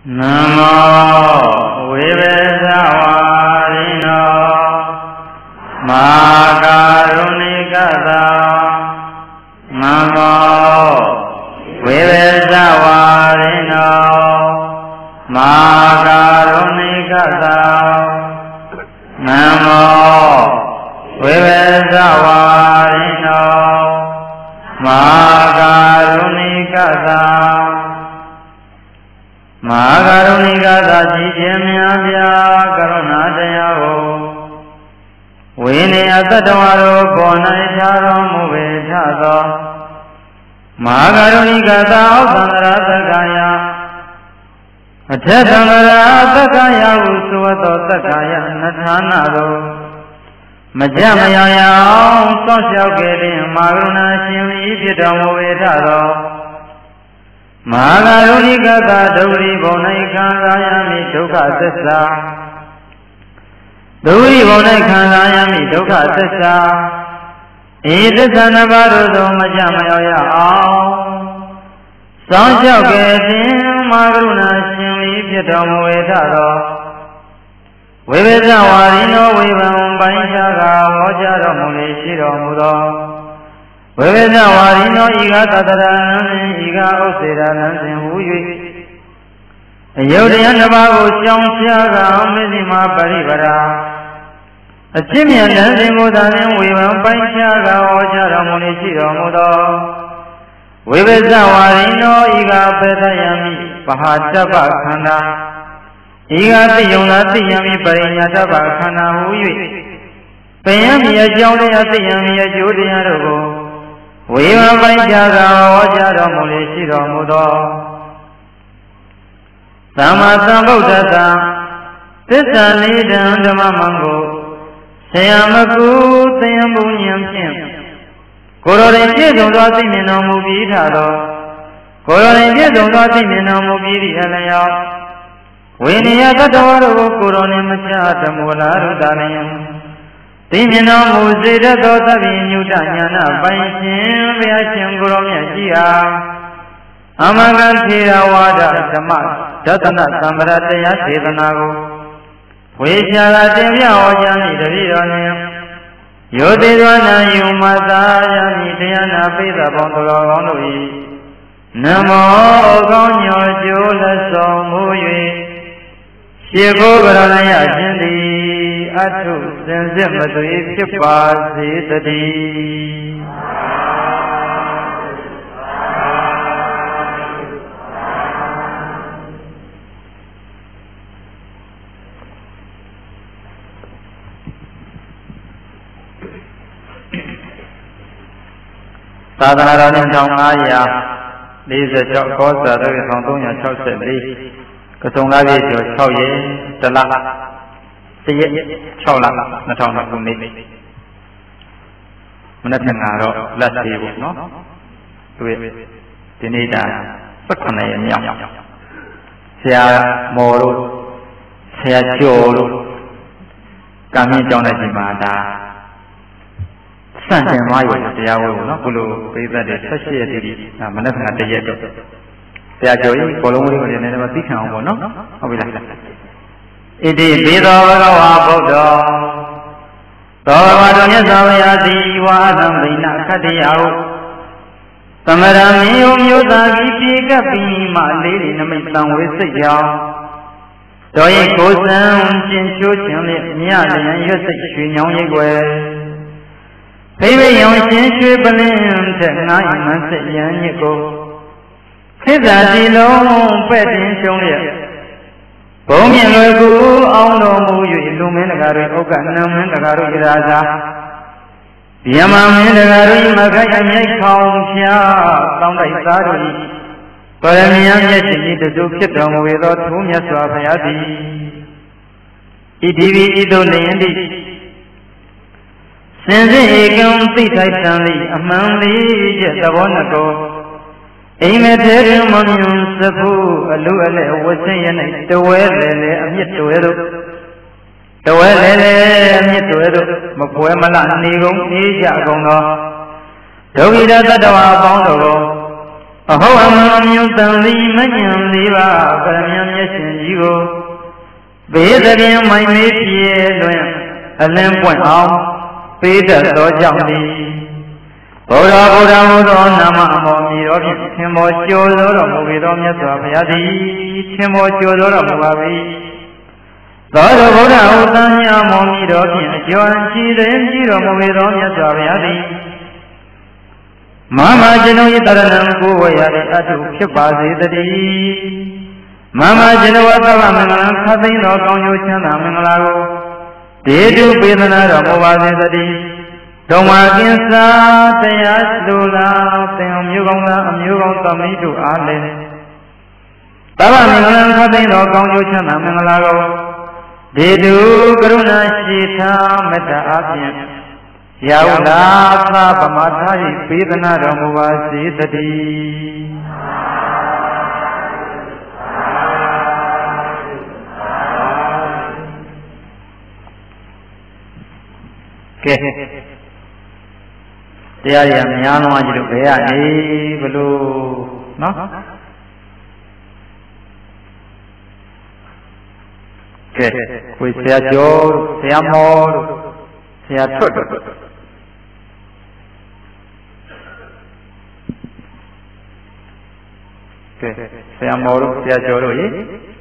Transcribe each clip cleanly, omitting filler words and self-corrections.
Namo Vivesavarino Magarunikata Namo Vivesavarino Magarunikata Namo Vivesavarino Magarunikata Magarunikata Jijemyabya Karunadayavo Vinayatadvaro Gonaycharo Muvechado Magarunikata Utanratakaya Achatanratakaya Usuvato Takaya Nathanado Majamayaya Sosyaukeli Magaruna Shimli Pitamu Vechado Magarunikata Dauri Bonaikanayami Dukha Sessa Dauri Bonaikanayami Dukha Sessa Idhasanavarudo Majamayaya Sosyaukeli Magaruna Shimli Pitamu Vechado Vivesavarino Vivam Painchaga Vajaro Mulishiro Mudo Vivesavarino Iga Tataranam Iga Osiranan Huyi Yodianabago Shamshaga Amizima Parivara Achimian Mudanim Vivam Painchaga Vajaro Mulishiro Mudo Vivesavarino Iga Petayami Pahachapa Khanda Igati Yonati Yami Parinyata Bakhana Huyi Payami Yajawati Yami Yajudiyaro Viva Painchaga Vajaro Mulishiro Mudo Samasambuddhasa Tissa Nidam Dhammamango Sayamaku Sayambunyam Kim Kororin Jizongdwati Minamu Bidhado Kororin Jizongdwati Minamu Bidhalayo Vinayatadvaro Kuronimacha Mularudanayam Timino Muzida Dota Vinyutanyana Paishin Vyachim Guromyajiya Amagantira Wada Samat Tatana Samrataya Sedanago Vishara Devya Ojani Daviranayam Yodivana Yumadaya Nidhyana Pita Bondolo Gondoi Namo Ogonyo Jula Somuye Shiko Baranaya Jindi Atu Sensimatu Kipasi Tadi Sadhana Ranim Jangaya Lisa Kosa Ravi Santunya Chaushali Kasongavi Chauye Tala Siye Chaula Natana Kuni Manatangaro Lati no Tinida Sakana Yam Sia Moru Sia Jolu Kami Jonajimada San Mayo Tiawo no Kulu Pisa de Sashi Manatana Teyeto Tiajoy Colombo never become one no It is Bido Buddha Tawadanya Zavayadi Wadam Lina Kadiao Tamarami Yudagi Pikapi Mali Namitan with the Yao Toy Kosan Chinchu Chili Miali and Yusik Yongwe Baby Yong Chinchu Berlin Technine and Yan Yiko Hizadilo Petting Shonga Bomian Logu Auno Muyu Luminagari Okanam and Nagaru Iraza Yamam and Nagaru Magayam Yakong Pia Kanga Isari Paramian Yachi the Dukitam without whom Yaswapayadi Idivi Ido Lendi Sense Egum Titani among the Yetabonago Aimederium Monium Sapu, Aluale, was saying the well, and yet to it. The well, and yet to it. Mapuemala, Nigum, Asia Gonga. Dovida Dadawa Bondo, ဟောအမှန်မျိုးတန်သည်မညံလေးပါပရမမျက်ရှင်ကြီးကိုဘေးသဖြင့်မိုင်မေးပြေလွင်အလင်းပွင့်အောင်ပေးတတ်သောကြောင့်သည်ဗုဒ္ဓဟူသောနာမအမောမြည်တော်ဖြင့်သင်္ဘောကျိုးသောတော်မူပေသောမြတ်စွာဘုရားသည်သင်္ဘောကျိုးသောတော်မူပါ၏သောတော်ဗုဒ္ဓဟူသံဃာမောမြည်တော်ဖြင့်အကျော်ကြည်တဲ့ကြည်တော်မူပေသောမြတ်စွာဘုရားသည်မမကျွန်ုပ်၏တရဏံကိုဝေရတဲ့အထုဖြစ်ပါစေတည်းမမကျွန်ုပ်အသဗ္ဗမင်္ဂလံခသိန်းသောကောင်းကျိုးချမ်းသာမင်္ဂလာကိုဒေတုပေးသနာတော်မူပါစေတည်းဒုံမာကင်းစာတရားလူလာသင်အမျိုးကောင်းသားအမျိုးကောင်းသမီးတို့အားလည်းသဗ္ဗမင်္ဂလံခသိန်းသောကောင်းကျိုးချမ်းသာမင်္ဂလာကိုဒေတုကရုဏာရှိထားမေတ္တာအပြင်ရောက်လာသာပမထာ၏ပေးသနာတော်မူပါစေတည်းကဲတရားရများလုံးအကျိုးဘယ်ရနေဘလို့နော်ကဲကိုဆရာကျော်ဆရာမောဆရာထွတ်ကဲဆရာမောတို့ဆရာကျော်တို့ရေ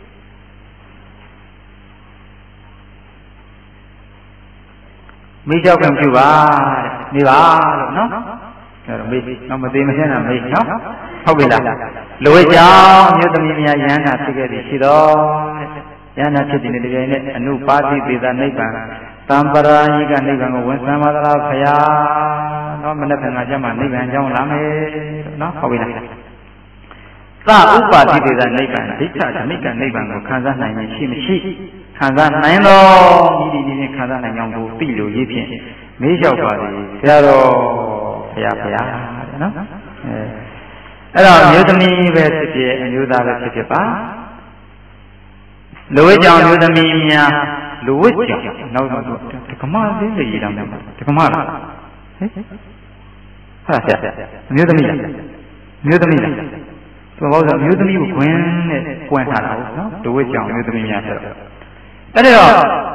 မိကြောက်ခံပြုပါနေပါလို့နော်အဲ့တော့မေးတော့မသေးမရှင်းတာမေးနော်ဟုတ်ပြီလားလူဝိကြောင့်မြို့သမီးများယန္တာဖြစ်ခဲ့ပြီရှိတော်ယန္တာဖြစ်တဲ့တကယ်နဲ့အနုပါတိသေသာနိဗ္ဗာန်သံပရာယိကနိဗ္ဗာန်ကိုဝန်ဆံပါသလားခရာနော်မနေ့ကကျမှနိဗ္ဗာန်ကြောင်းလာမယ်နော်ဟုတ်ပြီလားသဥပါတိသေသာနိဗ္ဗာန်ဒိဋ္ဌဓမိကနိဗ္ဗာန်ကိုခံစားနိုင်ရင်ရှိမရှိခံစားနိုင်တော့ဒီခံစားနိုင်ကြောင်းကိုသိလို့ရေးဖြင့်မေးလျှောက်ပါလေဆရာတော်ဘုရားနော်အဲ့တော့မျိုးသမီးပဲဖြစ်ဖြစ်အမျိုးသားပဲဖြစ်ဖြစ်ပါလူဝိကြောင့်မျိုးသမီးများလူဝိကြောင့်နောက်တော့ဒကမလေးတွေရေးတော့မယ်ဒကမလားဟဲ့ဟာဆရာမျိုးသမီးလားမျိုးသမီးလားသူဘာလို့မျိုးသမီးကိုခွင်းနဲ့ပွင့်ထားတာဟုတ်နော်လူဝိကြောင့်မျိုးသမီးများဆိုတော့အဲ့တော့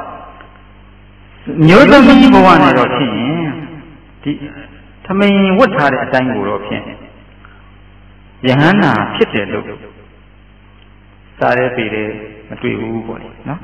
မျိုးသမီးဘဝနဲ့တော့ဖြစ်ရင်ဒီသမင်ဝတ်ထားတဲ့အတိုင်းကိုတော့ဖြင့်ယဟန္တာဖြစ်တယ်လို့စားရဲပေတယ်မတွေ့ဘူးပေါ့လေနော်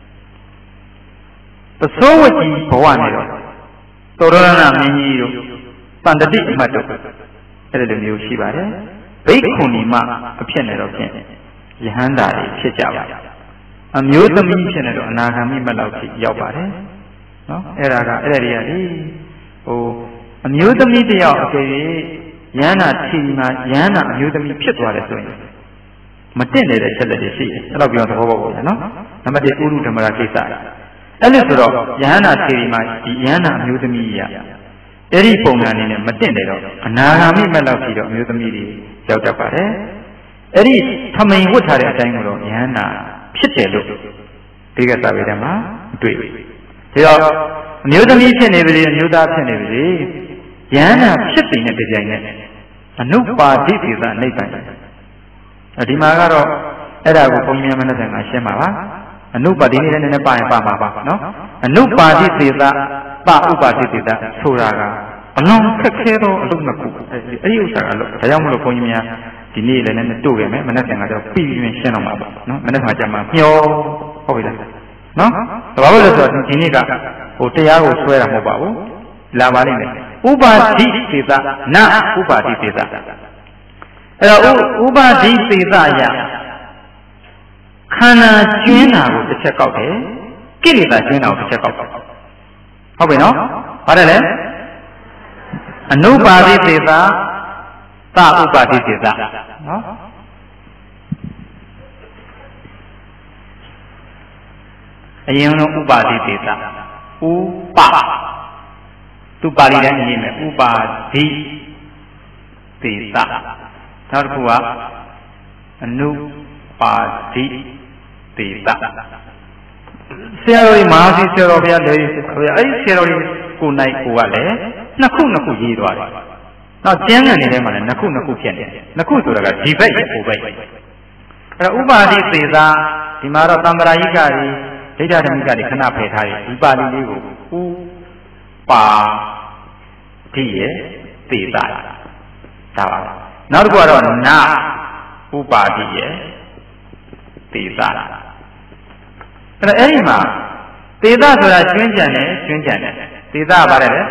ပသောဝတိဘဝနဲ့တော့သောရဏမင်းကြီးတို့တန်တတိအမှတ်တို့အဲ့ဒီလိုမျိုးရှိပါတယ်ဘိက္ခုနီမအဖြစ်နဲ့တော့ဖြင့်ယဟန္တာတွေဖြစ်ကြပါအမျိုးသမီးဖြစ်နေတော့အနာဂါမိမလောက်ထိရောက်ပါတယ်နော်အဲ့ဒါကအဲ့ဒီတွေကဟိုအမျိုးသမီးတယောက်အကယ်၍ယန္နာထီမှာယန္နာအမျိုးသမီးဖြစ်သွားတယ်ဆိုရင်မတင့်နေတဲ့ချက်လက်တွေရှိတယ်အဲ့တော့ပြောသဘောပေါက်ပါနော်နံပါတ်1ဥရုဓမ္မရာကိစ္စအဲ့လိုဆိုတော့ယန္နာထီမှာဒီယန္နာအမျိုးသမီးကြီးအဲ့ဒီပုံစံလေးနဲ့မတင့်တယ်တော့အနာဂါမိမလောက်ထိတော့အမျိုးသမီးတွေရောက်တတ်ပါတယ်အဲ့ဒီထမိန်ဝတ်ထားတဲ့အတိုင်းကိုတော့ယန္နာဖြစ်တယ်လို့ဒီကစာပေထဲမှာတွေ့ပြီဒါတော့အမျိုးသမီးဖြစ်နေပြီအမျိုးသားဖြစ်နေပြီယန္နာဖြစ်တဲ့နဲ့ကြိုင်နဲ့အနုပါတိသေသနိဗ္ဗာန်ဒီမှာကတော့အဲ့ဒါကိုဘုန်းကြီးများမနဲ့ဆန်ကရှင်းပါပါအနုပါတိနဲ့လည်းပါရင်ပါမှာပါနော်အနုပါတိသေသပဥပါတိသေသဆိုတာကအလုံးခက်ခဲသောအလုပ်နှစ်ခုအဲ့ဒီဥစ္စာကတော့ဒါကြောင့်မလို့ဘုန်းကြီးများဒီနေ့လည်းလည်းတို့ခဲ့မယ်မနေ့ကကတော့ပြီးပြီးရှင်းတော့မှာပါနော်မနေ့ကကြမှာမျောဟုတ်ပြီလားနော်ဘာလို့လဲဆိုတော့ဒီနေ့ကဟိုတရားကိုဆွဲတာမဟုတ်ပါဘူးလာပါလိမ့်မယ်ဥပါတိသေသနာဥပါတိသေသအဲ့တော့ဥပါတိသေသရခန္ဓာကျွင်းတာကိုတစ်ချက်ကောက်တယ်ကိလေသာကျွင်းတာကိုတစ်ချက်ကောက်တယ်ဟုတ်ပြီနော်ဘာလဲလဲအနုပါတိသေသသဥပါတိသေသနော်အရင်တော့ဥပါတိသေသဥပသူပါဠိတိုင်းရေးမယ်ဥပါတိသေသနောက်တစ်ခုကအနုပါတိသေသဆရာတော်ကြီးမဟာစီဆရာတော်ဘုရားလည်းဆရာဘုရားအဲ့ဒီဆရာတော်ကြီးကိုနိုင်ကိုကလည်းနှစ်ခုရေးသွားတယ်နောက်ကျမ်းဂန်တွေထဲမှာလည်းနှစ်ခုဖြစ်နေတယ်နှစ်ခုဆိုတာကဒီဘက်ရဲ့ဟိုဘက်အဲ့တော့ဥပါတိသေသာဒီမှာတော့တံပရာယိကတွေဒိဋ္ဌဓမ္မိကတွေခဏဖယ်ထားတယ်ဒီပါဠိလေးကိုဥပါတိရဲ့သေသာဒါပါနောက်တစ်ခုကတော့နာဥပါတိရဲ့သေသာအဲ့ဒီမှာသေသာဆိုတာကျွင်းကြံတယ်သေသာပါတယ်လေ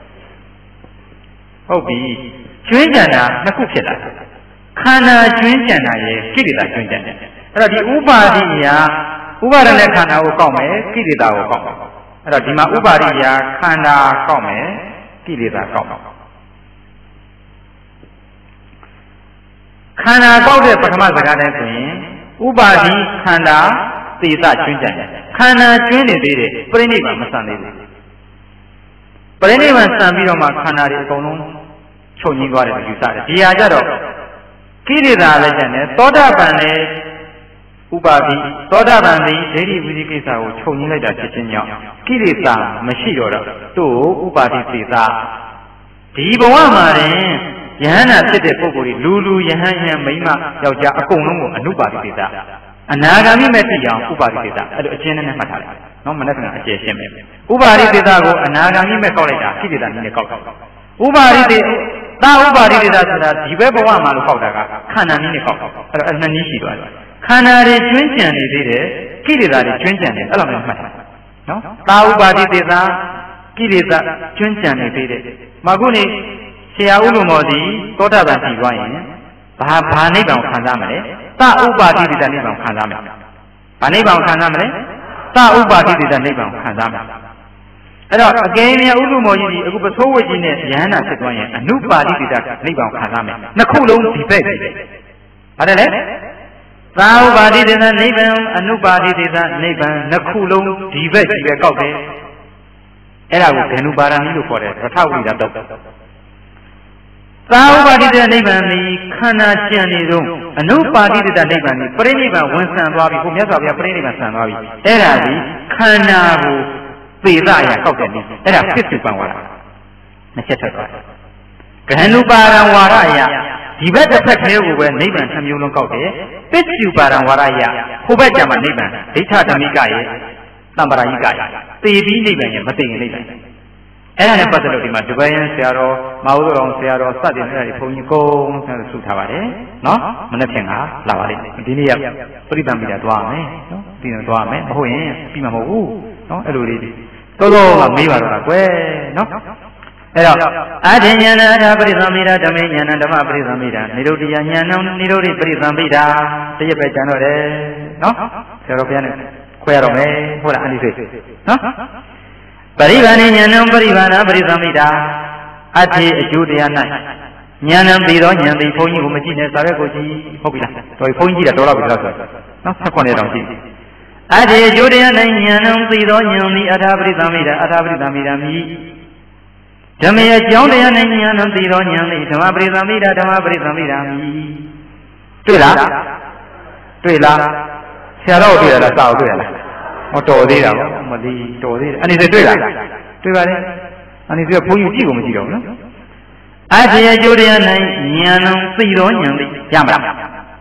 ဟုတ်ပြီကျွင်းကြံတာနှစ်ခုဖြစ်လာခန္ဓာကျွင်းကြံတာရဲ့ကိလေသာကျွင်းကြံတယ်အဲ့တော့ဒီဥပါတိရာဥပါဒနဲ့ခန္ဓာကိုကောက်မယ်ကိလေသာကိုကောက်မယ်အဲ့တော့ဒီမှာဥပါတိရာခန္ဓာကောက်မယ်ကိလေသာကောက်မယ်ခန္ဓာကောက်တဲ့ပထမစကားတိုင်းဆိုရင်ဥပါတိခန္ဓာသေသကျွင်းကြံတယ်ခန္ဓာကျွင်းနေသေးတယ်ပြိဋိဘံမဆန်သေးဘူးပြိဋိဘံဆန်ပြီးတော့မှခန္ဓာတွေအကုန်လုံးချုပ်ငြိမ်းသွားတယ်လို့ယူဆတယ်ဒီဟာကြတော့ကိလေသာလည်းကျန်တယ်သောတာပန်လည်းဥပါတိသောတာပန်သည်ဒိဋ္ဌိဝိသိကိစ္စကိုချုပ်ငြိမ်းလိုက်တာဖြစ်ခြင်းကြောင့်ကိလေသာမရှိတော့သူ့ဥပါတိသေသဒီဘဝမှာတင်ယဟန္တာဖြစ်တဲ့ပုဂ္ဂိုလ်တွေလူယဟန်မိန်းမယောက်ျားအကုန်လုံးကိုအနုပါတိသေသအနာဂါမိမဲ့ဖြစ်အောင်ဥပါတိသေသအဲ့လိုအကျဉ်းနဲ့မှတ်ထားတယ်နော်မနေ့ကအကျယ်ရှင်းမယ်ဥပါတိသေသကိုအနာဂါမိမဲ့ကောက်လိုက်တာကိလေသာနည်းနဲ့ကောက်တာဥပါတိသေသာဥပါတိသေသဆိုတာဒီဘက်ဘဝမှာလို့ကောက်တာကခန္ဓာနည်းနဲ့ကောက်တာအဲ့တော့နှစ်နည်းရှိသွားတယ်ခန္ဓာတွေကျွင်းကြံနေသေးတယ်ကိလေသာတွေကျွင်းကြံနေအဲ့လိုမျိုးမှတ်ထားနော်သာဥပါတိသေသကိလေသာကျွင်းကြံနေသေးတယ်မခုနေဆရာဥလူမော်ဒီသောတာပန်ရှိသွားရင်ဘာနိဗ္ဗာန်ခံစားမလဲသဥပါတိသေသနိဗ္ဗာန်ခံစားမယ်ဘာနိဗ္ဗာန်ခံစားမလဲသဥပါတိသေသနိဗ္ဗာန်ခံစားမယ်အဲ့တော့အကယ်၍ဥလူမော်ကြီးဒီအခုပစိုးဝိကြီးနဲ့ယဟန္တာဖြစ်သွားရင်အနုပါတိသေသနိဗ္ဗာန်ခံစားမယ်နှစ်ခုလုံးဒီဘက်ကြီးဘာလဲသာဥပါတိသေသနိဗ္ဗာန်အနုပါတိသေသနိဗ္ဗာန်နှစ်ခုလုံးဒီဘက်ကြီးပဲကောက်တယ်အဲ့ဒါကိုဂဏုပါရဏီလို့ခေါ်တယ်ရထဝိဒတော့သာဥပါတိသေနိဗ္ဗာန်ဒီခန္ဓာကျန်နေတော့အနုပါတိသေနိဗ္ဗာန်ဒီပရိနိဗ္ဗာန်ဝင်ဆံသွားပြီကိုမြတ်စွာဘုရားပရိနိဗ္ဗာန်ဆံသွားပြီအဲ့ဒါဒီခန္ဓာကိုသေသအရာကောက်တဲ့နည်းအဲ့ဒါဖြစ်စုပံဝါဒနှစ်ချက်ထွက်သွားတယ်ဂဏုပါရံဝါဒအရာဒီဘက်တစ်ဖက်ထဲကိုပဲနိဗ္ဗာန်နှမျိုးလုံးကောက်တယ်ပစ္စုပါရံဝါဒအရာဟိုဘက်ကျမှနိဗ္ဗာန်ဒိဋ္ဌဓမ္မိကရဲ့တံပရာယိကရဲ့သေပြီးနိဗ္ဗာန်ရဲ့မသိရင်နိဗ္ဗာန်အဲ့ဒါနဲ့ပတ်သက်လို့ဒီမှာဒုဗယံဆရာတော်မဟုတ်တော်ဆရာတော်စတဲ့နေရာတွေဘုန်းကြီးကုန်းဆရာဆုထားပါတယ်နော်မနေ့ဖြင့်ကလာပါလိမ့်မယ်ဒီနေ့ကပရိသမိတာသွားမယ်နော်ပြီးတော့သွားမယ်မဟုတ်ရင်ပြီးမှာမဟုတ်ဘူးနော်အဲ့လိုလေးတော်တော်ကမေးပါတော့လားကွယ်နော်အဲ့တော့အဋ္ဌဉာဏအဋ္ဌပရိသမိတာဓမ္မေဉာဏဓမ္မပရိသမိတာနိရောဓိယဉာဏနိရောဓိပရိသမိတာတရက်ပဲကျန်တော့တယ်နော်ဆရာတော်ဘုရားနဲ့ခွဲရတော့မယ်ဟုတ်လားအနိစိနော်ပရိဗာဏဉာဏံပရိဗာဏပရိသမိတာအဋ္ဌိအကျိုးတရား၌ဉာဏံပြီးတော့ဉာဏ်သိဘုန်းကြီးကိုမကြည့်နဲ့စာရွက်ကိုကြည့်ဟုတ်ပြီလားတော်ဘုန်းကြီးကြည့်တာတော်တော့ပြီလားဆိုနော်16တောင်ကြည့်အဋ္ဌိအကျိုးတရား၌ဉာဏံပြီးတော့ဉာဏ်သည်အဋ္ဌပရိသမိတာအဋ္ဌပရိသမိတာမိဓမ္မရဲ့အကြောင်းတရား၌ဉာဏ်သိတော့ဉာဏ်သည်ဓမ္မပရိသမိတာဓမ္မပရိသမိတာမိတွေ့လားဆရာတော်တွေ့ရလားစာအုပ်တွေ့ရလားမတော်သေးတာပေါ့မသိတော်သေးတယ်အနေနဲ့တွေ့လားတွေ့ပါလေအနေနဲ့ဘုန်းကြီးကြည့်ကိုမကြည့်တော့ဘူးနော်အဋ္ဌိအကျိုးတရား၌ဉာဏ်သိတော့ဉာဏ်သိရမလား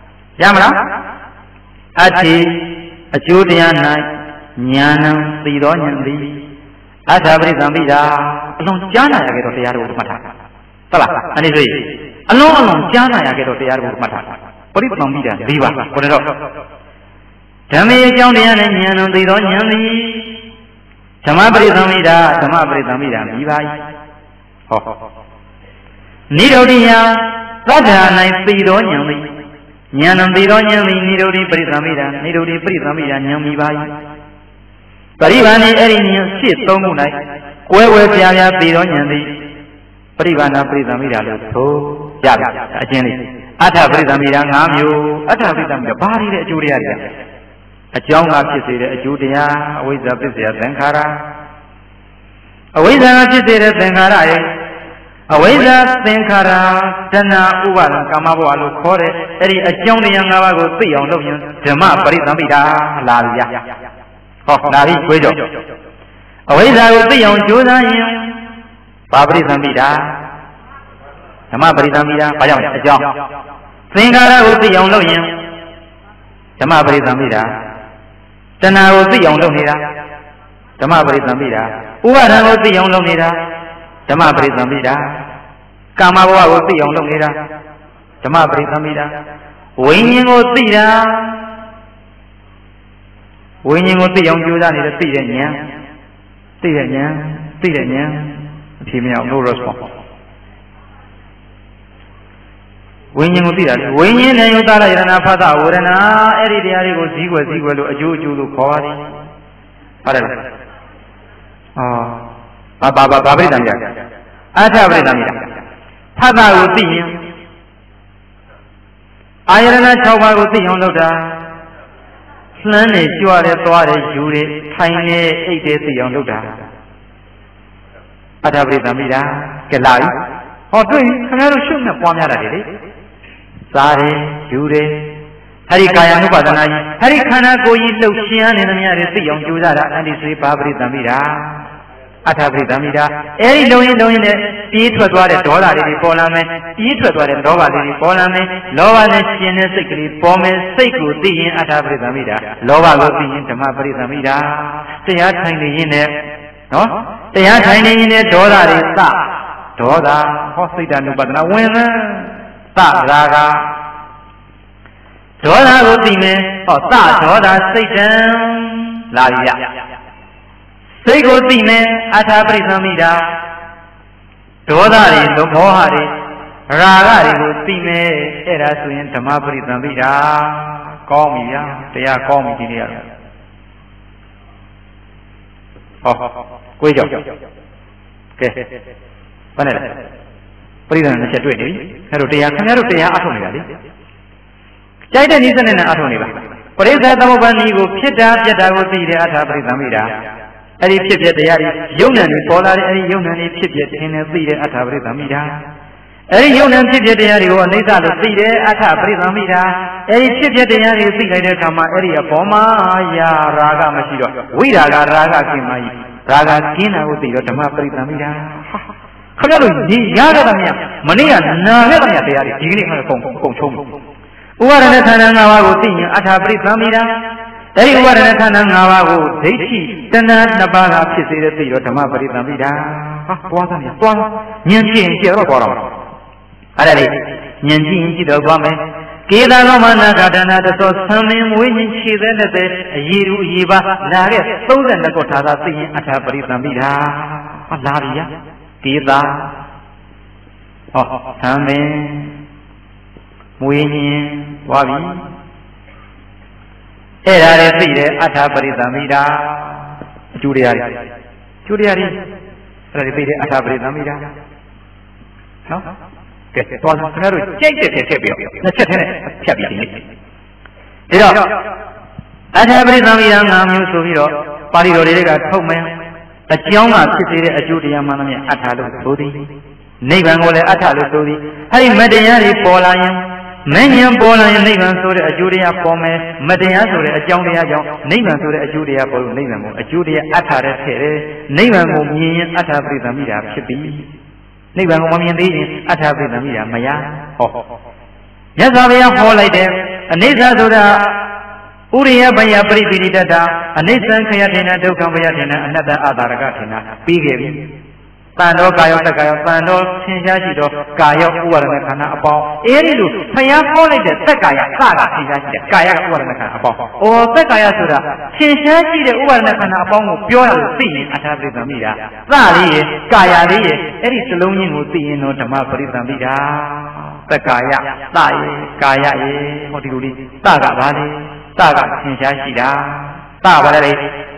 အဋ္ဌိအကျိုးတရား၌ဉာဏ်သိတော့ဉာဏ်သိအဋ္ဌပရိသမိတာအလုံးကြားနာရခဲ့တော့တရားတော်ကိုမှတ်ထားဟုတ်လားအနေနဲ့အလုံးကြားနာရခဲ့တော့တရားတော်ကိုမှတ်ထားပရိသမိတာ၄ပါးကိုတော့ဓမ္မေအကြောင်းတရားနဲ့ဉာဏ်သိသောဉာဏ်သည်ဓမ္မပရိသမိတာဓမ္မပရိသမိတာမိပါ၏ဟောနိရောဓိယသတ္ထာ၌သိသောဉာဏ်သည်ဉာဏ်သိသောဉာဏ်သည်နိရောဓိပရိသမိတာနိရောဓိပရိသမိတာဉာဏ်မိပါ၏ပရိဗာဏိအဲ့ဒီဉာဏ်ဖြစ်သုံးခု၌ကွဲကွဲပြားပြားသိသောဉာဏ်သည်ပရိဗာဏပရိသမိတာလို့ဆိုရပြီအကျဉ်းလေးအဋ္ဌပရိသမိတာ၅မျိုးအဋ္ဌပရိသမိတာဘာတွေလဲအကျိုးတရားတွေအကြောင်းကဖြစ်စေတဲ့အကျိုးတရားအဝိဇ္ဇာဖြစ်စေတဲ့သင်္ခါရအဝိဇ္ဇာဖြစ်စေတဲ့သင်္ခါရရဲ့အဝိဇ္ဇာသင်္ခါရတဏှာဥပါဒံကာမဘဝလို့ခေါ်တဲ့အဲ့ဒီအကြောင်းတရား၅ပါးကိုသိအောင်လုပ်ရင်ဓမ္မပရိသမိတာလာပြီဟောလာပြီကိုယ်ကြောင့်အဝိဇ္ဇာကိုသိအောင်ကြိုးစားရင်ဘာပရိသမိတာဓမ္မပရိသမိတာဘာကြောင့်လဲအကြောင်းသင်္ခါရကိုသိအောင်လုပ်ရင်ဓမ္မပရိသမိတာတဏှာကိုသိအောင်လုပ်နေတာဓမ္မပရိသမိတာဥပါဒံကိုသိအောင်လုပ်နေတာဓမ္မပရိသမိတာကာမဘဝကိုသိအောင်လုပ်နေတာဓမ္မပရိသမိတာဝိညာဉ်ကိုသိတာဝိညာဉ်ကိုသိအောင်ကြိုးစားနေတဲ့သိတဲ့ဉာဏ်သိတဲ့ဉာဏ်သိတဲ့ဉာဏ်အဖြေမရအောင် no response ဝိညာဉ်ကိုသိတာဝိညာဉ်နဲ့ယုတ်တာရယနာဖသဝရဏအဲ့ဒီတရားတွေကိုဇီးွယ်လို့အကျိုးလို့ခေါ်ပါတယ်ဟုတ်တယ်ဘာပရိသံပြအထပရိသံပြဖသကိုသိရင်အာယရဏ6ပါးကိုသိအောင်လုပ်တာလှမ်းနေကြွရဲသွားတယ်ယူတယ်ထိုင်နေအိတ်တယ်သိအောင်လုပ်တာအထပရိသံပြကလာပြီဟောတွေ့ခင်ဗျားတို့ရှုပ်နဲ့ပွားများတာလေစားတယ်ယူတယ်အဲ့ဒီကာယ ानु ပါဒနာကြီးအဲ့ဒီခန္ဓာကိုယ်ကြီးလှုပ်ရှားနေသမျှတွေသိအောင်ကြိုးစားတာအတ္တိစေပါပရိသံမိတာအထာပရိသံမိတာအဲ့ဒီလုံးရင်နဲ့ပြေးထွက်သွားတဲ့ဒေါသတွေပေါ်လာမယ်ပြေးထွက်သွားတဲ့လောဘတွေပေါ်လာမယ်လောဘနဲ့ရှင်တဲ့စိတ်ကလေးပေါ်မယ်စိတ်ကိုသိရင်အထာပရိသံမိတာလောဘကိုသိရင်ဓမ္မပရိသံမိတာတရားထိုင်နေရင်နဲ့နော်တရားထိုင်နေရင်နဲ့ဒေါသတွေစဒေါသဟောစိတ်ဓာတ် ानु ပါဒနာဝင်သရာဂဒေါသကိုသိမယ်ဟောဒေါသစိတ်တံလာပြီရစိတ်ကိုသိမယ်အထာပရိသမိတာဒေါသတွေဒုက္ခတွေရာဂတွေကိုသိမယ်အဲ့ဒါဆိုရင်ဓမ္မပရိသမိတာကောင်းပြီဗျာတရားကောင်းပြီဒီနေ့ကတော့ဟောကိုယ်ကြောင့်ကဲဘာနဲ့လဲပရိသတ်နဲ့ချက်တွေ့နေပြီအဲ့တော့တရားခင်ဗျားတို့တရားအထုတ်နေတာလေကြိုက်တဲ့နည်းစနစ်နဲ့အထုတ်နေပါပရိစ္ဆေသမုပ္ပါဒ်နည်းကိုဖြစ်တာပြတ်တာကိုသိတဲ့အထာပရိသမိတာအဲ့ဒီဖြစ်ပြတရားတွေယုံ nant တွေပေါ်လာတဲ့အဲ့ဒီယုံ nant တွေဖြစ်ပြခြင်းနဲ့သိတဲ့အထာပရိသမိတာအဲ့ဒီယုံ nant ဖြစ်ပြတရားတွေကိုအနိစ္စလို့သိတဲ့အထာပရိသမိတာအဲ့ဒီဖြစ်ပြတရားတွေသိလိုက်တဲ့အခါမှာအဲ့ဒီအပေါ်မှာရာဂမရှိတော့ဝိရာဂရာဂကင်းမှကြီးရာဂကင်းတာကိုသိတော့ဓမ္မပရိသမိတာခင်ဗျားတို့ဒီရခဲ့တာမြမနေ့ကနာခဲ့တာမြတရားတွေဒီကနေ့ခါကုန်ချုံးဥပါဒณะခန္ဓာ၅ပါးကိုသိရင်အထာပရိသမိတာအဲဒီဥပါဒณะခန္ဓာ၅ပါးကိုဒိဋ္ဌိတဏှာ2ပါးကဖြစ်စေတဲ့သိတော့ဓမ္မပရိသမိတာဟာသွားသားမြသွားဉာဏ်ကြည့်ရင်ကြည့်တော့သွားတော့အဲ့ဒါလေဉာဏ်ကြည့်ရင်ကြည့်တော့သွားမယ်ကေသာသောမနာကဒနာတသောသံမင်းဝိညာဉ်ခြေတဲ့တဲ့အရည်ရူအရည်ပါလာတဲ့32ခုထာသာသိရင်အထာပရိသမိတာဟာလာပြီရကေသာဟောသံမင်းမွေးညင်သွားပြီအဲ့ဒါလည်းသိတယ်အထာပရိသမိတာအကျိုးတရားတွေအဲ့ဒါလည်းသိတယ်အထာပရိသမိတာနော်ကဲသွားခင်ဗျားတို့ကြိုက်တဲ့ထည့်ပြီးနှစ်ချက်ထဲနဲ့ဖြတ်ပြီးဒီနေ့ဒါတော့အထာပရိသမိတာ5မျိုးဆိုပြီးတော့ပါဠိတော်တွေကထုတ်မယ်အကြောင်းကဖြစ်စေတဲ့အကျိုးတရားမှန်သမျှအထာလို့ဆိုသည်နိဗ္ဗာန်ကိုလည်းအထာလို့ဆိုသည်အဲ့ဒီမတရားတွေပေါ်လာရင်မဉ္ဇဉ်ပေါ်လာရင်နိဗ္ဗာန်ဆိုတဲ့အကျိုးတရားပေါ်မယ်မတရားဆိုတဲ့အကြောင်းတရားကြောင့်နိဗ္ဗာန်ဆိုတဲ့အကျိုးတရားပေါ်လို့နိဗ္ဗာန်ကိုအကျိုးတရားအထာတဲ့ထည့်တယ်နိဗ္ဗာန်ကိုမြင်ရင်အထာပရိသမိတာဖြစ်ပြီနိဗ္ဗာန်ကိုမမြင်သေးရင်အထာပရိသမိတာမရဟောမြတ်စွာဘုရားဟောလိုက်တယ်အနိစ္စဆိုတာဥရိယဘယပရိပိဋိတ္တအနိစ္စံခယထေနဒုက္ခဘယထေနအနတ္တအာသာရကထေနပြီးခဲ့ပြီတန်တော်ကာယောတက္ကာယောတန်တော်သင်ရှားရှိသောကာယောဥပါဒနာခန္ဓာအပေါင်းအဲဒီလိုဘုရားဟောလိုက်တဲ့သက်ကာယစတာသင်ရှားရှိတဲ့ကာယကဥပါဒနာခန္ဓာအပေါင်းသက်ကာယဆိုတာသင်ရှားရှိတဲ့ဥပါဒနာခန္ဓာအပေါင်းကိုပြောရလို့သိရင်အထာပရိသမိတာသလေးရကာယလေးရအဲ့ဒီစလုံးချင်းကိုသိရင်တော့ဓမ္မပရိသမိတာသက်ကာယသရကာယရဟောဒီလိုလေးသကဘာလဲသကသင်ရှားရှိတာသဘာလဲ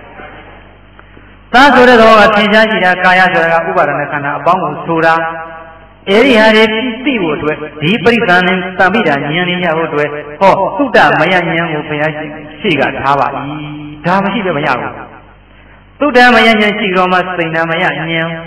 သာဆိုတဲ့တော့အထင်ရှားရှိတာကာယဆိုတာကဥပါဒနာခန္ဓာအပေါင်းကိုဆိုတာအဲဒီဟာတွေသိဖို့အတွက်ဒီပရိသန်နဲ့သံပိတာဉာဏ်ရဖို့အတွက်ဟောသုတ္တမယဉာဏ်ကိုဘုရားရှိကထားပါ၏ဒါမရှိပဲမရဘူးသုတ္တမယဉာဏ်ရှိတော့မှစိဏမယဉာဏ်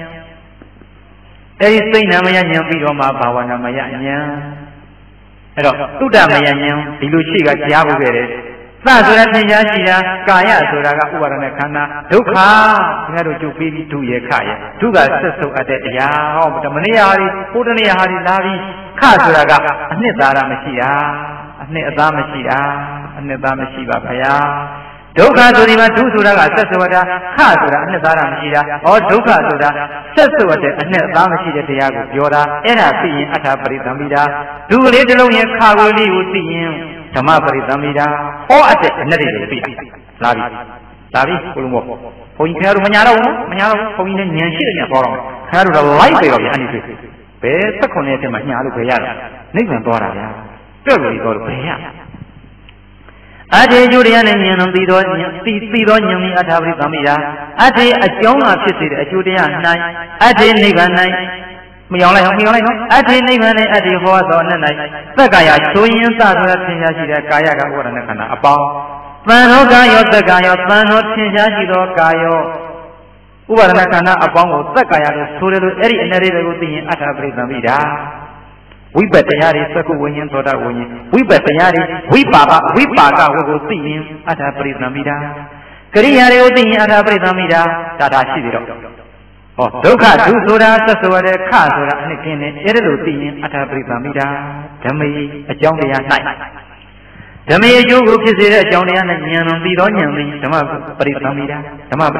အဲဒီစိဏမယဉာဏ်ပြီးတော့မှဘာဝနာမယဉာဏ်အဲ့တော့သုတ္တမယဉာဏ်ဒီလိုရှိကကြားဖို့ခဲ့တယ်ဆိုတာသင်ရှားရှိတာကာယဆိုတာကဥပါဒณะခန္ဓာဒုက္ခခင်ဗျားတို့ကြုတ်ပြီးဒုရခရဒုကဆက်စုပ်အပ်တဲ့အရာဟောမနေ့ဟာဒီဘုဒ္ဓနေ့ဟာဒီလာပြီးခဆိုတာကအနှစ်သာရမရှိတာအနှစ်အသားမရှိတာအနှစ်သားမရှိပါဗျာဒုက္ခဆိုဒီမှာဒုဆိုတာကဆက်စုပ်တာခဆိုတာအနှစ်သာရမရှိတာဟောဒုက္ခဆိုတာဆက်စုပ်တဲ့အနှစ်အသားမရှိတဲ့တရားကိုပြောတာအဲ့ဒါသိရင်အထာပရိသံမိတာဒုကလေးတစ်လုံးရဲ့ခကိုလေးကိုသိရင်ဓမ္မပရိသံမိတာဟောအပ်တဲ့အနက်တွေကိုသိလာပြီကိုလုံးမောဘုန်းကြီးခင်ဗျားတို့မညာတော့ဘူးမညာတော့ဘုန်းကြီးလည်းဉာဏ်ရှိတယ်ညာသွားတော့ခင်ဗျားတို့တော့လိုက်ပေတော့ဗျာအဲ့ဒီတွေ့ဘယ်16နှစ်တည်းမှာညာလို့ဘယ်ရတာနိဗ္ဗာန်သွားတာဗျာပြတ်လို့တော့ဘယ်ရအထေကျိုးတရားနဲ့ဉာဏ်လုံးသိသောဉာဏ်ဤအထာပရိသံမိတာအထေအကြောင်းအဖြစ်စေတဲ့အကျိုးတရား၌အထေနိဗ္ဗာန်၌မယောင်းလိုက်နော်အထေနိဗ္ဗာန်နဲ့အထေဟောသောအနက်၌သက္ကာယချိုးရင်သဆိုတာသင်ရှားရှိတဲ့ကာယကဥပါဒณะခန္ဓာအပေါင်းသံသောကာယောသက္ကာယောသံသောသင်ရှားရှိသောကာယောဥပါဒณะခန္ဓာအပေါင်းကိုသက္ကာယလို့ဆိုတယ်လို့အဲ့ဒီအနက်တွေကိုသိရင်အထာပရိသံမိတာဝိပဿတရားတွေသက္ကုဝိညာဉ်သောတာဝိညာဉ်ဝိပဿတရားတွေဝိပါကဝကိုသိရင်အထာပရိသံမိတာကရိယာတွေကိုသိရင်အထာပရိသံမိတာဒါရှိသေးတော့ဟောဒုက္ခဒုဆိုတာဆက်ဆိုရတဲ့ခဆိုတာအနှစ်ကင်းနဲ့အဲ့ဒါလိုသိရင်အထာပရိသံမိတာဓမ္မေအကြောင်းတရား၌ဓမ္မေအကျိုးကိုဖြစ်စေတဲ့အကြောင်းတရားနဲ့ဉာဏ်လုံးပြီးတော့ဉာဏ်လေးဓမ္မပရိသံမိတာဟော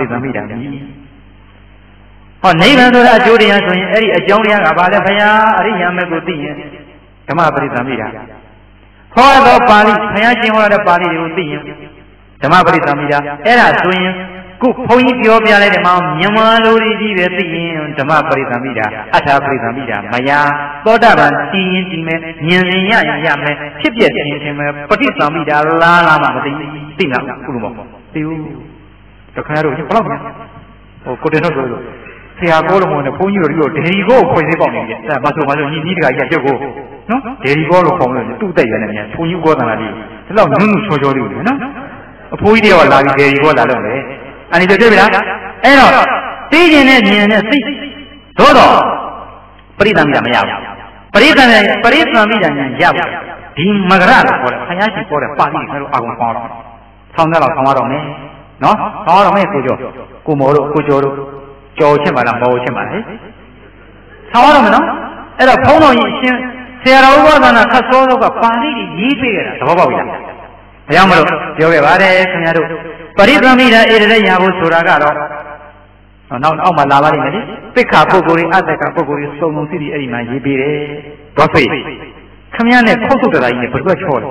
နိဗ္ဗာန်ဆိုတာအကျိုးတရားဆိုရင်အဲ့ဒီအကြောင်းတရားကဘာလဲဘုရားအရိယာမေကိုသိရင်ဓမ္မပရိသံမိတာဟောသောပါဠိဘုရားရှင်ဟောတဲ့ပါဠိတွေကိုသိရင်ဓမ္မပရိသံမိတာအဲ့ဒါဆိုရင်ခုဘုန်းကြီးပြောပြလိုက်တဲ့မှာမြန်မာလူကြီးပဲသိရင်ဓမ္မပရိသံမိတာအထာပရိသံမိတာမယာသောတာပန်တည်ရင်တည်မယ်ဉာဏ်ရင်ရမယ်ဖြစ်ပြခြင်းခြင်းမယ်ပဋိသံမိတာလားမှမသိသိလားခုလိုမဟုတ်သိဘူးတခါတော့ဘယ်လောက်ဟိုကိုတင်တော့ဆိုဆရာကောလို့မဟုတ်နဲ့ဘုန်းကြီးတို့ဒေဒီကိုဖွင့်သေးပေါက်နေတယ်အဲမဆိုညီတကာကြီးကျုပ်ကိုနော်ဒေဒီကောလို့ခေါ်လို့သူ့တက်ရနေတယ်ဘုန်းကြီးကောသနာလေးဒီလောက်နုနုချောချောလေးကိုနော်အဖိုးကြီးတွေကလာပြီးဒေဒီကောလာလို့လေအဲ့ဒီတွေ့ပြီလားအဲ့တော့သိခြင်းနဲ့ဉာဏ်နဲ့သိသို့တော့ပရိသံမိတာမရဘူးပရိသံမိတာဉာဏ်ရပါဒီမဂရလို့ခေါ်တယ်ဆရာကြီးခေါ်တယ်ပါဠိကျတော့အာကုန်ပေါတော့ဆောင်းတယ်တော့ဆောင်းရတော့မယ်နော်ဆောင်းရတော့မယ်ကိုကျော်ကိုမော်တို့ကိုကျော်တို့ကြော်ချက်ပါလားမော်ချက်ပါလားဆောင်းရတော့မယ်နော်အဲ့တော့ဘုန်းတော်ကြီးအရှင်ဆရာတော်ဥပဒနာခတ်စောတို့ကပါဠိကြီးရေးပေးခဲ့တာသဘောပေါက်ပြီလားဘယ်အောင်မလို့ပြောခဲ့ပါတယ်ခင်ဗျားတို့ပရိသံမိတာဧရတဲ့ရဖို့ဆိုတာကတော့နောက်အောက်မှာလာပါလိမ့်မယ်လေသိက္ခာပုဂ္ဂိုလ်တွေအတ္တကပုဂ္ဂိုလ်တွေစုံစုံစီစီအဲ့ဒီမှာရေးပေးတယ်ဘာဖြစ်ခင်ဗျားနဲ့ခုတ်ဆုတ်တရားကြီးနဲ့ဘယ်တော့ချောတယ်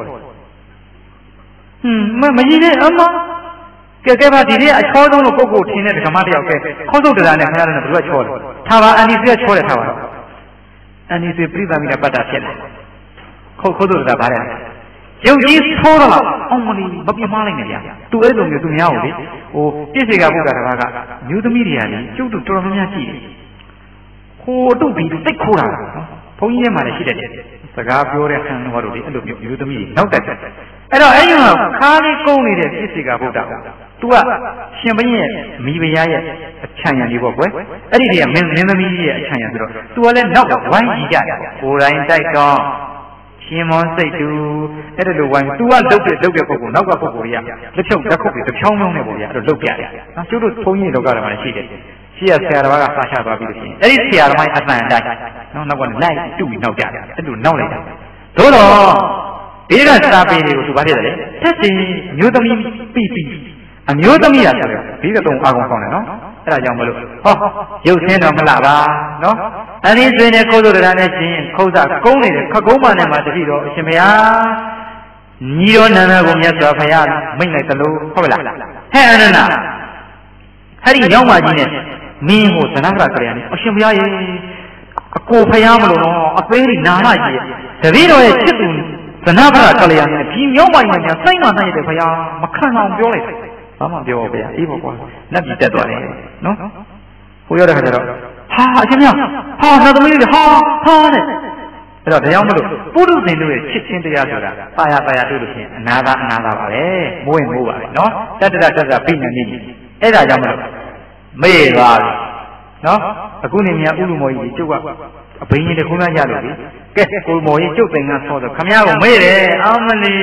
မကြီးတဲ့အမကဲပါဒီနေ့အချောဆုံးလို့ပုဂ္ဂိုလ်ထင်တဲ့ဓမ္မတယောက်ကဲခုတ်ဆုတ်တရားနဲ့ခင်ဗျားနဲ့ဘယ်တော့ချောတယ်ထားပါအန်ဒီစီကချောတယ်ထားပါအန်ဒီစီပရိသံမိတာပတ်တာဖြစ်လာခုတ်ဆုတ်တရားဗါတယ်ရုပ်ကြီးသိုးတော့အောင်မလီမပြမလိုက်နဲ့ဗျာသူအဲ့လိုမျိုးသူများကိုလေဟိုပြည့်စေကဘုရားတကားကမျိုးသမီးတွေကလေကျုပ်တို့တော်တော်များများကြည့်တယ်ဟိုတို့ပြီးသိခိုးတာနော်ဘုန်းကြီးထဲမှာလည်းရှိတယ်စကားပြောတဲ့ဟန်တော်တို့လေအဲ့လိုမျိုးသမီးတွေနောက်တက်အဲ့တော့အဲ့ဒီမှာခါးလေးကုန်းနေတဲ့ပြည့်စေကဘုရားသူကရှင်ဘုရင်ရဲ့မိဖုရားရဲ့အချမ်းရံလေးပေါ့ကွယ်အဲ့ဒီတည်းကမင်းသမီးရဲ့အချမ်းရံဆိုတော့သူကလည်းနောက်ကဝိုင်းကြည့်ကြတယ်ကိုယ်တိုင်တိုက်တော့ရှင်မောစိတ်တူအဲ့ဒါလိုဝိုင်းသူကလုတ်တဲ့ပုဂ္ဂိုလ်နောက်ကပုဂ္ဂိုလ်ကြီးကလက်ဖြုတ်လက်ခုပ်ပြီးတစ်ချောင်းလုံးနဲ့ပေါ့ဗျာအဲ့လိုလုတ်ပြတယ်နော်ကျုပ်တို့ဘုန်းကြီးလောကဓမ္မတွေရှိတယ်ရှိရဆရာတော်ကစာချသွားပြီးလို့ရှိရင်အဲ့ဒီဆရာတော်ရဲ့အတန်တိုင်းနော်နောက်ကလိုက်တူပြီးနောက်ကြတယ်အဲ့လိုနောက်လိုက်တာသို့တော့ဒီကစာပေတွေကိုသူဘာဖြစ်တယ်လဲတက်စီမျိုးသမီးပြီးအမျိုးသမီးရဆိုတော့ဒီကတော့အာကုန်ဆောင်တယ်နော်အဲ့ဒါကြောင့်မလို့ဟောရုပ်ဆင်းတော့မလှပါနော်အနည်းဆွေနဲ့ခိုးဆိုတရားနဲ့ချင်းခုတ်စားကုန်းနေတယ်ခကုန်းမနဲ့မှာတတိတော့အရှင်ဘုရားညီတော်နန္ဒကိုမြတ်စွာဘုရားမိန့်လိုက်သလိုဟုတ်လားဟဲ့အနန္ဒအဲ့ဒီရောက်မှကြီးနဲ့မင်းဟိုသနကရကရနဲ့အရှင်ဘုရားရေအကိုဘုရားမလို့တော့အသေးလေးနာမကြီးတပည့်တော်ရဲ့ချစ်သူသနကရကလျာနဲ့ဒီရောက်မှကြီးနဲ့စိတ်မှနိုင်တဲ့ဘုရားမခံအောင်ပြောလိုက်ဘာမှပြောပါဗျာအေးပေါ့ကွာနတ်ပြည်တက်သွားတယ်နော်ဟိုရောက်တဲ့ခါကျတော့ဟာအရှင်မြတ်ဟာနတ်သမီးတွေဟာတဲ့အဲ့တော့တရားမလို့ပုရုဇဉ်တို့ရဲ့ချစ်ချင်းတရားဆိုတာပါရတွေ့လို့ရှိရင်အနာသာပါပဲမိုးရင်မိုးပါပဲနော်တတ္တပိဏနိအဲ့ဒါကြောင့်မလို့မေ့ပါဘူးနော်အခုနေမြဥလူမော်ကြီးကျုပ်ကအဘိညာဉ်တစ်ခုမှရလို့ပြီကဲကိုမော်ကြီးကျုပ်ပင်ကဆောတော့ခမည်းကိုမေ့တယ်အမလီ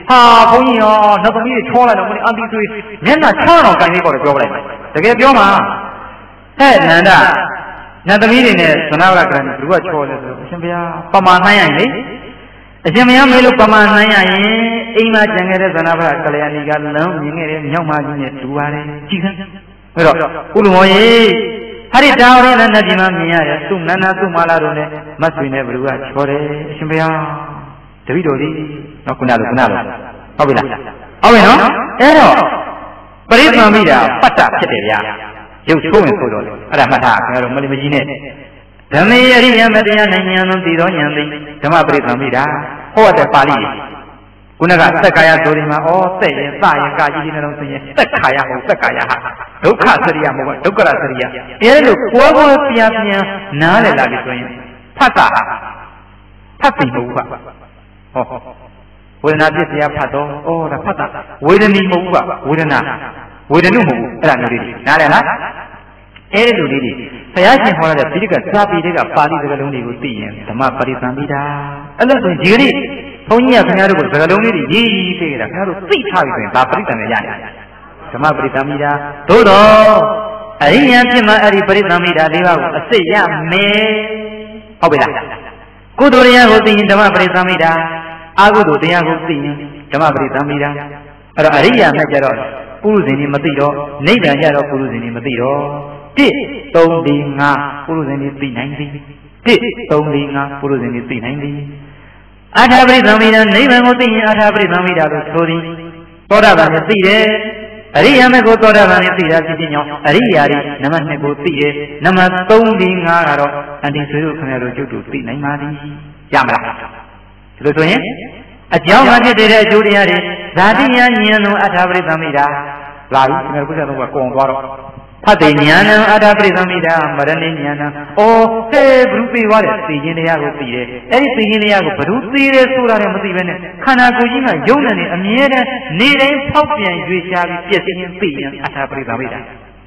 ဟာဘုန်းကြီးရောနောက်သမီးတွေချောလိုက်တော့မင်းအန်တီသွေးမျက်နှာချောတော့ကန်လေးပေါ်တော့ပြောလိုက်တကယ်ပြောမှာဟဲ့နန္ဒနတ်သမီးတွေနဲ့သနဝရကရဏဘုရားချောလဲဆိုအရှင်ဘုရားပမာနှိုင်းရရင်လေအရှင်ဘုရားမေးလို့ပမာနှိုင်းရရင်အိမ်မှာကျန်ခဲ့တဲ့သနဝရကလျာဏီကလမ်းမြင်ခဲ့တဲ့မြောက်မကြီးနဲ့တူပါတယ်ကြည်စမ်းအဲ့တော့ကုလူမောရေဟာဒီတာဝရနဲ့နတ်ပြည်မှာမြင်ရတယ်သူ့နန္ဒသူ့မာလာတို့နဲ့မတ်ဆွေနဲ့ဘုရားချောတယ်အရှင်ဘုရားတပည့်တော်ဒီနော်ခုနလိုဟုတ်ပြီလားဟုတ်ပြီနော်အဲ့တော့ပရိသမမိတာပတ္တဖြစ်တယ်ဗျာရုပ်ဆိုးဝင်ဆိုတော့လေအဲ့ဒါမှတ်ထားခင်ဗျားတို့မလီမကြီးနဲ့ဓမ္မေအရိယမတရားနဲ့ဉာဏ်လုံးသိသောဉာဏ်သိဓမ္မပရိသမမိတာဟောတဲ့ပါဠိခုနကသက်ကာယဆိုဒီမှာသက်ရင်စရင်ကာကြီးဒီနှလုံးသိရင်သက်ခါယဟုတ်သက်ကာယဟာဒုက္ခစရိယမဟုတ်ဒုက္ခရစရိယအဲ့လိုကိုယ်ကိုယ်ပြန်နားလည်လာပြီဆိုရင်ဖတ်တာဖတ်ပြီမဟုတ်ပါဟောဝေဒနာပြည့်စရာဖတ်တော့ဒါဖတ်တာဝေဒနီမဟုတ်ပါဝေဒနာဝေဒနုမဟုတ်ဘူးအဲ့ဒါမျိုးလေးနားလည်လားအဲ့ဒီလိုလေးတွေဘုရားရှင်ဟောတဲ့ပိဋကစာပေတွေကပါဠိစကားလုံးတွေကိုသိရင်ဓမ္မပရိသံပိတာအဲ့လိုဆိုရင်ဒီကနေ့ဘုန်းကြီးကခင်ဗျားတို့ကိုစကားလုံးလေးတွေရေးရေးပေးကြတာခင်ဗျားတို့သိထားပြီဆိုရင်ဒါပရိသံနဲ့ရတယ်ဓမ္မပရိသံပိတာသို့တော့အရိယာဖြစ်မှအဲ့ဒီပရိသံပိတာ၄ပါးကိုအစစ်ရမယ်ဟုတ်ပြီလားကုသိုလ်တရားကိုသိရင်ဓမ္မပရိသံပိတာအကုသိုလ်တရားကိုသိရင်ဓမ္မပရိသံပိတာအဲ့တော့အရိယာနဲ့ကြတော့ပုရုဇဉ်တွေမသိတော့နိဗ္ဗာန်ကြတော့ပုရုဇဉ်တွေမသိတော့1 3 4 5ပုရုဇဉ်တွေသိနိုင်သည်1 3 4 5ပုရုဇဉ်တွေသိနိုင်သည်အာထာပရိသံမိတာနိဗ္ဗာန်ကိုသိရင်အာထာပရိသံမိတာလို့ဆိုသည်သောတာပန်ကိုသိတယ်အရိယာမေကိုသောတာပန်ကိုသိတာဖြစ်ခြင်းကြောင့်အရိယာတွေနံပါတ်2ကိုသိတယ်နံပါတ်3 4 5ကတော့အန္တိဆွေတို့ခင်ဗျားတို့ကျုပ်တို့သိနိုင်ပါသည်ရမလားဒီလိုဆိုရင်အကြောင်းအဖြစ်တဲ့အကျိုးတရားတွေဇာတိယဉာဏ်လုံးအထာပရိသံမိတာလာပြီခင်ဗျားတို့ကတော့ကုန်သွားတော့ဖတ်တဲ့ဉာဏ်အထာပရိသံမိတာမရဏိဉာဏ်ဟောဟဲ့ဘုရုသိသွားတယ်သိခြင်းတရားကိုသိတယ်အဲ့ဒီသိခြင်းတရားကိုဘုရုသိတယ်ဆိုတာလည်းမသိဘဲနဲ့ခန္ဓာကိုယ်ကြီးကယုံနေအမြဲတမ်းနေတိုင်းဖောက်ပြန်ရွေ့ရှားပြီးပြည့်စည်ခြင်းသိရင်အထာပရိသံမိတာ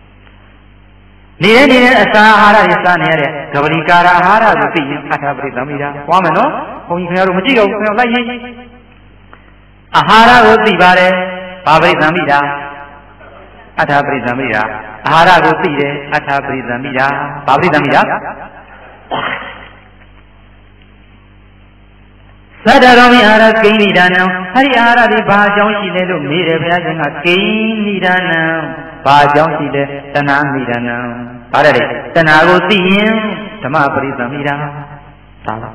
နေတဲ့အစာအာဟာရတွေစားနေရတဲ့ကပလီကာရအာဟာရကိုသိရင်အထာပရိသံမိတာဟောမယ်နော်ဘုန်းကြီးခင်ဗျားတို့မကြည့်တော့ဘူးခင်ဗျားလိုက်ရင်အာဟာရကိုသိပါတယ်ဘာပရိသံမိတာအထာပရိသံမိတာအာဟာရကိုသိတယ်အထာပရိသံမိတာဘာပရိသံမိတာသတ္တရောမိအာဟာရကိဏိဒါနံအဲ့ဒီအာဟာရဒီဘာအကြောင်းရှိလဲလို့မေးတယ်ဘုရားရှင်ကကိဏိဒါနံဘာအကြောင်းရှိလဲတဏှာမိဒါနံဘာတဲ့တဏှာကိုသိရင်ဓမ္မပရိသံမိတာဒါပါ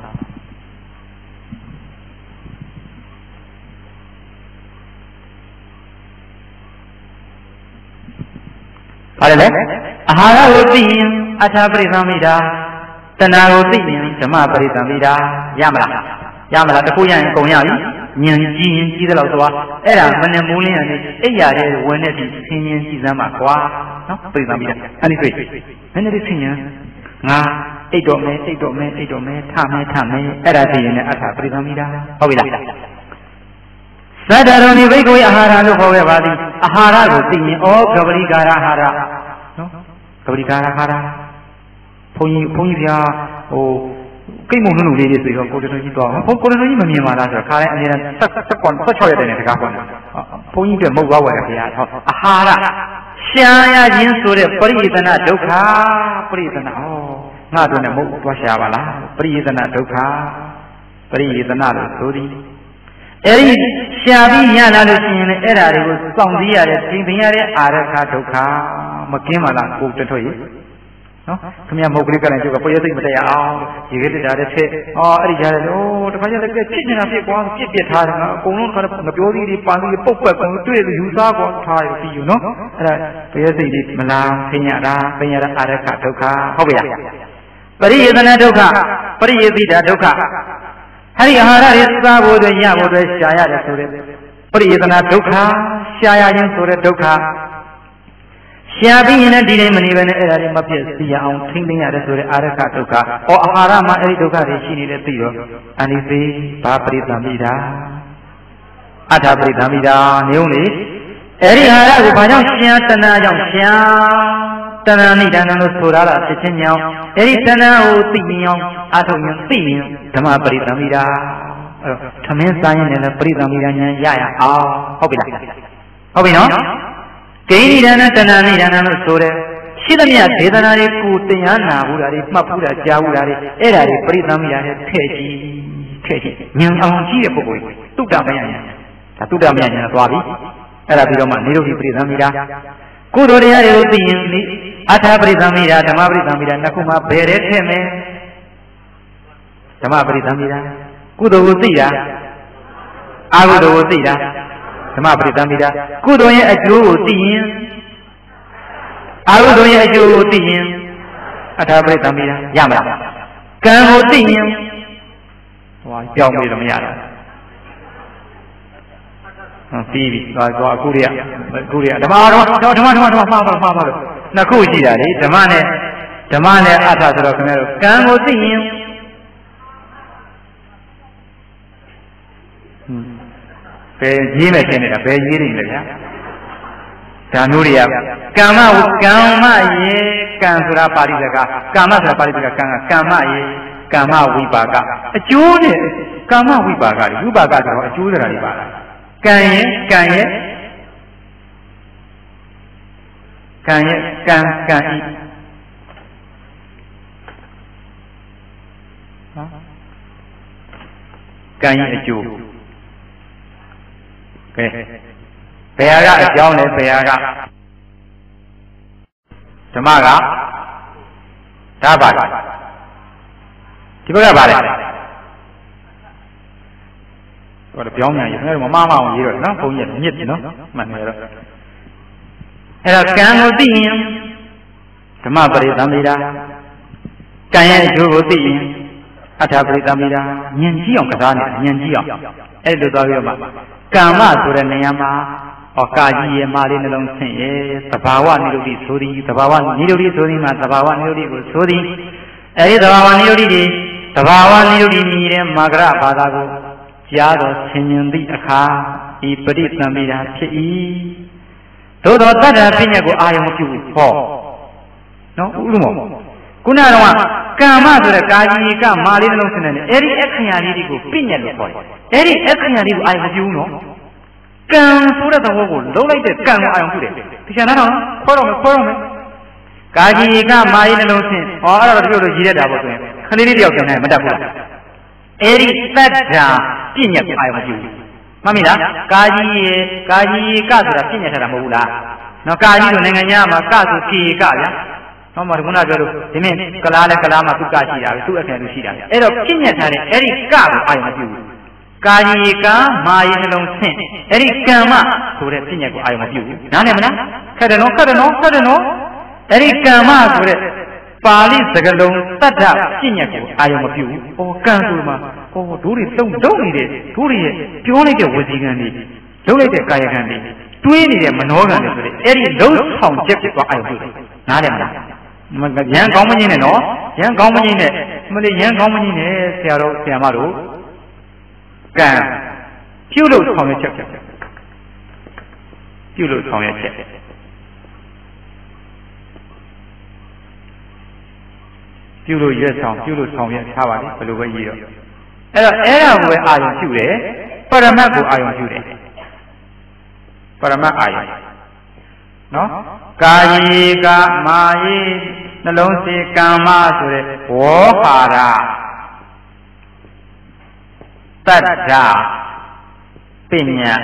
ဘာလဲအာဟာရကိုသိရင်အထာပရိသံမိတာတဏှာကိုသိရင်ဓမ္မပရိသံမိတာရမလားတခုရရင်ကုန်ရပြီဉာဏ်ကြီးရင်ကြီးသလောက်သွားအဲ့ဒါမနဲ့မိုးလင်းရတယ်အိယာတဲ့ဝင်တဲ့ဒီဆင်းရင်ကြည်စမ်းပါကွာနော်ပရိသံမိတာအဲ့ဒီတွေ့မနဲ့ဒီဆင်းရင်ငါအိတ်တော်မဲထမဲအဲ့ဒါသိရင်လည်းအထာပရိသံမိတာဟုတ်ပြီလားသတ္တရောနိဘိက္ခုအာဟာရလို့ခေါ်ခဲ့ပါသည်အာဟာရကိုသိရင်ကပလီကာရအာဟာရနော်ကပလီကာရအာဟာရဘုန်းကြီးဗျာကိတ်မုံနှုတ်လေးတွေဆိုတော့ကိုတတော်ကြီးသွားကိုတတော်ကြီးမမြင်ပါလားဆိုတော့ခါတိုင်းအမြဲတမ်း16ရက်တည်းနဲ့တကားပေါ့ဘုန်းကြီးတွေမဟုတ်သွားပါရဲ့ခင်ဗျာအာဟာရရှားရခြင်းဆိုတဲ့ပရိသနာဒုက္ခပရိသနာငါတို့နဲ့မဟုတ်သွားရှာပါလားပရိသနာဒုက္ခပရိသနာလို့ဆိုသည်အဲ့ဒီရှားပြီးရလာလို့ရှိရင်လည်းအဲ့ဓာတွေကိုစောင့်စည်းရတဲ့သင်သိရတဲ့အာရခဒုက္ခမကင်းပါလားကိုတထွေးနော်ခင်ဗျာမဟုတ်ကလေးကလည်းကျုပ်ကပေါ်ရစိတ်မတရားအောင်ဒီကိစ္စတဲ့ထက်အဲ့ဒီကြားတယ်တခါကျလည်းချစ်နေတာဖြစ်ကွာပြစ်ထားတယ်ငါအကုန်လုံးခါမပြောသေးဒီပန်းသေးပုတ်ပတ်ကုန်တွေ့လို့ယူစားကွာထားရပြီးယူနော်အဲ့ဒါပေါ်ရစိတ်ဒီမလားခင်းရတာအာရခဒုက္ခဟုတ်ပြီလားပရိယေသနာဒုက္ခပရိယေတိတာဒုက္ခအဲ့ဒီအာဟာရတွေစားဖို့အတွက်ရဖို့အတွက်ရှားရတယ်ဆိုတဲ့ပရိယေသနာဒုက္ခရှားရခြင်းဆိုတဲ့ဒုက္ခရှားပြီးရင်လည်းဒီတိုင်းမနေပဲနဲ့အဲ့ဒါတွေမပြည့်စည်အောင်ထိမ့်သိမ်းရတယ်ဆိုတဲ့အာရခဒုက္ခအာဟာရမှာအဲ့ဒီဒုက္ခတွေရှိနေတဲ့သိတော့အနိသေဘာပရိသံမိတာအထာပရိသံမိတာနေုံလေအဲ့ဒီအာဟာရကိုဘာကြောင့်ရှားတဏှာကြောင့်ရှားတဏှာနိဒာနလို့ဆိုရတာဖြစ်ခြင်းကြောင့်အဲ့ဒီတဏှာကိုသိမြင်အောင်အထုတ်ရင်သိရင်ဓမ္မပရိသံမိတာထမင်းစားရင်လည်းပရိသမီရဉာဏ်ရရအောင်ဟုတ်ပြီလားဟုတ်ပြီနော်ဂိဏိဒါနတဏှာနိဒါနလို့ဆိုတယ်ရှိသမျှဒေသနာတွေကိုတရားနာဘူးတာတွေမှတ်ဘူးတာကြားဘူးတာတွေအဲ့ဒါတွေပရိသမီရနဲ့ထည့်ကြည့်ဉာဏ်အောင်ကြည့်တဲ့ပုဂ္ဂိုလ်တုတ္တမယဉာဏ်ဒါတုတ္တမယဉာဏ်သွားပြီအဲ့ဒါပြီးတော့မှနိရောဓိပရိသမီရာကုသိုလ်တရားတွေကိုသိရင်အထာပရိသမီရာဓမ္မပရိသမီရာနှစ်ခုမှဘယ်တဲ့ထည့်မယ်ဓမ္မပရိသမီရာကုသိုလ်ကိုသိတာအကုသိုလ်ကိုသိတာဓမ္မပရိသမီရာကုသိုလ်ရဲ့အကျိုးကိုသိရင်အကုသိုလ်ရဲ့အကျိုးကိုသိရင်အထာပရိသမီရာရမလားကံကိုသိရင်ဟောကြောက်မေးလို့မရတော့ပြီးပြီသွားအခုတွေကဓမ္မတော့မှားပါလို့နှစ်ခုရှိတာလေဓမ္မနဲ့အထာဆိုတော့ခင်ဗျားတို့ကံကိုသိရင်ဘယ်ရေးမယ်ရှင်းနေတာဘယ်ရေးနေလဲဗျာဒါမျိုးတွေကကမ္မရေကံဆိုတာပါဠိစကားကမ္မဆိုတာပါဠိစကားကံမရေကမ္မဝိပါကအကျိုးနဲ့ကမ္မဝိပါကတွေဝိပါကဆိုတော့အကျိုးဆိုတာတွေပါလားကံရဲ့ကံဤကံရဲ့အကျိုးကဲဘယ်ဟာကအကြောင်းလဲဘယ်ဟာကဓမ္မကဒါပါဒီဘက်ကပါလေဟိုတော့ပြောင်းမြန်ရခင်ဗျားတို့မမအောင်ရေးတော့နော်ဘုန်းကြီးကညစ်ပြီနော်မှန်တယ်တော့အဲ့တော့ကံကိုသိရင်ဓမ္မပရိသမီရာကံရဲ့အကျိုးကိုသိရင်အထာပရိသမီရာဉာဏ်ကြီးအောင်ကစားနေဉာဏ်ကြီးအောင်အဲ့လိုသွားပြီးတော့မှကမ္မဆိုတဲ့နေရာမှာကာကြီးရဲ့မာလေးနှလုံးဆင့်ရဲ့သဘာဝနိရုဒ္ဓိဆိုသည်သဘာဝနိရုဒ္ဓိဆိုသည်မှာသဘာဝနိရုဒ္ဓိကိုဆိုသည်အဲဒီသဘာဝနိရုဒ္ဓိတွေသဘာဝနိရုဒ္ဓိမြည်တဲ့မာဂရဘာသာကိုကြားတော်ဆင်ញင်သည့်အခါဤပရိသမီရာဖြစ်၏သို့သောတတ္တပညာကိုအာယုံမပြုဘူးဟောနော်ဥလူမောခုနကတော့ကမ္မဆိုတဲ့ကာကြီးကမာလေးနှလုံးဆင့်တဲ့အဲဒီအခရာလေးတွေကိုပညာလို့ခေါ်တယ်အဲဒီအခရာလေးကိုအာယုံမပြုဘူးနော်ကံဆိုတဲ့သဘောကိုလုံးလိုက်တဲ့ကံကိုအာယုံပြုတယ်ဒီချာတော့ခေါ်တော့မယ်ကာကြီးကမာလေးနှလုံးဆင့်ဟောအဲ့ဒါတို့ရေးရတာပေါ့ဆိုရင်ခလေးလေးတယောက်ကျန်တယ်မတတ်ဘူးအဲဒီတတ္တာပညာကိုအာယုံမပြုဘူးမှတ်မိလားကာကြီးကဆိုတာပညာထားတာမဟုတ်ဘူးလားနော်ကာကြီးတို့နိုင်ငံသားမှာကဆိုဖြေကဗျာနော်မဟုတ်ခုနပြောလို့ဒီနေ့ကလားလဲကလားမှာသူကရှိတာပဲသူ့အခက်သူရှိတာအဲ့တော့ပညာထားတဲ့အဲ့ဒီကကိုအာယုံမပြုဘူးကာယကမာယနှလုံးဆင့်အဲ့ဒီကမ္မဆိုတဲ့ပညာကိုအာယုံမပြုဘူးနားလည်မလားခက်တယ်နော်အဲ့ဒီကမ္မဆိုတဲ့ပါဠိစကားလုံးတတ္တပညာကိုအာယုံမပြုဘူးကံဆိုမှာဒိုးတွေလုံးနေတယ်ဒိုးတွေရဲ့ပြောလိုက်တဲ့ဝစီကံတွေလုံးလိုက်တဲ့ကာယကံတွေတွေးနေတဲ့မနောကံတွေဆိုတဲ့အဲ့ဒီလုံးဆောင်ချက်ကိုအာယုံပြုတယ်နားလည်မလားရန်ကောင်းမင်းနဲ့နော်ရန်ကောင်းမင်းနဲ့မလေးရန်ကောင်းမင်းနဲ့ဆရာတော်ဆရာမတို့ကံပြုလို့ဆောင်ရွက်ချက်ပြုလို့ဆောင်ရွက်ချက်ပြုလို့ရွက်ဆောင်ပြုလို့ဆောင်ရွက်ထားပါလိမ့်ဘယ်လိုပဲရေးတော့အဲ့ဒါကိုပဲအာယုံပြုတယ်ပရမတ်ကိုအာယုံပြုတယ်ပရမတ်အာယုံနော်ကာယေကမာယေနှလုံးစေကမ္မဆိုတဲ့ဝေါဟာရတတ္တပညာ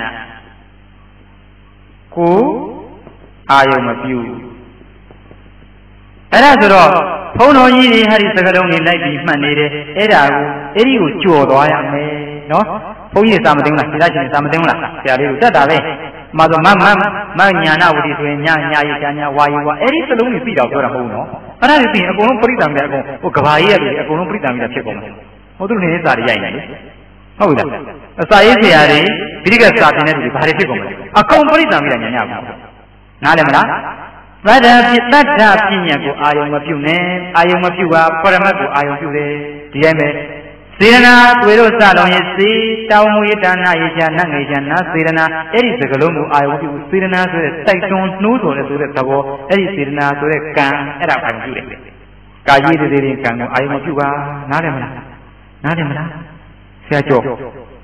ကိုအာယုံမပြုအဲ့ဒါဆိုတော့ဘုန်းတော်ကြီးတွေဟာဒီစကားလုံးတွေလိုက်ပြီးမှတ်နေတယ်အဲ့ဒီကိုကြော်သွားရမယ်နော်ဘုန်းကြီးစာမသိဘူးလားဆရာရှင်စာမသိဘူးလားဆရာလေးတို့တတ်တာပဲမှာဆိုမညာနာဝတိဆိုရင်ညာရီညာဝါယီဝါအဲ့ဒီစလုံးတွေသိတော့ပြောတာမဟုတ်ဘူးနော်အဲ့ဒါတွေသိရင်အကုန်လုံးပရိသတ်တွေအကုန်ကဘာကြီးရဲ့အကုန်လုံးပရိသတ်တွေဖြစ်ကုန်တယ်ဟိုသူတို့နေစာတွေရိုက်နေတယ်ဟုတ်လားအစာရေးဆရာတွေဒီကစာတင်တဲ့သူတွေဘာတွေဖြစ်ကုန်လဲအကုန်ပရိသတ်တွေညာဘူးနားလည်မလားသတ္တပညာကိုအာယုံမပြုနဲ့အာယုံမပြုပါပရမတ်ကိုအာယုံပြုတယ်ဒီတိုင်းပဲစေရနာတွေ့လို့စလုံးရဲ့စေတောင်းမွေးဒါနရေချာနတ်ငယ်ချာနာစေရနာအဲ့ဒီစကလုံးကိုအာယုံပြုစေရနာဆိုတဲ့တိုက်တွန်းနှိုးဆော်တဲ့ဆိုတဲ့သဘောအဲ့ဒီစေရနာဆိုတဲ့ကံအဲ့ဒါအာယုံပြုတယ်ကာယီတည်းတည်းကံကိုအာယုံမပြုပါနားတယ်မလားဆရာကျော်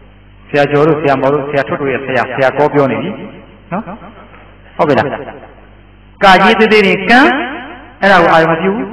ဆရာကျော်တို့ဆရာမော်တို့ဆရာထွတ်တို့ရဲ့ဆရာကောပြောနေပြီနော်ဟုတ်ပြီလားကာကြီးသေးသေးတွေကံအဲ့ဒါကိုအာရုံမပြုဘူး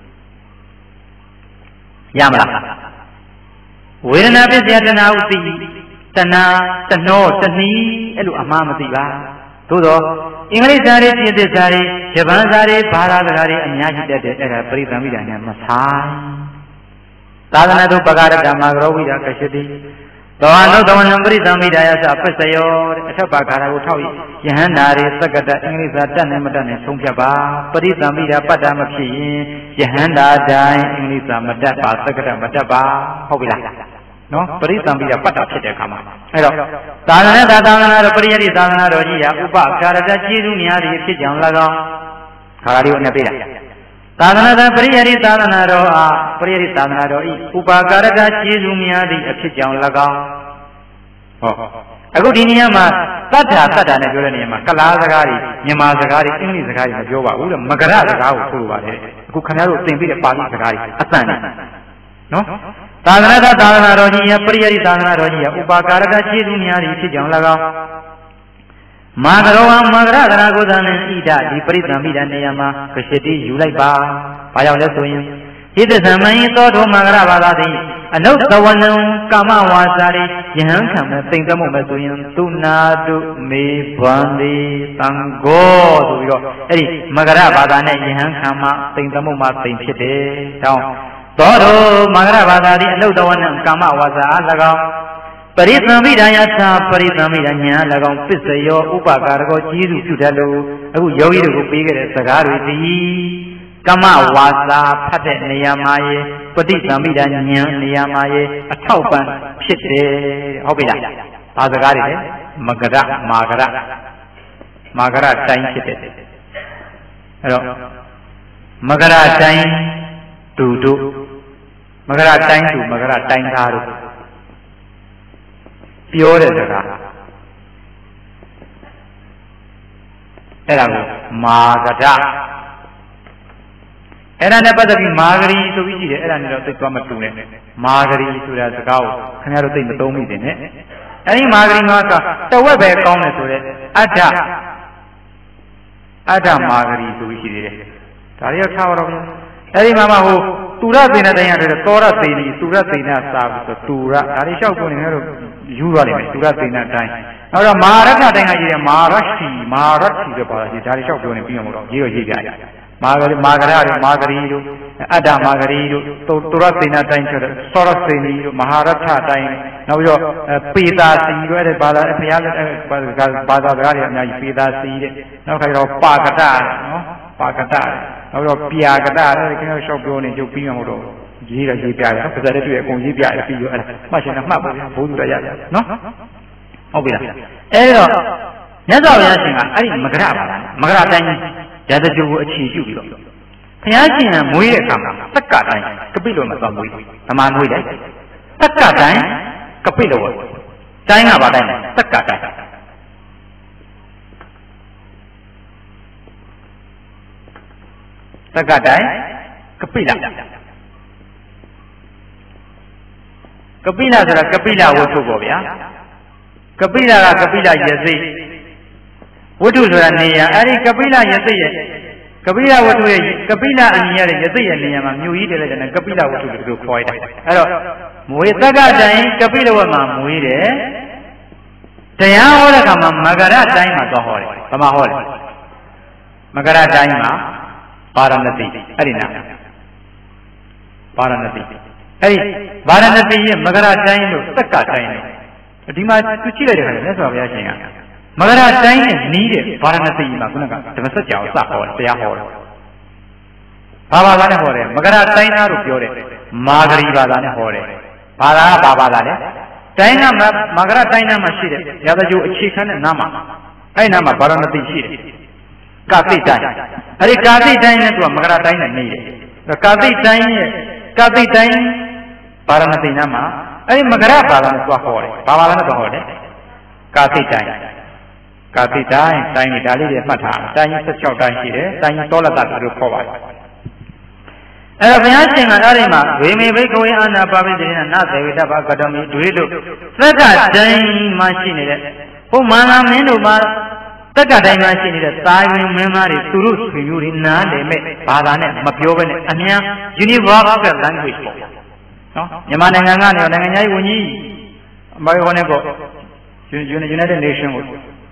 ရမလားဝေဒနာပစ္စယတဏှာဥသိတဏှာတဏှောတဏှီအဲ့လိုအမှားမသိပါသို့တော့အင်္ဂလိပ်စာတွေပြင်သစ်စာတွေဂျပန်စာတွေဘာသာစကားတွေအများကြီးတက်တဲ့အဲ့ဒါပရိသံဝိဒာနဲ့မဆိုင်သာသနာ့တို့ပဂရတမဂရောဝိဒာကရှိတိသောအနုသဝနံပရိသံဝိဒာယသပစ္စယောအထက်ပါခါရကိုထောက်ယဟန္တာတွေသက္ကတအင်္ဂလိပ်စာတတ်နိုင်မတတ်နိုင်ဆုံးဖြတ်ပါပရိသံဝိဒာပတ္တမဖြစ်ရင်ယဟန္တာတိုင်းအင်္ဂလိပ်စာမတတ်ပါသက္ကတမတတ်ပါဟုတ်ပြီလားနော်ပရိသံဝိဒာပတ္တဖြစ်တဲ့အခါမှာအဲ့တော့သာသနာ့သာသနာတော်ပရိယတိသာသနာတော်ကြီးရာဥပကာရတကျေးဇူးများသည်ဖြစ်ကြောင်း၎င်းခါရလေးကိုနဲ့ပြေးတာသာသနာ့ပရိယတိသာသနာတော်အားပရိယတိသာသနာတော်ဤဥပကာရတကျေးဇူးများသည်အဖြစ်ကြောင်း၎င်းဟောအခုဒီနေရာမှာတတ္တာနဲ့ပြောတဲ့နေရာမှာကလားစကားတွေမြန်မာစကားတွေအင်္ဂလိပ်စကားတွေမပြောပါဘူးတဲ့မဂရစကားကိုဆိုလိုပါတယ်အခုခင်ဗျားတို့သင်ပြီးတဲ့ပါဠိစကားတွေအတန်နဲ့နော်သာသနာတော်ကြီးယပရိယတိသာသနာတော်ကြီးယဥပါကာရတကျေးဇူးများသည်ဖြစ်ကြောင်း၎င်းမာကရောမာကရသရာကိုသနဲ့ဣဒဒီပရိသံမိတာနေရာမှာကရှိတိယူလိုက်ပါဘာကြောင့်လဲဆိုရင်ဣဒသမယသောထောမာကရဘာသာသည်အနုသဝနံကာမဝါစာရိယဟံခံမဲ့သိမ့်တမှုမဲ့ဆိုရင်သူနာတုမေဘန္တိသံဃောဆိုပြီးတော့အဲ့ဒီမကရဘာသာနဲ့ယဟံခံမှသိမ့်တမှုမှသိမ့်ဖြစ်တယ်တောင်းသောတောမကရဘာသာသည်အနုသဝနံကာမဝါစာအား၎င်းပရိသံမိတာယသာပရိသံမိတာညာ၎င်းပစ္စယောဥပကာရကောကျေးဇူးပြုတတ်လို့အခုယောဂီတို့ကိုပေးခဲ့တဲ့စကားတွေဒီကမ္မဝါစာဖတ်တဲ့နေရာမှာရေပฏิသံမိတာညာနေရာမှာရေအထောက်ပံ့ဖြစ်တယ်ဟုတ်ပြီလားဘာစကားတွေလဲမကရမာကရတိုင်းဖြစ်တယ်အဲ့တော့မကရတိုင်းသူတို့မကရတိုင်းသူမကရတိုင်းသားတို့ပြောတဲ့စကားအဲ့ဒါကိုမာကရအဲ့ဒါနဲ့ပတ်သက်ပြီးမာဂရီဆိုပြီးရှိတယ်အဲ့ဒါနဲ့တော့သိသွားမတူနဲ့မာဂရီဆိုတာစကားကိုခင်ဗျားတို့သိမသုံးမိတယ်နဲ့အဲ့ဒီမာဂရီမှာကတဝက်ပဲကောင်းတယ်ဆိုတဲ့အဋ္ဌမာဂရီဆိုပြီးရှိသေးတယ်ဒါတွေကထားတော့အဲ့ဒီမှာဟိုတူရသေနတိုင်းရတယ်သောရသေနီတူရသေနစာပြီးဆိုတူရဒါတွေလျှောက်ကုန်နေတယ်ယူရလိမ့်မယ်တူရသေနတိုင်းနောက်တော့မဟာရထတိုင်းကရေးတယ်မဟာရရှိလို့ပါတာဒီဒါတွေလျှောက်ပြောနေပြီးအောင်တော့ရေးတော့ရေးပြရတယ်မာဂရီတို့မာဂရီတို့အဋ္ဌမာဂရီတို့တူရသေနတိုင်းဆိုတော့သောရသေနီတို့မဟာရထတိုင်းနောက်ပြီးတော့ပေသာစီတို့အဲ့ဒါဘာသာဘုရားဘာသာစကားတွေအများကြီးပေသာစီတဲ့နောက်ခါကျတော့ပါကတနော်ပါကတနောက်တော့ပြာကတတဲ့ခင်ဗျားရှောက်ပြောနေကြုတ်ပြီးအောင်တော့ရေးတော့ရေးပြရတယ်ပါဇာတ်တွေအကုန်ရေးပြရတယ်ပြီးတော့အဲ့ဒါမှတ်ရှင်နဲ့မှတ်ပါဗျာဘိုးသူရရနော်ဟုတ်ပြီလားအဲ့တော့မြတ်စွာဘုရားရှင်ကအဲ့ဒီမကရပါလားမကရတိုင်းရာဇကြိုကိုအခြေပြုပြီးတော့ဘုရားရှင်ကမွေးတဲ့အခါမှာသက္ကတိုင်းကပိလောမှာသွားမွေးဓမ္မမွေးတယ်သက္ကတိုင်းကပိလောတိုင်းကပါတိုင်းသက္ကတိုင်းသက္ကတိုင်းကပိလဆိုတာကပိလဝတ္ထုပေါ့ဗျာကပိလကကပိလယသိဝတ္ထုဆိုတာနေရာအဲ့ဒီကပိလယသိရဲ့ကပိလဝတ္ထုရဲ့ကပိလအမည်ရတဲ့ယသိရဲ့နေရာမှာမြို့ကြီးတယ်လည်းကပိလဝတ္ထုလို့ခေါ်ရတာအဲ့တော့မွေသက္ကတိုင်းကပိလဝတ်မှာမွေးတယ်တရားဟောတဲ့အခါမှာမကရတိုင်းမှာသွားဟောတယ်ဘာမှဟောတယ်မကရတိုင်းမှာပါရဏတိအဲ့ဒီနာပါရဏတိအဲ့ဒီပါရဏတိရဲ့မကရတိုင်းလို့သက္ကတိုင်းလို့ဒီမှာသူကြည့်လိုက်တဲ့အခါမြတ်စွာဘုရားရှင်ကမကရတိုင်းနဲ့နီးတဲ့ပါရဏတိမှာခုနကဓမ္မစကြာကိုစဟောတယ်တရားဟောတယ်ဘာသာနဲ့ဟောတယ်မကရတိုင်းသားလို့ပြောတယ်မာဂရီဘာသာနဲ့ဟောတယ်ဘာသာကဘာသာလဲတိုင်းကမကရတိုင်းနာမှာရှိတယ်ရာဇကြိုအခြေခံတဲ့နာမှာအဲ့နာမှာပါရဏတိရှိတယ်ကာသိတိုင်းအဲ့ဒီကာသိတိုင်းနဲ့သူကမကရတိုင်းနဲ့နေတယ်ကာသိတိုင်းပါရဏတိနာမှာအဲ့ဒီမကရဘာသာနဲ့သူကဟောတယ်ဘာသာနဲ့သူဟောတယ်ကာသိတိုင်းတိုင်းဒါလေးတွေမှတ်ထားတိုင်း16တိုင်းရှိတယ်တိုင်းတောလတ္တလို့ခေါ်ပါတယ်အဲ့တော့ဘုရားရှင်ကအဲ့ဒီမှာဝေမေဘိကဝေအာနာပါပိတိနဲ့နသေဝိတ္တဘာကတမိတွေတို့သက်ကတိုင်းမှရှိနေတဲ့ဘုမာလာမင်းတို့မှာသက်ကတိုင်းမှရှိနေတဲ့သာယဝင်မင်းသားတွေသူတို့ဆွေမျိုးတွေနားလည်မဲ့ဘာသာနဲ့မပြောဘဲနဲ့အများ universal language ပေါ့နော်မြန်မာနိုင်ငံကနေနိုင်ငံခြားရေးဝန်ကြီးအမေရိကန်နဲ့ပေါ့ United Nations ကို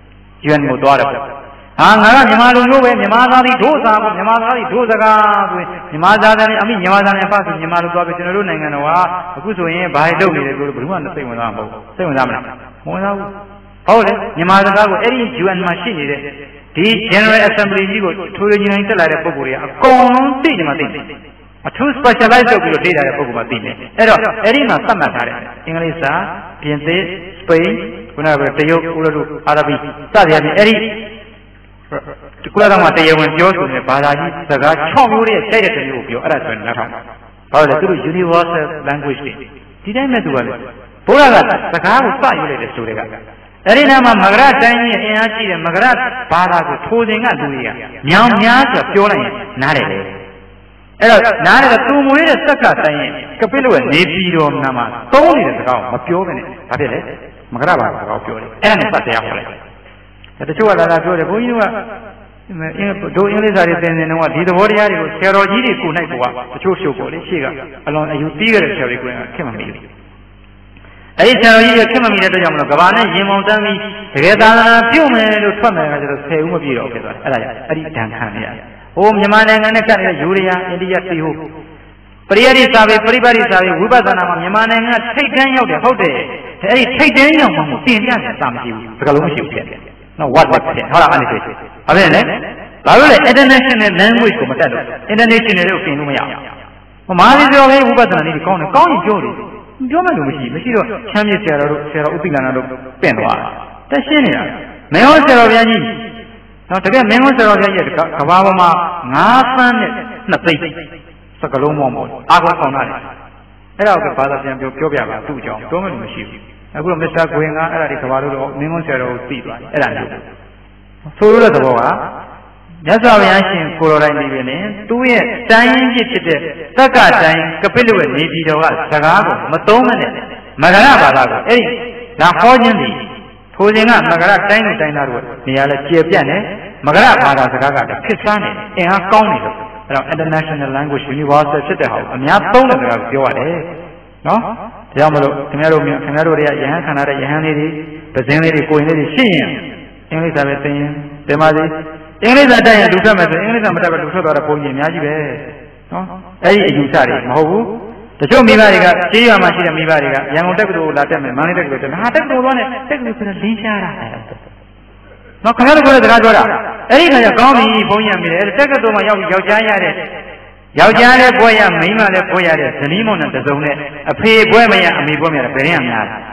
UN ကိုသွားတယ်ပေါ့ဟာငါကမြန်မာလူမျိုးပဲမြန်မာသားတွေဒုစာပေါ့မြန်မာသားတွေဒုစကားဆိုရင်မြန်မာသားတွေအမိမြန်မာသားနဲ့ဖတ်ပြီးမြန်မာလူသွားပြီးကျွန်တော်တို့နိုင်ငံတော်ကအခုဆိုရင်ဘာတွေလုပ်နေလဲဆိုတော့ဘယ်သူမှစိတ်ဝင်စားမှာမဟုတ်ဘူးစိတ်ဝင်စားမလားမဝင်စားဘူးဟုတ်တယ်မြန်မာစကားကိုအဲ့ဒီ UN မှာရှိနေတဲ့ဒီ General Assembly ကြီးကိုထိုးရင်းချင်းတက်လာတဲ့ပုံကိုယ်တွေကအကုန်လုံးသိနေမှသိတယ်အထူး specialize လုပ်ပြီးတော့သိတာတဲ့ပုံကမှသိတယ်အဲ့တော့အဲ့ဒီမှာသတ်မှတ်ထားတယ်အင်္ဂလိပ်စာပြင်သစ်စပိန်ခုနကတရုတ်ဥရောပအာရဗီစသည်အပြင်အဲ့ဒီကုလသမဂ္ဂတရားဝင်ပြောဆိုတဲ့ဘာသာကြီးစကား6မျိုးရဲ့စိတ်တဲ့မျိုးကိုပြောအဲ့ဒါဆိုရင်နားထောင်ပါဘာလို့လဲသူတို့ universal language တွေဒီတိုင်းမဲ့သူကလေဘုရားကစကားကိုစရွေးလိုက်တဲ့ဆိုတဲ့ကအဲ့ဒီနာမှာမဂရတိုင်းရဲ့အင်အားကြီးတဲ့မဂရဘာသာကိုထိုစဉ်ကလူတွေကမြောင်များဆိုပြောလိုက်ရင်နားတယ်လေအဲ့တော့နားတယ်သူမွေးတဲ့စက်ကတိုင်းရဲ့ကပိလဝဲနေပြည်တော်နာမှာသုံးနေတဲ့စကားကိုမပြောဘဲနဲ့ဘာဖြစ်လဲမဂရဘာသာစကားကိုပြောတယ်အဲ့ဒါနဲ့ပတ်တရားဟောလိုက်တချို့ကလာပြောတယ်ဘုန်းကြီးတို့ကတို့အင်္ဂလိပ်စာတွေသင်တော့ဒီသဘောတရားတွေကိုဆရာတော်ကြီးတွေကိုနိုင်ကွာတချို့ရှုပ်ပေါ်လေရှေ့ကအလွန်အယူတီးခဲ့တဲ့ဆရာတွေကိုခင်မမီဘူးအဲ့ဒီဆရာတော်ကြီးကခင်မမီတဲ့အတွက်ကြောင့်မလို့ကဘာနဲ့ရင်မောင်တန်းပြီးတကယ်သာသနာပြုတ်မယ်လို့ထွက်မယ်ကကျတော့10ဦးမပြည့်တော့ဖြစ်သွားတယ်အဲ့ဒါကြောင့်အဲ့ဒီဒဏ်ခံရဟိုမြန်မာနိုင်ငံနဲ့ကပ်နေတဲ့ယူရီးယားအိန္ဒိယတီဟိုပရိယတိစာပေပရိပတ်တိစာပေဝိပဿနာမှာမြန်မာနိုင်ငံထိတ်တန်းရောက်တယ်ဟုတ်တယ်အဲ့ဒီထိတ်တန်းရောက်မှမတင်ပြတယ်စာမရှိဘူးစကားလုံးမရှိဘူးဖြစ်တယ်နော် what ဖြစ်ဟုတ်လားအဲ့ဒီဖြစ်ဘာဖြစ်လဲဘာလို့လဲ international language ကိုမတတ်လို့ international ကိုပြင်လို့မရဘူးမာရီပြောခဲ့ဝိပဿနာနည်းကောင်းတယ်ကောင်းရင်ပြောတယ်ပြောမှလို့မရှိတော့ချမ်းမြေဆရာတော်တို့ဆရာတော်ဥပိ္ပန္နတို့ပင့်သွားတယ်တက်ရှင်းနေတာမင်းဟောဆရာတော်ဘုရားကြီးနော်တကယ်မင်းဟောဆရာတော်ဘုရားကြီးကဘာပေါ်မှာ9သန်းနဲ့2သိန်းစကလုံးမောင်းပေါ့အားကောင်းကောင်းတာလေအဲ့ဒါကိုဘာသာပြန်ပြောပြပါသူ့အကြောင်းပြောမှလို့မရှိဘူးအခုတော့မစ္စတာဂွင်ကအဲ့ဒါဒီကဘာလို့တော့မင်းဟောဆရာတော်ကိုသိသွားတယ်အဲ့ဒါမျိုးဆိုလိုတဲ့သဘောကမြတ်စွာဘုရားရှင်ကိုတော်တိုင်နေပြီနဲ့သူ့ရဲ့တိုင်းရင်းဖြစ်တဲ့သက်ကတိုင်းကပိလဝဲနေပြည်တော်ကစကားကိုမသုံးမနဲ့မဂရဘာသာကိုအဲ့ဒီဒါဟောခြင်းဒီထိုစဉ်ကမဂရတိုင်းနဲ့တိုင်းသားတို့နေရာလဲကျေပြန့်တယ်မဂရဘာသာစကားကလည်းဖြစ်စားနေအင်အားကောင်းနေလို့အဲ့တော့ international language universal ဖြစ်တဲ့ဟာကိုအများသုံးတဲ့စကားကိုပြောရတယ်နော်ဒါကြောင့်မလို့ခင်ဗျားတို့တွေကယဟန်ခံရတဲ့ယဟန်လေးတွေပဇင်းလေးတွေကိုရင်လေးတွေရှိရင်အင်္ဂလိပ်စာပဲသင်ရင်တင်ပါစေအင်္ဂလိပ်စာတက်ရင်လူထွက်မယ်ဆိုအင်္ဂလိပ်စာမတက်ဘူးလူထွက်သွားတဲ့ပုံကြီးအများကြီးပဲနော်အဲ့ဒီအယူဆတွေမဟုတ်ဘူးတချို့မိဘတွေကကြေးရွာမှာရှိတဲ့မိဘတွေကရန်ကုန်တက္ကသိုလ်လာတက်မယ်မန္တလေးတက္ကသိုလ်တက်ဟာတက္ကသိုလ်သွားနဲ့တက္ကသိုလ်ဆိုတော့လင်းရှားတာနော်ခင်ဗျားတို့ကစကားပြောတာအဲ့ဒီခါကျကောင်းပြီဘုန်းကြီးကမိတယ်အဲ့တက္ကသိုလ်မှာယောက်ျားရတဲ့ယောက်ျားလည်းပွဲရမိန်းမလည်းပွဲရတဲ့ဇနီးမောင်နဲ့တစုံနဲ့အဖေပွဲမရအမေပွဲမရဘယ်ရင်များလဲ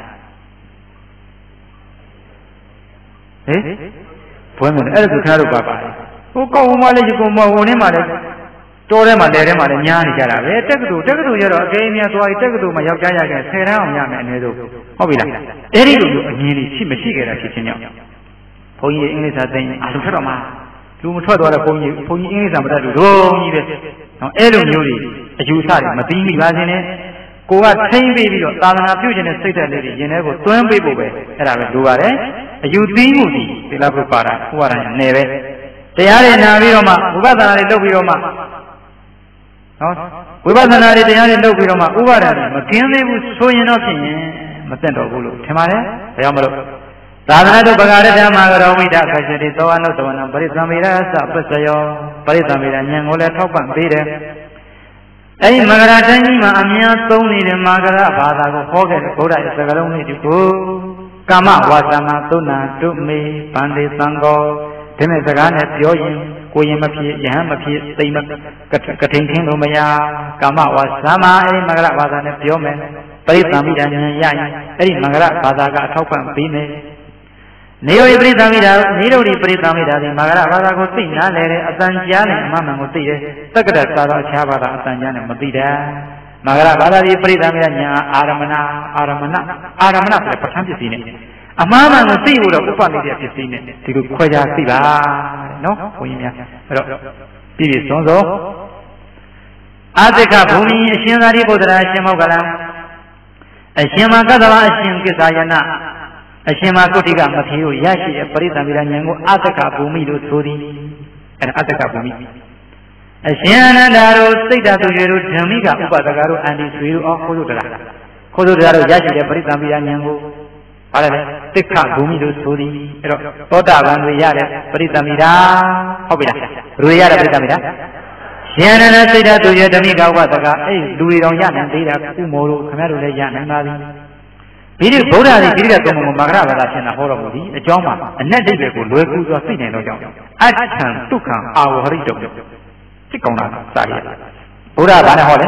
ဟေးဘွဲမလို့အဲ့ဒါဆိုခါတော့ပါပါတယ်ဟိုကောက်မလေးကိုမဝင်နေမှလည်းတောထဲမှာတဲထဲမှာလည်းညားနေကြတာပဲတက္ကသိုလ်ရတော့အကယ်အများသွားပြီးတက္ကသိုလ်မှာယောက်ျားရခဲ့10တန်းအောင်ရမယ်အနည်းဆုံးဟုတ်ပြီလားအဲ့ဒီလိုမျိုးအမြင်လေးမရှိခဲ့တာဖြစ်ချင်းကြောင့်ဘုန်းကြီးအင်္ဂလိပ်စာသင်ရင်အလူထွက်တော့မှာလူမထွက်သွားတဲ့ဘုန်းကြီးအင်္ဂလိပ်စာမတတ်လို့ဒုံကြီးပဲနော်အဲ့လိုမျိုးတွေအယူဆတွေမသိမိပါစေနဲ့ကိုကထိမ့်ပေးပြီးတော့သာသနာပြုခြင်းနဲ့စိတ်ဓာတ်လေးတွေရင်ထဲကိုသွင်းပေးဖို့ပဲအဲ့ဒါပဲလိုပါတယ်အယူသိမှုဒီသီလပုပ္ပါဒဥပါဒံနယ်ပဲတရားတွေနာပြီးတော့မှဝိပဿနာတွေလုပ်ပြီးတော့မှနော်ဝိပဿနာတွေတရားတွေလုပ်ပြီးတော့မှဥပါဒံမကင်းသေးဘူးဆိုရင်တော့ဖြစ်ရင်မသိတော့ဘူးလို့ထင်ပါတယ်ဒါကြောင့်မလို့သာသနာ့ပဂရဓမ္မကရောဝိဒခရှတိသောအနုသဝနံပရိသမ္မေရသပစ္စယောပရိသမ္မေရဉာဏ်ကိုလည်းထောက်ပံ့ပေးတယ်အဲ့ဒီမဂရတိုင်းကြီးမှာအများသုံးနေတဲ့မဂရဘာသာကိုဟောခဲ့တဲ့ဘုရားရဲ့စကားလုံးလေးဒီကိုကာမဝါစာမသုဏတုမေဗန္တိသံဃောဒီမဲ့စကားနဲ့ပြောရင်ကိုရင်မဖြစ်ယဟန်မဖြစ်သိမကထိန်ထင်းလို့မရကာမဝါစာမအဲ့ဒီမဂရဘာသာနဲ့ပြောမယ်ပရိသမ္မိဒဉာဏ်ရရင်အဲ့ဒီမဂရဘာသာကအထောက်ပံ့ပေးမယ်နေရောပရိသမ္မိဒနေရောဒီပရိသမ္မိဒဒီမဂရဘာသာကိုသိနာလေတဲ့အတန်ကြားနဲ့အမှန်မှန်ကိုသိတယ်တက္ကရာသာတော့အခြားဘာသာအတန်ကြားနဲ့မသိတာမဂရဘာသာဒီပရိသမ္မိဒညာအာရမဏဆိုတဲ့ပဋ္ဌာန်းပစ္စည်းနဲ့အမှားမှန်ကိုသိဖို့တော့ဥပနိဒေပစ္စည်းနဲ့ဒီလိုခွဲခြားသိပါတဲ့နော်ဘုန်းကြီးများအဲ့တော့ပြည့်စုံစုံ Thank you. အဲ့ဒီမှာဘုရားရှင်ကအဲ့ဒီမှာတရားဟောတဲ့အခါမှာ Atika Bumi, Shinari Bodra, Shimogala, a Shima Gadava, Shim Kisayana, a Shima Kotiga, Matthew, Yashi, a Parita Milanyango, Atika Bumi, Sudi, and Atika Bumi. A Shiana Daro, Sita to Jeru, Jamiga, Upatagaru, and his Viru of Kodudara. Kodudaro, Yashi, a Parita Milanyango, Tika Bumi, Sudi, Tota, and Riara, Parita Mira, Hobida, Ruyara Parita. Yana Sida to Yadamiga Wataga, do it on Yan and Dida, Kumoro, Camaro, Yan and Mali. Piri Boda, the Dida Tomo Magrava, and a Horomodi, a Joma, and then they will work with a fin and a jom. I can to come our Horito. Tikona, Saria. Boda Banahole.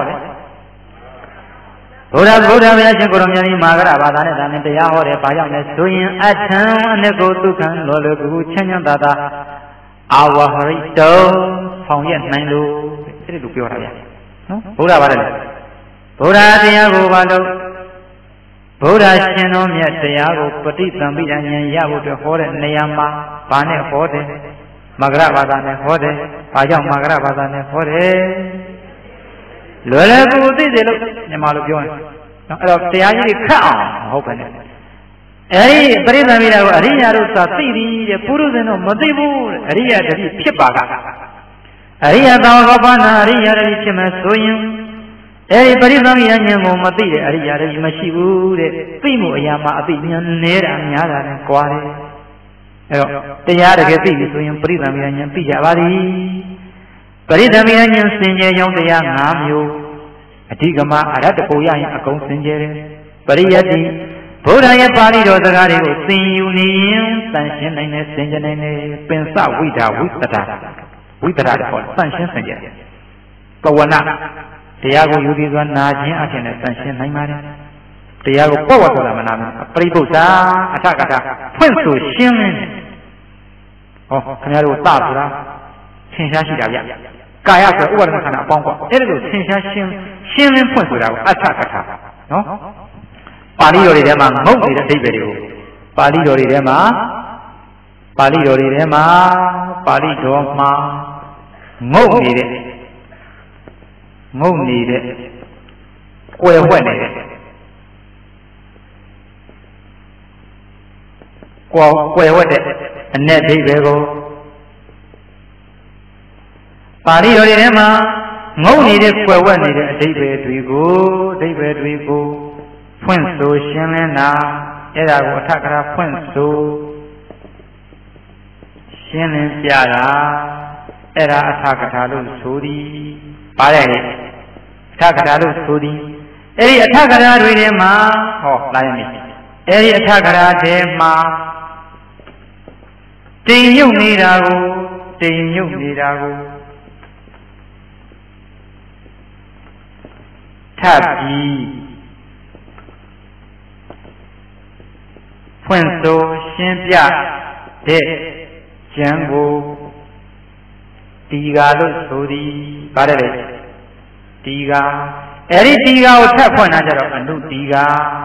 Boda, Yajakorami, Magrava, and the Yahore, Payanes, doing at town and the go to Kan, Lolo, Chenya Dada. Our Horito, found yet Mando. Buddha Buddha Diago Vado Buddha Shinom yet Diago, Petit Zambi and Yago to Horde Neyama, Pane Horde, Magrava Horde, Pajam Magrava Horde Lulabu did it, Nemalujon. They actually come, open it. Eri, Bridamira, Aria Rusa, the Puruzano, Modibu, Aria, the Pipaga. Aria Davana, Aria Richimasoyum, everybody Namian Mati, Aria Mashibu, Primo Yama, Abinian, Nera, Yara, and Quare. The Yara get between Pridamian and Pijavari, Pridamian, Singer, Young, the young Namu, Atigama, Aratapoya, a consinger, Pariati, Podaya Pari, or the Radio, Sing Union, Sanshin, and Singer, and Pensa, Wita, with the radical sunshine Singer. But one not. Tiago Yudigan Najin, I can ascension, Naimari. Tiago Power to the Manama, Pribusa, Atakata, Prince Shim. Oh, Canaro Tabra, Shinsha, Kayaka, Urakana Bongo, Edo, Shinsha, Shim and Prince without Atakata. No? Palio Dema, mostly the video. Palio Dema, Palio Dema, Palio Ma. Ngô need it. Where when it? Where what it? And net they go. Pari Orema, no need it, where when it? David we go. Punso Shinana, Era Watakara Punso Shinin Yara. Era Atakatalu Sudi, Pare, Takatalu Sudi, Eri Atakara Rima, oh, Lion, Eri Atakara de Ma, Ding Mirago, Tabi, Punso, Shimpia, De, Jango. Tiga Sudi, Padre, Tiga, Eri Tiga or tap one another and do Tiga.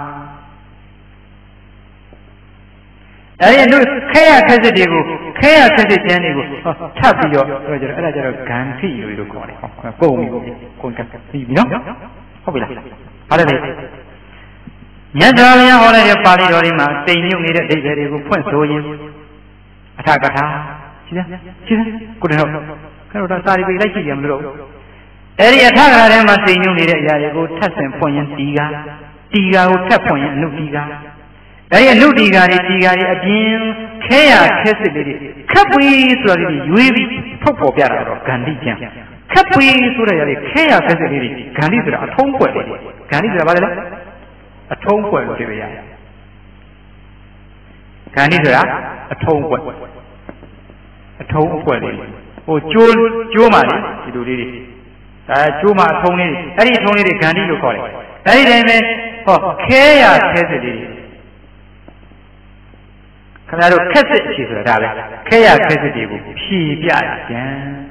Eri do Kaya Kazadigo, Kaya Kazadigo, tap your other country, you call it. Go, you know? Padre. Yadavia or a party or him, saying you need a day who points to you. Atakata. Good help. Carotari like him low. Eri Ataka must say you need a Yarigo test and point Tiga will tap point and no Tiga. Eri a new Tiga, a gin, Kaya Cassidy, Capri, you will be Popo Piara, Gandhi. Capri, Kaya Cassidy, Gandhi, a tone point. Gandhi, a tone point. Gandhi, a tone point. A tone point. Oh, Juma, you do it. Juma Tony, any Tony the candy you call it. Any name for Kaya Cassidy. Canado Cassidy, she's a darling. Kaya Cassidy, P.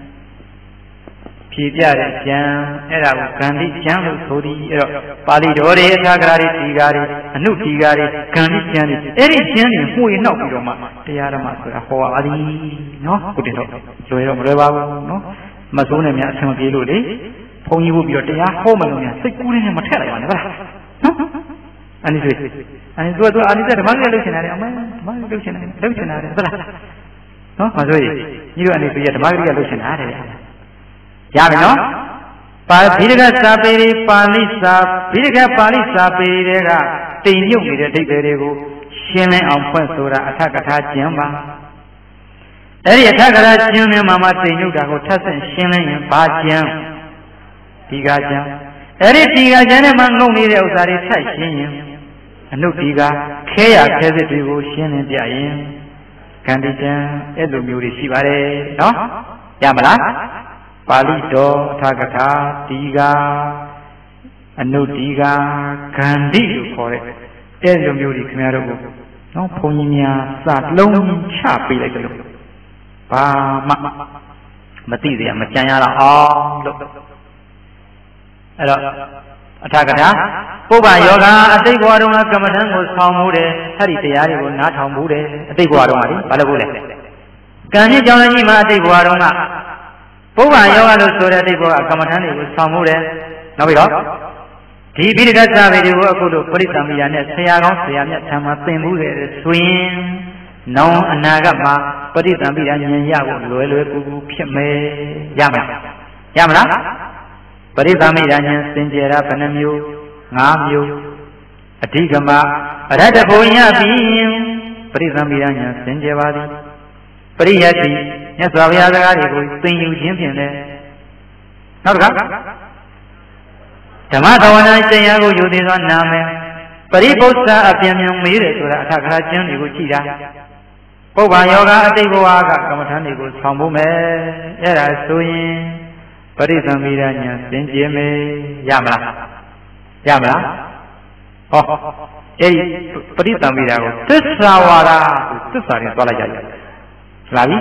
Pipian, Era Candy Chan, Sodi, Pali Dore, Tagrari, Tigari, a new Tigari, Candy Chan, any Chan who is not Roma, the Arama, Hoali, no, put it up. So, no, Masuna Yasamiludi, ဘုန်းကြီးဘုရားတရားဟောမှလို့များစိတ်ကူးနေမှာထက်လိုက်ပါနဲ့ဗျာနော်အနိစ္စအနိစ္စသူအနိစ္စဓမ္မကြီးလှုပ်ရှင်ရတယ်အမေဓမ္မကြီးလှုပ်ရှင်ရတယ်ဗျာနော်မဆိုရင်ညီတို့အနိစ္စရဓမ္မကြီးလှုပ်ရှင်ရတယ်ရမယ်နော်ပါဠိကစာပေတွေပါဠိစာဘိဓကပါဠိစာပေတွေကတိမ်ညုတ်နေတဲ့အဓိပ္ပာယ်တွေကိုရှင်းလင်းအောင်ဖွင့်ဆိုတာအထကထာကျမ်းပါအဲ့ဒီအထကထာကျမ်းများမှာတိမ်ညုတ်တာကိုထပ်ဆင့်ရှင်းလင်းရင်ဘာကျမ်းဒီကကျမ်းအဲ့ဒီဒီကကျမ်းထဲမှာငုံနေတဲ့ဥစ္စာတွေထပ်ရှင်းရင်အနုဒီကခဲရခဲစစ်တွေကိုရှင်းလင်းပြရင်ကန္တိကျမ်းအဲ့လိုမျိုးတွေရှိပါတယ်နော်ရမလားပါဠိတော်အထကထာဒီကအနုဒီကဂန္တိလို့ခေါ်တဲ့အဲ့လိုမျိုးတွေခင်ဗျားတို့နော်ဘုန်းကြီးများစလုံးချပေးလိုက်ကြလို့ဘာမှမသိသေးရမကြံရတော့အောင်လို့အဲ့တော့အထကထာပုဗ္ဗယောဂအတိတ်ဘဝတုန်းကကမ္မထံကိုဆောင်မှုတယ်အဲ့ဒီတရားတွေကိုနားထောင်မှုတယ်အတိတ်ဘဝတုန်းကလေဘာလို့ဘူးလဲကံမြင့်ကြောင့်လည်းကြီးမှာအတိတ်ဘဝတုန်းကပုဗ္ဗယောဂလို့ဆိုတဲ့အတိတ်ဘဝကမ္မထံတွေကိုဆောင်မှုတယ်နောက်ပြီးတော့ဒီပိဋကစာပေတွေကိုအခုလိုပရိသမီယာနဲ့ဆရာကောင်းဆရာမြတ်ထံမှာသင်မှုတယ်ဆိုရင်နောင်အနာဂတ်မှာပရိသမီယာဉာဏ်ရဖို့လွယ်လွယ်ကူကူဖြစ်မယ်ရမလားပရိသမီယာဉာဏ်စင်ကြယ်တာဘယ်နှမျိုး5မျိုးအဓိကမအရတ္တဘုံရပြီးပရိသမီယာဉာဏ်စင်ကြယ်ပါသည်ပရိယတ္တိမြတ်စွာဘုရားစကားတွေကိုသင်ယူခြင်းဖြင့်လည်းနောက်တစ်ခါဓမ္မသဝနာကျင့်ရကိုယူသေးသောနာမယ်ပရိပု္ပ္ပာအပြင်းပြင်းမေးတယ်ဆိုတာအထကထာကျမ်းတွေကိုကြည့်တာပုဗ္ဗယောဂအတိတ်ဘဝကကမ္မထာတွေကိုဆောင်ဖို့မယ်အဲ့ဒါဆိုရင်ပရိသမီရညာသင်ကျင်မယ်ရမလားဟောအဲ့ဒီပရိသမီရကိုသစ္စာဝါဒသစ္စာတွေသွားလိုက်ကြတယ်လာပြီ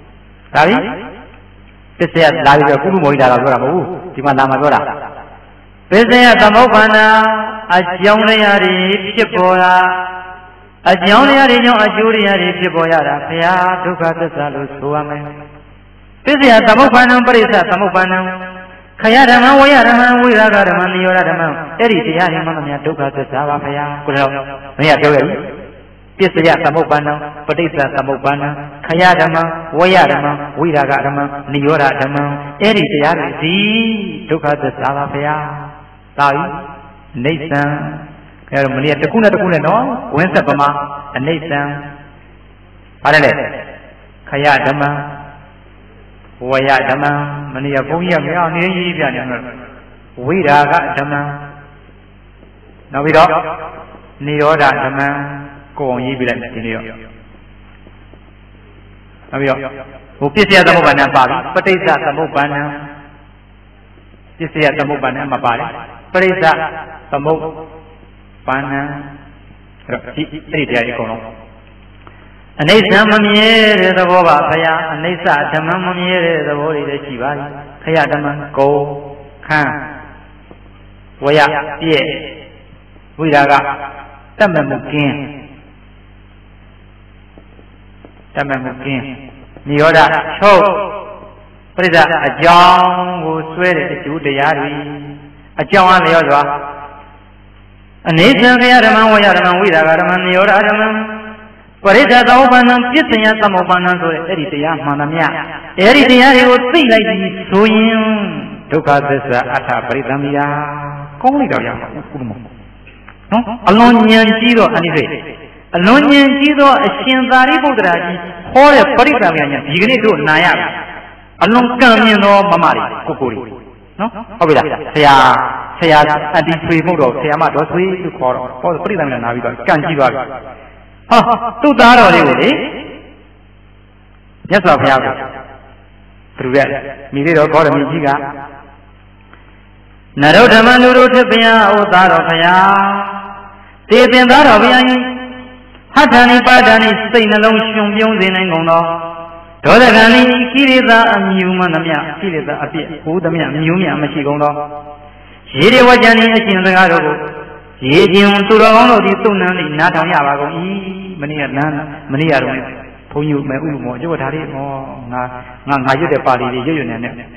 သစ္စာလာပြီဆိုကုလူမောဟိတာတော့ပြောတာမဟုတ်ဘူးဒီမှာလာမှာပြောတာပစ္စယသမုပ္ပန္နာအကြောင်းတရားတွေဖြစ်ပေါ်တာအကြောင်းတရားတွေကြောင့်အကျိုးတရားတွေဖြစ်ပေါ်ရတာဘုရားဒုက္ခသစ္စာလို့ဆိုရမယ်ပစ္စယသမုပ္ပန္နပရိစ္ဆသမုပ္ပန္နခယဓမ္မဝယဓမ္မဝိရာဂဓမ္မနိရောဓဓမ္မအဲ့ဒီတရားတွေမှမများဒုက္ခသစ္စာပါဘုရားကိုယ်တော်မင်းကပြောခဲ့ပြီပစ္စယသမုပ္ပန္နပဋိစ္စသမုပ္ပန္နခယဓမ္မဝယဓမ္မဝိရာဂဓမ္မနိရောဓဓမ္မအဲ့ဒီတရားတွေဒီဒုက္ခသစ္စာပါဘုရားသာပြီအိဋ္ဌံအဲ့တော့မနေ့ကတစ်ခုနဲ့နော်ဝင်းဆက်ပမာအနိစ္စံပါတယ်လေခယဓမ္မဝယဓမ္မမနေ့ကဘုန်းကြီးကမရနေရေးပြနေတယ်ဝိရာဂဓမ္မနောက်ပြီးတော့နိရောဓဓမ္မကိုအောင်ရေးပြလိုက်ဒီနေ့တော့နောက်ပြီးတော့ဟိုပစ္စယသမုပ္ပါဒ်ပါပြီပဋိစ္စသမုပ္ပါဒ်ပစ္စယသမုပ္ပါဒ်မပါတယ်ပရိစ္ဆသမုပ္ပန္နအဲ့ဒီတရားကြီးအကုန်လုံးအနိစ္စမမြဲတဲ့သဘောပါဘုရားအနိစ္စဓမ္မမမြဲတဲ့သဘောတွေလည်းရှိပါသည်ခယဓမ္မကိုခန်းဝရပြည့်ဝိရာကတတ်မမှုကင်းနိရောဓချုပ်ပရိစ္ဆအကြောင်းကိုဆွဲတဲ့အကျိုးတရားတွေအကြောင်းအားလျော်စွာအနိစ္စခယဓမ္မဝယဓမ္မဝိရာဂဓမ္မနိရောဓဓမ္မပရိစ္ဆသမုပ္ပန္နပစ္စယသမုပ္ပန္နဆိုတဲ့အဲ့ဒီတရားမှန်သမျှအဲ့ဒီတရားတွေကိုသိလိုက်ပြီးဆိုရင်ဒုက္ခသစ္စာအထပရိသမီယာကောင်းလိုက်တော့ရမှာကုလမနော်အလွန်ဉာဏ်ကြီးသောအနိစ္စအလွန်ဉာဏ်ကြီးသောအရှင်သာရိပုတ္တရာကြီးဟောတဲ့ပရိသမီယာညာဒီကနေ့တို့နာရပြီအလွန်ကံမြင်သောမမတွေကိုယ်နော်ဟုတ်ပြီလားဆရာအတီထွေမှုတော့ဆရာမတော်ထွေလို့ခေါ်တော့ဟောပရိသမီယာနာပြီးတော့ကံကြည့်သွားပြီဟာသူ့သားတော်လေးကိုလေမြတ်စွာဘုရားကသူရဲ့မိလေးတော်ဂေါရမီကြီးကနရုဓမ္မလူတို့ထဘုရားဩသားတော်ဘုရားတေသင်သားတော်ဘုရားကြီးဟဋ္ဌာနိပါဒာနိစိတ်နှလုံးရှင်ပြုံးစေနိုင်ကုန်သောဒေါသကံဤကိရိတာအမြူမှန်သမျှကိရိတာအပြည့်ဟူသမျှမြူးမြမရှိကုန်သောရေရဝကြံဤအရှင်စကားတော်ကိုရေခြင်းသူတော်ကောင်းတို့သည်သုံးနှံ၏နားထောင်ရပါကုန်၏မနေ့ကတော့ဘုန်းကြီးမဲဥလူမောအကျိုးဒါလေးဟောငါရွတ်တဲ့ပါဠိလေးရွတ်နေနဲ့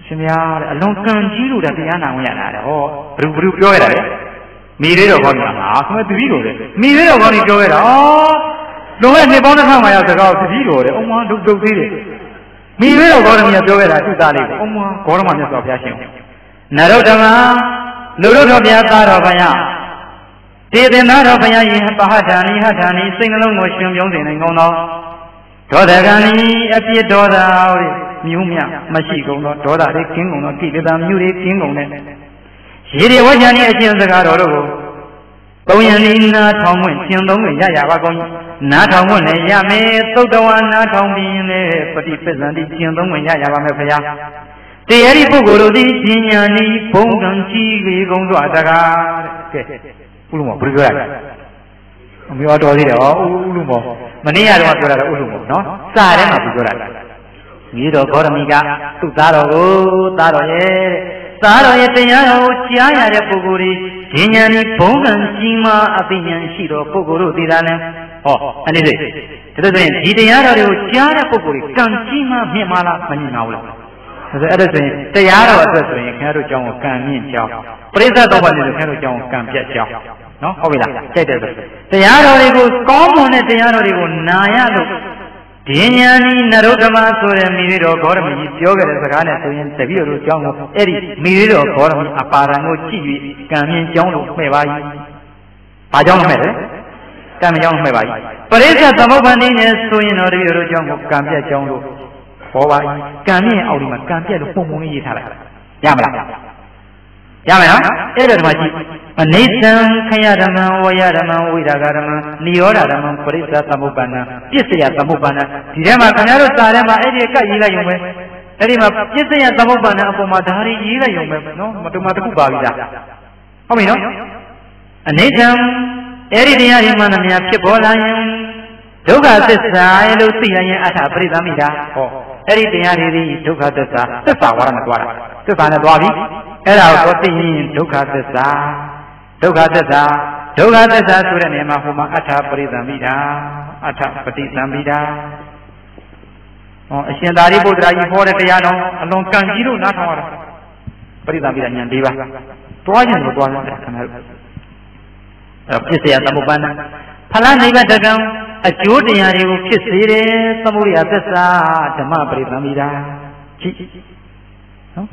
ရှင်ဗျာတဲ့အလွန်ကံကြီးလို့တရားနာဝင်ရတာဟောဘယ်သူပြောရတာလဲမိလေးတော်ကောင်းနေတာဟာဆိုမဲ့တတိတော်လေမိလေးတော်ကောင်းနေပြောရတာလွန်ခဲ့နှစ်ပေါင်း1500ရောက်စကားတတိတော်လေအုံမဒုတ်သေးတယ်မိလေးတော်ကောင်းတယ်ပြောရတာသူ့သားလေးအုံမဂေါရမမြတ်စွာဘုရားရှင်နရုဒ္ဓမလူတို့တော်ဘုရားသားတော်ဘုရားတေသင်္သာတော်ဘုရားယင်ပဟဒာနိဟဒာနိစိတ်နှလုံးကိုရှင်ပြုံးစေနိုင်ကုန်သောဒေါသကံဤအပြစ်ဒေါသမြူးမြမရှိကုန်သောဒေါသတွေကင်းကုန်သောကိလေသာမြူးတွေကင်းကုန်တဲ့ရေဒီဝဉ္ဇာနိအရှင်စကားတော်တို့ကိုသုံးရဏီနာထောင်ဝင်ကျင့်သုံးဝင်ရပါကုန်နားထောင်ဝင်လည်းရမယ်သုတ်တော်နားထောင်ပြီးရင်လည်းပฏิပစ္စန္တိကျင့်သုံးဝင်ရပါမယ်ဘုရားတရားဒီပုဂ္ဂိုလ်တို့သည်ပညာနိဘုံကံကြီးပေကုန်စွာတကားတဲ့ကဲဥလူမောဘယ်လိုပြောရလဲအမျိုးတော်သေးတယ်ဟောဥလူမောမနေ့ကတော့ပြောတာတော့ဥလူမောနော်စာထဲမှာပြောတာမြေတော်ဂေါရမီကသူ့သားတော်ကိုသားတော်ရဲ့သားတော်ရဲ့တရားတော်ကိုကြားရတဲ့ပုဂ္ဂိုလ်တွေဉာဏ်ဤဘုံကံကြီးမှအသိဉာဏ်ရှိတော်ပုဂ္ဂိုလ်တို့သိတာလဲဟောအဲ့ဒီဒါဆိုရင်ဒီတရားတော်တွေကိုကြားတဲ့ပုဂ္ဂိုလ်တွေကံကြီးမှမြင့်မာလားမမြင့်ပါဘူးလားအဲ့ဒါဆိုရင်တရားတော်အတွက်ဆိုရင်ခင်ဗျားတို့ကြောင်းကိုကံမြင့်ကြောင်းပရိသတ်တော်ဘာလို့ခင်ဗျားတို့ကြောင်းကိုကံပြတ်ကြောင်းနော်ဟုတ်ပြီလားကြိုက်တယ်ဆိုတရားတော်တွေကိုကောင်းမွန်တဲ့တရားတော်တွေကိုနာရလို့ဒီညာနီနရုဒ္ဓမဆိုတဲ့မိရိတော်ဂေါရမကြီးပြောခဲ့တဲ့စကားနဲ့ဆိုရင်တပည့်တော်ကြောင်းကိုအဲ့ဒီမိရိတော်ဂေါရမအပါရံကိုကြည့်ပြီးကံမြင့်ကြောင်းလို့မှဲ့ပါ යි ။ဘာကြောင့်မှဲ့လဲ။ကံကြောင့်မှဲ့ပါ යි ။ပရိစ္ဆေသမုပ္ပန္တိနဲ့ဆိုရင်တော်တပည့်တော်ကြောင်းကိုကံပြတ်ကြောင်းလို့ဟောပါ යි ။ကံမြင့်အောက်ဒီမှာကံပြတ်လို့ပုံပုံလေးရေးထားလိုက်။ရမလား။ရမယ်နော်အဲ့ဒါဓမ္မကြီးအနိစ္စံခယဓမ္မဝယဓမ္မဝိဒါဂဓမ္မနိရောဓဓမ္မပရိစ္ဆေသမုပ္ပန္နပြစ္ဆေယသမုပ္ပန္နဒီထဲမှာခင်ဗျားတို့စာထဲမှာအဲ့ဒီကရေးလိုက်ရုံပဲအဲ့ဒီမှာပြစ္ဆေယသမုပ္ပန္နအပေါ်မှာဒါရီရေးလိုက်ရုံပဲနော်မတမတခုပါပြီလားဟုတ်ပြီနော်အနိစ္စံအဲ့ဒီတရားဒီမှန်များဖြစ်ပေါ်လာရင်ဒုက္ခသစ္စာလို့သိရရင်အထပရိသမိတာဟောအဲ့ဒီတရားတွေဒီဒုက္ခသစ္စာဝါရနဲ့သွားတာသစ္စာနဲ့သွားပြီအဲ့ဒါကိုသိရင်ဒုက္ခသစ္စာဆိုတဲ့နေရာမှာဟိုမှာအထပရိသမိတာအထပฏิသမိတာဟောအရှင်သာရိပုတ္တရာကြီးဟောတဲ့တရားတော်အလွန်ကံကြီးလို့နားထောင်ရတာပရိသမိတာဉာဏ်၄ပါးတွားခြင်းကိုတွားတယ်ခင်ဗျားတို့အဲ့ပြစ္ဆေယသမုပ္ပန္နဖလနိဗ္ဗတကံအကျိုးတရားတွေကိုဖြစ်စေတယ်သမုဒိယသစ္စာဓမ္မပရိသမိတာကြည့်နော်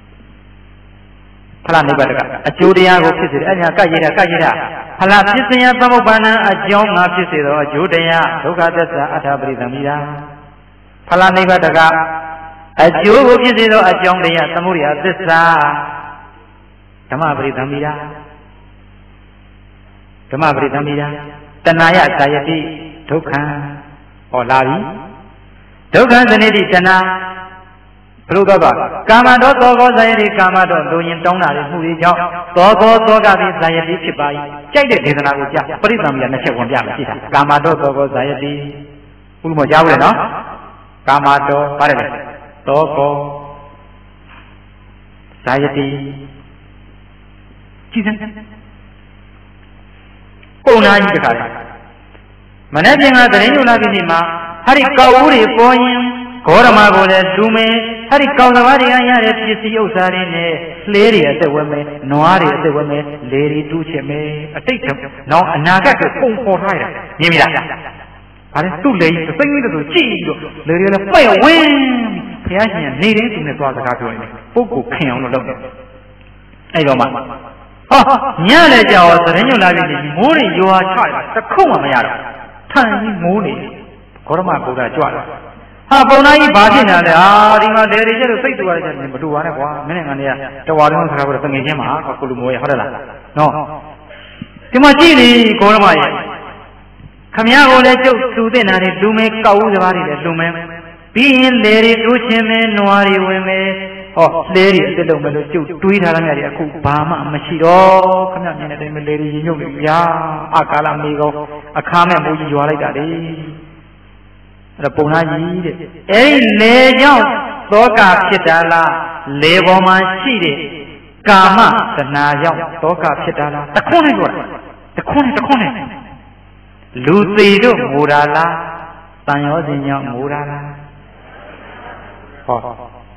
ဖလနိဗ္ဗတကအကျိုးတရားကိုဖြစ်စေတယ်အဲ့ညာကပ်ရတာဖလပစ္စယသမုပ္ပန္နအကြောင်းငါဖြစ်စေသောအကျိုးတရားဒုက္ခသစ္စာအထပရိသမိတာဖလနိဗ္ဗတကအကျိုးကိုဖြစ်စေသောအကြောင်းတရားသမုဒိယသစ္စာဓမ္မပရိသမိတာတဏှာယသာယတိဒုက္ခံဟောလာပြီဒုက္ခံသနိတိတဏှာဘလို့တော့ကာမတော်သောကောဇာယတိကာမတော်လူရင်တောင်းတာတွေမှုတွေကြောင့်သောကောသောကတိဇာယတိဖြစ်ပါ၏ကြိုက်တဲ့ဒေသနာကိုကြားပရိသမီးနှစ်ချက်ဝင်ပြမယ်ရှိတာကာမတော်သောကောဇာယတိဘုလိုမကြားဘူးလေနော်ကာမတော်ပါတယ်လေသောကောဇာယတိကြည့်စမ်းပုံနာကြီးတခါလေမနေ့ပြင်ကသတင်းညွှန်လာပြီးဒီမှာဟာဒီကောက်ဦးတွေပေါ်ရင်ဂေါရမကိုလည်းလူမယ်ဟာဒီကောက်စဘာတွေကရတဲ့ပစ္စည်းဥစ္စာတွေနဲ့လှေတွေအသက်ဝဲမယ်နွားတွေအသက်ဝဲမယ်လေတွေတူးချင်မယ်အတိတ်တော့အနာဂတ်ကိုပုံဖော်ထားရတာမြင်ပြီလားဟာလေသူ့လေစိတ်ကြီးတို့ကြည့်ပြီးတော့လေတွေလည်းပဲ့ဝင်းဘုရားရှင်ကနေတိုင်းသူနဲ့သွားစကားပြောနေတယ်ပုဂ္ဂိုလ်ခင်အောင်လို့လုပ်တယ်အဲ့တော့မှညလည်းကြောက်သတင်းညွှန်လာပြီးမိုးတွေရွာချတာတခုမှမရတော့ထန်ကြီးမိုးနေဂေါရမဘုရားကြွလာပုံနာကြီးဘာဖြစ်နေလဲဒီမှာလေတွေကျတော့စိတ်တူရတယ်မတူပါနဲ့ကွာမင်းနဲ့ငါနေကတဝါလုံးစကားပြောတငယ်ချင်းမှာကိုလူမိုးရဟုတ်တယ်လားနော်ဒီမှာကြည့်လေဂေါရမရဲ့ခမရကိုလည်းကျုပ်သူတင်တာတွေလူမဲကောက်ဦးစပါးတွေလည်းလူမဲပြီးရင်လေတွေတိုးချင်မဲနွားတွေဝင်မဲဟောလေတွေအစ်လုံးမလို့ကျုပ်တွေးထားရတဲ့အခုဘာမှမရှိတော့ခမရမြင်တဲ့လေတွေရင်ညုတ်နေဗျာအကာလမေကောအခါမဲ့မိုးကြီးရွာလိုက်တာလေအဲ့ဒါပုံနာကြီးတဲ့အဲ့ဒီလေကြောင့်သောကဖြစ်တာလားလေပေါ်မှာရှိတဲ့ကာမတဏှာကြောင့်သောကဖြစ်တာလားတခွန်းနဲ့ပြောတာတခွန်းနဲ့လူသေးတို့ငိုတာလားတန်ရောစဉ်ကြောင့်ငိုတာလားဟော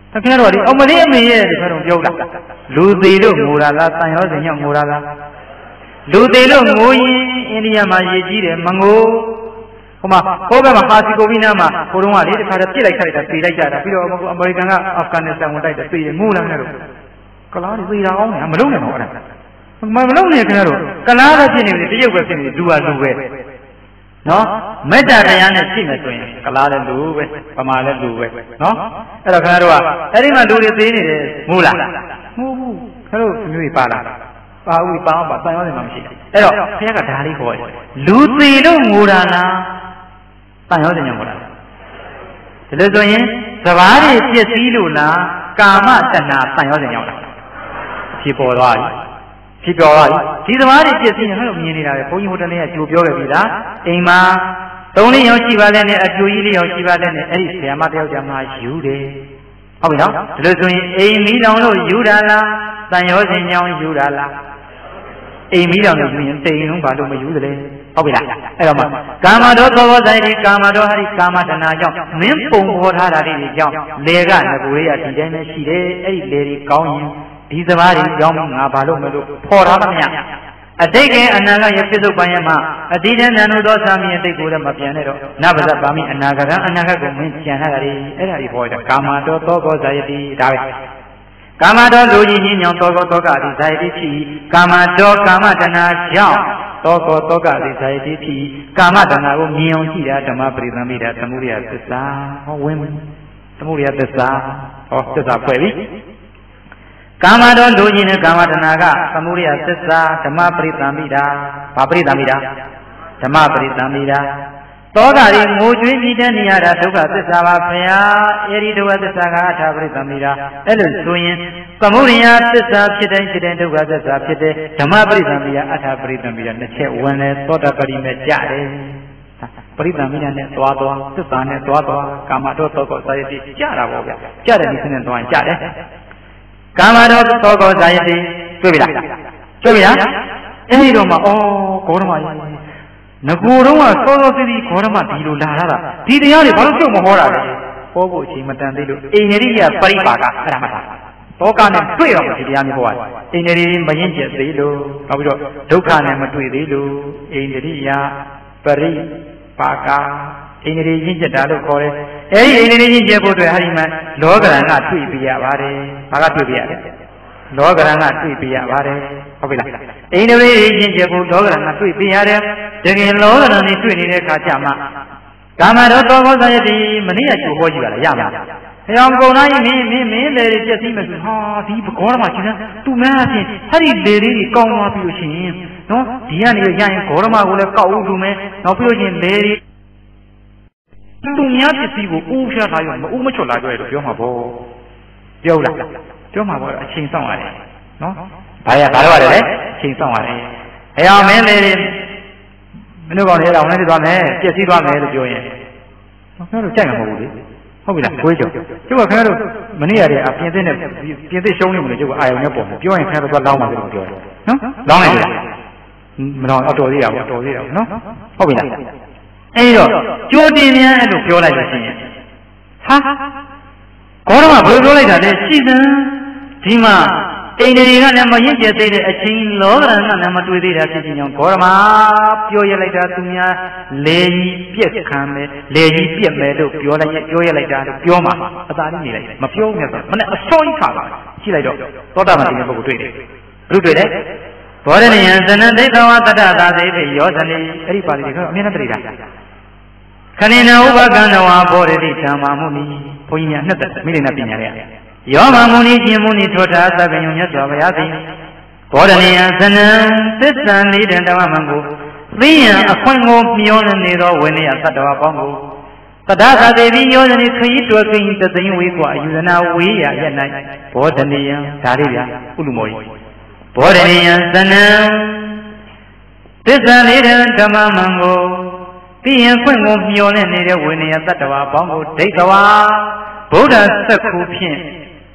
他看到的，我们这没耶，这种标的，路对路木啦啦，三幺人家木啦啦，路对路木因你嘛业绩的忙哦。好嘛，我们哈西国宾那嘛，普通话里头他的比来看的比来讲的，比如我们阿美国啊、阿富汗的什么来的比的木lang那种，格拉的比拉昂呢，没弄呢我那，没弄呢看到，格拉的是呢，第一个是呢，路啊路呗，喏，没得这样的事没做呀，格拉的路呗，干嘛的路呗，喏，那看到啊，那里嘛路的是呢，木lang，木，看到是没巴啦。把乌巴把三幺的东西，哎呦，这个哪里可以？路对路木啦啦，三幺的木啦。这个说因，是话的这对路啦，干嘛在那三幺的木啦？批驳了，批驳了。其实话的这对呢，很有名的啦，不因为这里就标个比啦，哎嘛，东里有西巴的呢，就一里有西巴的呢，哎，什么都要讲嘛有的，好不好？这个说因，哎，米当路有啦啦，三幺的木有啦啦。哎，没两个人对应把都没有的嘞，好不啦？哎呀妈，干嘛都做我在的，干嘛都还的，干嘛在那叫，没崩破他的叫，那个那不会呀，今天那系列哎，来的高音，第四把的叫么啊，把都没都破他们呀。啊，这个那个也别说关系嘛，啊，今天咱们到上面这个的没变的了，那不是把面那个我们现在的哎呀，一会儿干嘛都做我在的，大概。干嘛到路易人多个的在一起，干嘛到干嘛在那笑，多个的在一起，干嘛在那我面用起来，怎么不能没得，怎么的这啥？我问，怎么的这啥？哦，这啥怪味？干嘛到路易人干嘛在那个？怎么的这啥？怎么不能没得？把不能没得？怎么不能没得？多个的我追你的你啊，都个这啥吧？朋友，也里头个这啥个差不多怎么的？哎，就是所以，怎么的呀？这啥批的都个这啥批的？怎么不怎么的？差不多怎么的？那些问呢，多大不里面假的？不里怎么的呢？多，这啥呢？多，干嘛都多个在一起假的我个，假的你可能多假的，干嘛都多个在一起，对不对？对不对？哎，懂吗？哦，搞什么？那古人啊，说到这里，古人嘛，地路拉了，地底下里把它叫么好了嘞？我过去嘛，但地路，哎，那里也不离八个，干嘛啥？多干呢，对了，地底下里好啊，哎，那里没人接地路，差不多，都干呢嘛对地路，哎，那里呀不离八个，哎，那里人接大路好嘞，哎，那里人接不对，还是嘛，老个人啊对比呀，哇嘞，八个对比呀。老个人啊对比呀，哇嘞，好不啦？哎，那位人家不老个人啊对比呀的，这个老个人你对你的看家嘛，干嘛都多个在的，没你也就好几个了呀嘛。要不那没来的这什么是哈，地不高了嘛，现在都没事，他的来的高嘛不要紧，喏，地下那个人高了嘛，我来高住没，那不要紧来的。东亚的是个乌下来用，我们出来就来了，不嘛不，有了。就嘛我轻松啊嘞，喏，大家打电话的嘞，轻松啊嘞。哎呀，没嘞，没那个嘞，我那里多没，这些多没的表演。那都这样好不的，好不啦？规矩。结果看到没那样的啊，变成那变成小女们的，结果哎呀，那不表演看到说老嘛这种表演，老没的，没老要多的呀，多的呀，喏，好不啦？哎呦，就这面都表来就行，哈，搞了嘛，不表来的，其实。是嘛？哎，你看那么人家对的，亲老人啊，那么对的，这些人搞了嘛？表演来的怎么样？来一别看没，来一别买都表演来的表嘛？咋的没来？没表没啥，没那少一卡吧？起来着，多大嘛？这个不对的，不对的。多的人真能对到啊，大这的要真的，哎，把这个没那对的。看你那五百干的话，包的的什么目的？不一样，那的没那边的。要么母尼金母尼出差，这个用也做不下去。过了年才能这山里的我们过，虽然混我苗人那个问你也啥都要帮我，但他这边苗人你可以做可以，这是因为过有人那为呀也难。过了年家里边不如么样？过了年才能这山里的我们过，虽然混我苗人那个问你也啥都要帮我，这个话不但是苦片。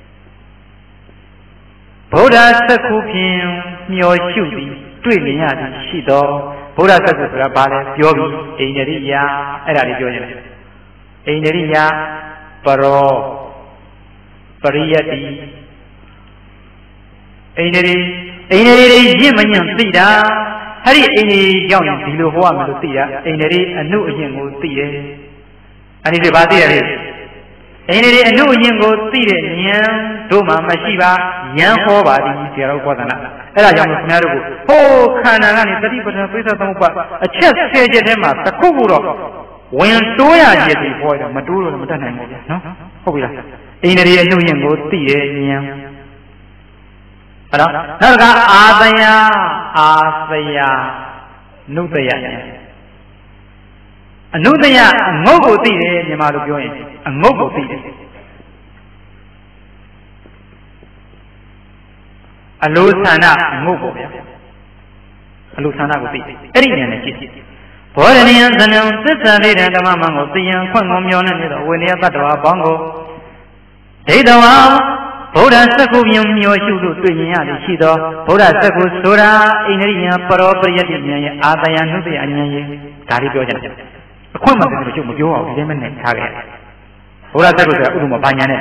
菩萨是苦品妙修的对人家的祈祷，菩萨是不是把来表明哎那里呀，哎哪里表现？哎那里呀，不罗 Pariyati Aineri Yimanya Sida Hari Aini Young Dilu Huamalutia Aineri Anu Yingo Tia and it is about it. Aineri Anu Yingo Tia Yan Doma Mashiva Yan Hova the Sierra Quadana Ella Young Naru Oh Kanani 30% a chest stage at Emma Takuro when Toya yet before the Maduro Matana no Hobila Aineri Anu Yingo Tia Yan Naga Asaya Nutaya Nutaya Mogo Tia Yamaru a Mogo Tia Alusana Mogo Alusana would be Eridian. For any answer, Sister Lady and the Mamma of the young Quangomion and when they are Bongo. They don't Boda Sakubium, your Shudu, Shido, Boda Saku Sura, Ineria, Paropriati, Adaya, Nubi, and Cariboja. A quamat in the Jumu of Yemen and Target. Boda Saku, Uduma Banyanet.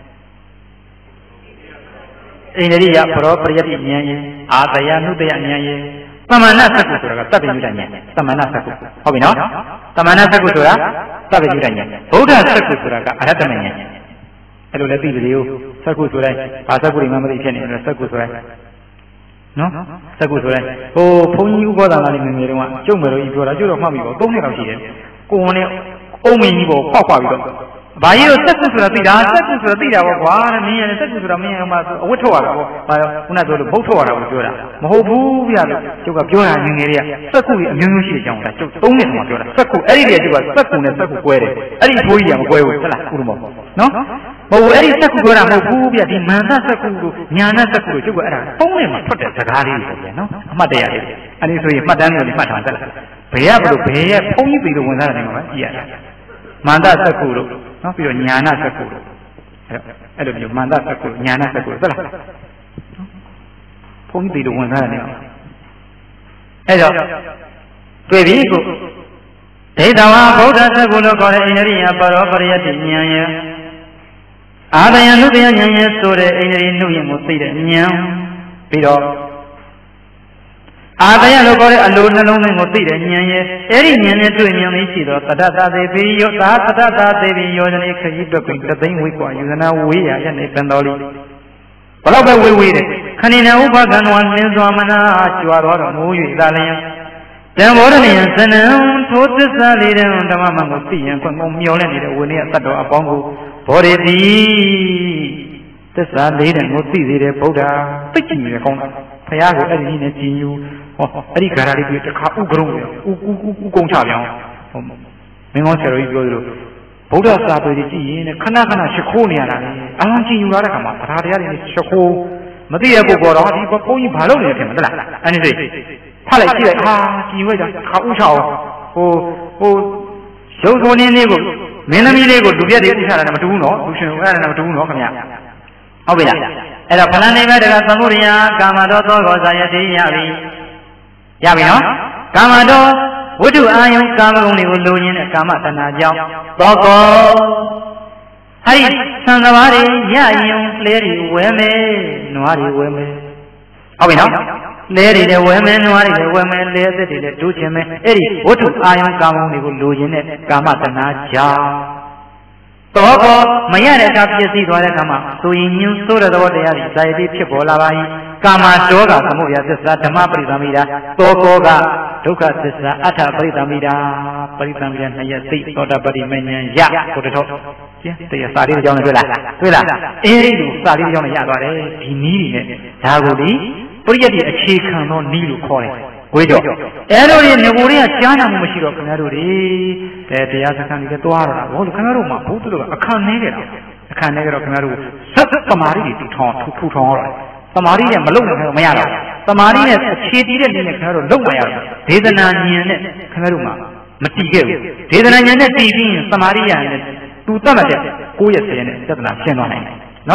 Ineria, Paropriati, Adaya, Nubi, and Tamana Sakusura, Tabinanya, Tamana Saku. How we know? Tamana Sakusura, Tabinanya. Boda Sakusura, Aratamania. I don't let you. Sakusurai, Asakuri memory can in a Sakusurai. No? Sakusurai. Oh, Pony Godan in the one, Jumero, if you are a Juro Mami, don't have here. Only Omibo, Papa. By you, Sakusura, Sakusura, one and Sakusura, Watoa, una do Botoa, Mohobu, Jugapura, area, Saku, Music, only Saku, area, Saku, and Saku, Eri Puya, Urmo. No? Oh, Eri Sakura, Mobubia, the Mana Sakuru, Yana Sakuru, only my protest, no? Madea, and it's with Madame Matanda. Payable, pay a pony be the one that yes. Manda Sakuru, not your Yana Sakuru. I don't know, Manda Sakuru, Yana Sakuru. Pony be the one that hello. Baby, they don't want to go to the area, but over yet in Adaya Nubian Sore Aineri Nuyan will see the Nyam Pido Adaya Logore alone will see the Nyan, Eri Nyan doing Yamichido, Tata Devi, Tata Devi, Yodan, the thing we call you now we are in a pendoli. Whatever we wait, Kanina Ubagan one means Wamana, you are all Muyu Italian. Then what an instant, told the Sally and the Mamma will see and from Yolan in the Winnie Sato Abongo. For the Sunday and what see the Boda, picking the corner. Payago, I didn't see you. Erika, the Kapu Grum, Ugonchavian. Mengonchero, Boda started to see in a Kanakana Shakonia. I don't see you are a Radia in Shako, Madia Bogora, but only Palonia. And it is Palaki, you wait a Kauchao, oh, shows one in neighbor. Menami Lego to get it number 2, no, number 2, no, come here. Obila. At a Panama, Samuria, Gamado, Gozayati, Yavi, no? Gamado, what do I am? Gamoni will do in a Kamatana job. Boko. Hey, Sangavari, Yayum, Lady, women, Noari women. Obino? Lady, the women, Noari, the women, Lady, the two chimney. Eddie, what do I am? Gamoni will do in it, Kamatana job. Toko, Mayana Capiasi, Kama, so in you saw the order, Saidi Chipola, Kama Soga, Samuya, Dama Pritamida, Tokoga, Toka, Ata Pritamida, Pritamian, Yasi, Tota Pariman, Ya, to the top. Yes, they are starting on the Villa. Eri, starting on the Yabare, he needed it. Tagudi, Priati, a chicken, no need to call it. Guido. Ero in the Muria Chana Mushiro Canaruri, that the other can get to Ara, all the Canaruma, put to a can negate. A can negate of Canaru. Such a Samari to talk to Tora. Samari and Malone Mayara. Samari and she didn't in a Canaru, no Mayara. They the Nanian Canaruma. Matigo. They the Nanian TV, Samari and two Tamate, who is in it, doesn't have Chenoine. No?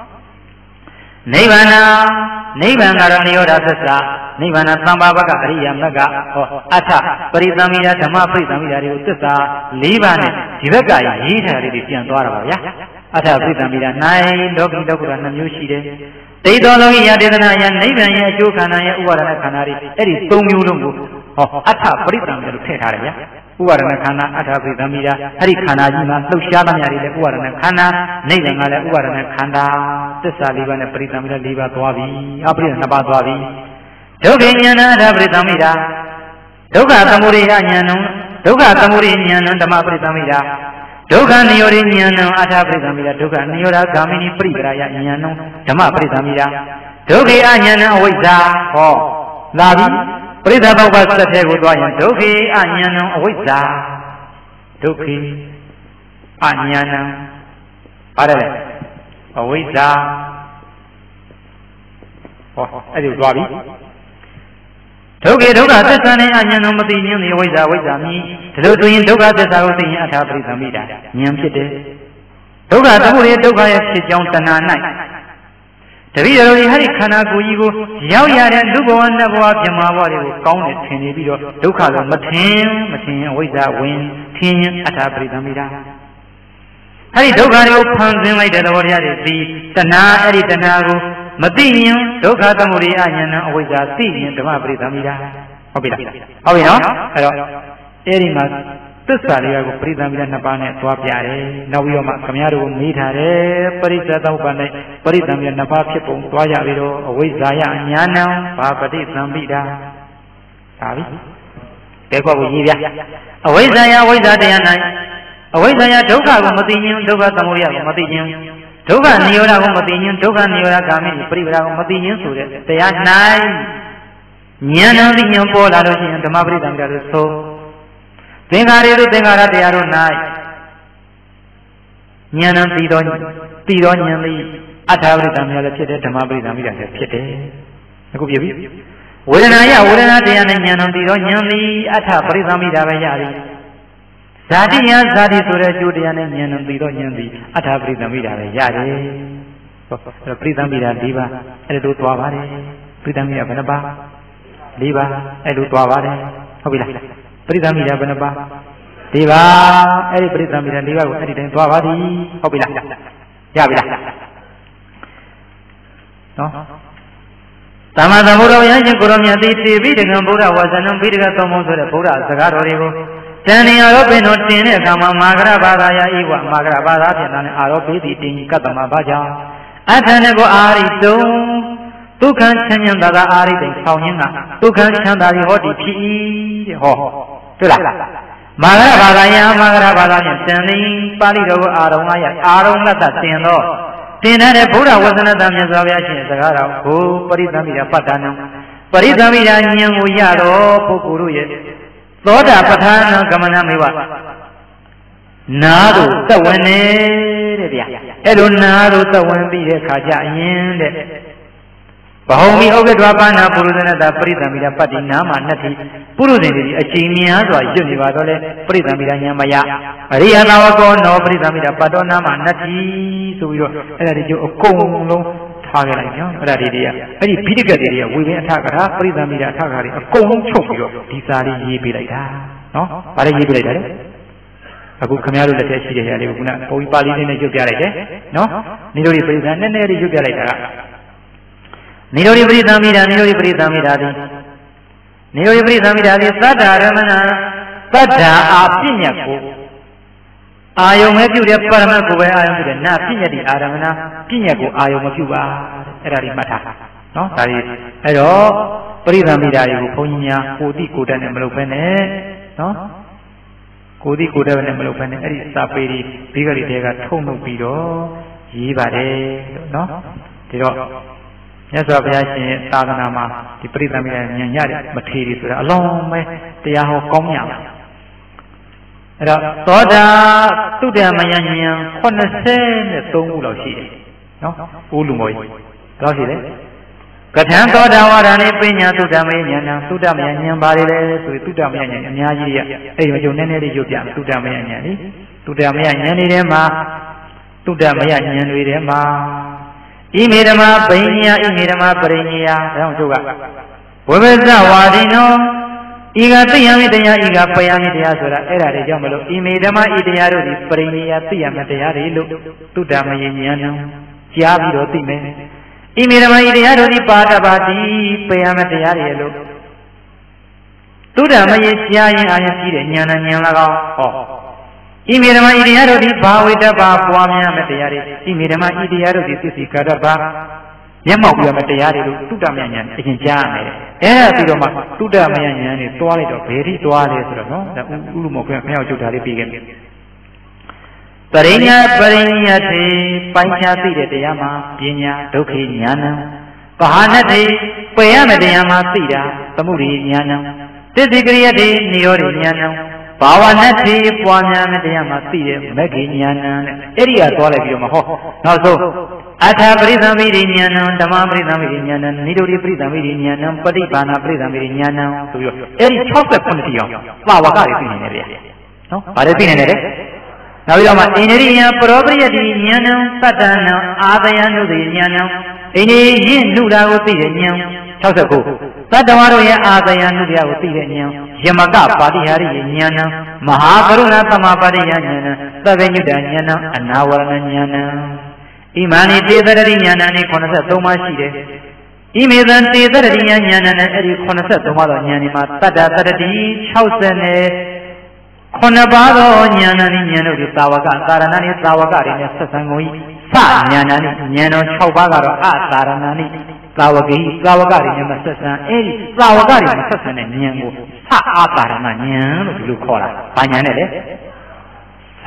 Nivana, Nioda Sessa, Nivana Sambaka, Yamaga, Ata, Paritamida, Tama Pritamida, Sessa, Livane, Tivaka, Yita, Ridian Dora, အထာပရိသမီရာနိုင်လောကီလောကုတ္တနှမျိုးရှိတယ်ဒိဋ္ဌောလောကီယဒေသနာယနိဗ္ဗာန်ရဲ့အကျိုးခန္ဓာရဲ့ဥပါဒနာခန္ဓာတွေအဲ့ဒီ၃မျိုးလုံးကိုအထာပရိသမီရာလို့ထည့်ထားတယ်ဗျာဥပါဒနာခန္ဓာအထာပရိသမီရာအဲ့ဒီခန္ဓာကြီးမှာလှုပ်ရှားသမျှတွေလည်းဥပါဒနာခန္ဓာနိဗ္ဗာန်ကလည်းဥပါဒနာခန္ဓာသစ္စာ၄ပါးနဲ့ပရိသမီရာ၄ပါးသွားပြီအပရိ၂ပါးသွားပြီဒုက္ခဉာဏအထာပရိသမီရာဒုက္ခသမုဒယဉာဏံဒုက္ခသမုဒယဉာဏံဓမ္မပရိသမီရာဒုက္ခနိရောဓဉာဏံအထာပရိသမီရာဒုက္ခနိရောဓဂာမိနိပရိပရာယဉာဏံဓမ္မပရိသမီရာဒုက္ခေအဉာဏံအဝိဇ္ဇာဟောလာပြီပရိသဘောဘဆက်ထဲကိုသွားရင်ဒုက္ခေအဉာဏံအဝိဇ္ဇာဒုက္ခေအဉာဏံပါတယ်အဝိဇ္ဇာဟောအဲ့ဒီသွားပြီဒုက္ခေဒုက္ခသစ္စာနဲ့အဉာဏ်မသိခြင်းနဲ့ဝိဇ္ဇာဝိဇ္ဇာမြည်ဒါလို့ဆိုရင်ဒုက္ခသစ္စာကိုသိရင်အထာပရိသမီရာဉာဏ်ဖြစ်တယ်ဒုက္ခသမုဒယဒုက္ခရဲ့ဖြစ်ကြောင်းတဏှာ၌တပည့်တော်ဒီဟာဒီခန္ဓာကိုယ်ကြီးကိုရောက်ရတဲ့လူဘဝနတ်ဘဝပြမဘဝတွေကိုကောင်းတယ်ထင်နေပြီးတော့ဒုက္ခလို့မထင်အဝိဇ္ဇာဝင်ထင်ရင်အထာပရိသမီရာအဲ့ဒီဒုက္ခတွေကိုဖန်ဆင်းလိုက်တဲ့သဘောတရားတွေဒီတဏှာအဲ့ဒီတဏှာကိုမသိရင်ဒုက္ခသမုဒယဉာဏ်အဝိဇ္ဇာသိရင်ဓမ္မပရိသမီရာဟုတ်ပြီလားဟုတ်ပြီနော်အဲ့တော့အဲ့ဒီမှာသစ္စာလေးကိုပရိသမီရာနှစ်ပါးနဲ့သွားပြတယ်နောက်ပြီးတော့မှခမည်းတော်ကိုမေးထားတယ်ပရိစ္ဆေသောပန်နဲ့ပရိသမီရာနှစ်ပါးဖြစ်ပုံသွားကြပြီးတော့အဝိဇ္ဇာယဉာဏံဘာပฏิသံပိတာဒါပြီတဲကောကိုရေးပြအဝိဇ္ဇာယဝိဇ္ဇာတရား၌အဝိဇ္ဇာယဒုက္ခကိုမသိရင်ဒုက္ခသမုဒယကိုမသိရင်ဒုက္ခနိရောဓကိုမသိရင်ဒုက္ခနိရောဓဂာမိပရိပရာကိုမသိရင်ဆိုတဲ့တရား၌ဉာဏ်တော်သိဉာဏ်ပေါ်လာလို့ရှိရင်ဓမ္မပရိသမီရာတို့ဆိုသင်္ခါရတို့သင်္ခါရတရားတို့၌ဉာဏ်တော်သိတော်ဉာဏ်သည်အထာပရိသမီရာလည်းဖြစ်တယ်ဓမ္မပရိသမီရာလည်းဖြစ်တယ်အခုပြပြီဝေဒနာယဝေဒနာတရားနဲ့ဉာဏ်တော်သိတော်ဉာဏ်သည်အထာပရိသမီရာပဲရသည်ဇာတိယဇာတိဆိုတဲ့အကျိုးတရားနဲ့ဉာဏ်နဲ့သိတော့ဉာဏ်သည်အထာပရိသမီရာပဲရတယ်။ပရိသမီရာ၄ပါးအဲ့လိုသွားပါတယ်။ပရိသမီရာဘယ်နှပါး၄ပါးအဲ့လိုသွားပါတယ်။ဟုတ်ပြီလား။ပရိသမီရာဘယ်နှပါး၄ပါးအဲ့ဒီပရိသမီရာ၄ပါးကိုအဲ့ဒီတိုင်းသွားပါသည်။ဟုတ်ပြီလား။ရပြီလား။နော်။သမ္မာသမ္ဗုဒ္ဓယရှင်ကိုရောမြတ်တိတိပိဋကံဗုဒ္ဓဝါစနံပိဋကသုံးပုံဆိုတဲ့ဗုဒ္ဓစကားတော်တွေကိုတဏှာရောပင်တော်တင်တဲ့အခါမှာမာဂရဘာသာယဤဝမာဂရဘာသာဖြင့်တဲ့အာရောပိတိတင်ကတ္တမဘာကြောင့်အထဏကိုအာရိတုံဒုက္ခချမ်းသာသာအာရိတုံဆောင်ရင်းကဒုက္ခချမ်းသာပြီးဟောဒီဖြစ်၏တဲ့ဟောတွေ့လားမာဂရဘာသာယမာဂရဘာသာဖြင့်တန်သည်ပါဠိတော်ကိုအာရုံငါရအာရုံလတ်သတင်တော့တင်တဲ့ဗုဒ္ဓဝဇ္ဇနတမြတ်စွာဘုရားရှင်စကားတော်ကိုပရိသမီရာပတ္တနံပရိသမီရာဉာဏ်ကိုရတော့ပုဂ္ဂိုလ်တို့ရဲ့သောတာပဋ္ဌာနကမဏမေဝနာတို့သက်ဝင်နေတဲ့ဗျာအဲ့လိုနာတို့သက်ဝင်ပြီးတဲ့ခါကျရင်တဲ့ဘဟုံမိဥက္ကဋ္ဌပါဏပုရုဇနတပရိသမီရာပတ္တိနာမနှစ်တိပုရုဇဉ်တွေအချိန်များစွာရွတ်နေပါတော့လေပရိသမီရာဉာဏ်မရအရိယသာဝကောနောပရိသမီရာပတ္တောနာမနှစ်တိဆိုပြီးတော့အဲ့ဒါဒီကျအကုန်လုံးထားခဲ့လိုက်နော်အဲ့ဒါတွေကအဲ့ဒီဘိဓိကတွေကဝေဘင်းအထကရာပရိသမီရာအထကရာတွေအကုန်လုံးချုပ်ပြီးတော့ဒီစာလေးရေးပေးလိုက်တာနော်ဗါလေးရေးပေးလိုက်တာလေအခုခမရတို့လက်ထက်ရှိတဲ့နေရာလေးကိုခုနပုံပါဠိလေးနဲ့ရွတ်ပြလိုက်တယ်နော်နိရောဓပရိသံနည်းနည်းလေးရွတ်ပြလိုက်တာကနိရောဓပရိသမီရာနိရောဓပရိသမီရာသည်နိရောဓပရိသမီရာသည်သတ္တရမဏသတ္တာအာပညတ်ကိုအာယုံပဲပြုတယ်ပရမတ်ကိုပဲအာယုံပြုတယ်နာပညတ်တိအာရမဏပညတ်ကိုအာယုံမပြုပါအဲ့ဒါလေးမှတ်ထားနော်ဒါလေးအဲ့တော့ပရိသမီရာတွေကိုဘုန်းကြီးများကိုတိကိုတက်နဲ့မလုပ်ဘဲနဲ့နော်ကိုတိကိုတက်နဲ့မလုပ်ဘဲနဲ့အဲ့ဒီစာပေတွေဘိဂရီတွေကထုံနှုတ်ပြီးတော့ရေးပါတယ်လို့နော်ဒီတော့မြတ်စွာဘုရားရှင်သာသနာမှာဒီပရိသမီရာဉာဏ်ရတဲ့မထေရီဆိုတာအလုံးပဲတရားဟောကောင်းမြတ်အဲ့တော့သောတာသုတ္တမယဉာဏ်83ခုလောက်ရှိတယ်နော်ဦးလူမော်ကြီးလောက်ရှိတယ်ကထံသောတာဝါဒာနေပညာသုတ္တမယဉာဏ်သုတ္တမယဉာဏ်ပါလေလေဆိုသုတ္တမယဉာဏ်အများကြီးရအဲ့ဒီမကျုံနည်းနည်းလေးရုပ်ပြသုတ္တမယဉာဏ်လေသုတ္တမယဉာဏ်တွေထဲမှာသုတ္တမယဉာဏ်တွေထဲမှာဣမေဓမ္မပရိညာဣမေဓမ္မပရိညာဒါကြောင့်တို့ကဝိပဿဝါဒီနောဤကသိရမည်တရားဤကပယ်ရမည်တရားဆိုတာအဲ့ဒါတွေကြောင့်မလို့ဤမေဓမ္မဤတရားတို့ဒီပရိနိယသိရမယ့်တရားတွေလို့သုတ္တမယဉာဏ်နဲ့ကြားပြီးတော့သိမယ်ဤမေဓမ္မဤတရားတို့ဒီပါတပါတိပယ်ရမယ့်တရားတွေလို့သုတ္တမယကြားရင်အာရုံကြီးတဲ့ဉာဏ်နဲ့ဉာဏ်၎င်းဟောဤမေဓမ္မဤတရားတို့ဒီဘာဝိတ္တပါပွားများမယ့်တရားတွေဤမေဓမ္မဤတရားတို့ဒီသစ္စိကတ္တပါမျက်မှောက်ပြရမယ့်တရားတွေလို့သုတ္တမယဉာဏ်အရင်ကြားရမယ်အဲ့ဒါပြီးတော့မှသုတ္တမယဉာဏ်တွေတွားလိုက်တော့ဘယ်ထိတွားလဲဆိုတော့နော်ဒါဥလူမောခင်ခရောက်ချုပ်တာလေးပြီးခဲ့ပြီပရိညာပရိညတ်တိပိုင်းခြားသိတဲ့တရားမှာပညာဒုက္ခဉာဏ်ပဟာနတိပယ်ရမယ့်တရားမှာသိတာသမုဒိဉာဏ်သစ္စိကရိယတိနိရောဓဉာဏ်ဘာဝနတိပွားများမယ့်တရားမှာသိတဲ့မဂ္ဂဉာဏ်နဲ့အဲ့ဒီကသွားလိုက်ပြီးတော့မှဟောနောက်ဆုံးအထာပရိသံဝိရိဉာဏံဓမ္မပရိသံဝိရိဉာဏံနိရောဓပရိသံဝိရိဉာဏံပฏิဘာနာပရိသံဝိရိဉာဏံဆိုပြီးတော့အဲ့ဒီ69တိအောင်ပါဝကတွေသိနေတယ်ဗျာနော်ဗါတယ်သိနေတယ်လေနောက်ပြီးတော့မှအိန္ဒိယပရောပရိယတိဉာဏံသတ္တနာအာသယနုသေဉာဏံအိန္ဒိယရင့်နုတာကိုသိတဲ့ဉာဏ်69သတ္တဝါတို့ရဲ့အာသယနုတရားကိုသိတဲ့ဉာဏ်ယမကပါတိဟာရိဉာဏံမဟာကရုဏာသမပါတိယဉာဏံသဗ္ဗညုတဉာဏံအနာဝရဏဉာဏံဣမဏိတေသရတိဉာဏ်နဲ့83ပါးရှိတယ်။ဣမေသံတေသရတိဉာဏ်နဲ့အဲ့ဒီ83ပါးသောဉာဏ်ဒီမှာတတ္တသရတိ60နဲ့9ပါးသောဉာဏ်နဲ့ဉာဏ်တို့ဒီသာဝကသာရဏနဲ့သာဝကတွေနဲ့ဆက်ဆံကုန်၏။စဉာဏ်နဲ့ဉာဏ်တော်6ပါးကတော့အသာရဏနဲ့သာဝကိသာဝကတွေနဲ့ဆက်ဆံအဲ့ဒီသာဝကတွေနဲ့ဆက်ဆံတဲ့ဉာဏ်ကိုသအာသာရဏဉာဏ်လို့ဒီလိုခေါ်တာ။ဘာဉာဏ်နဲ့လဲ။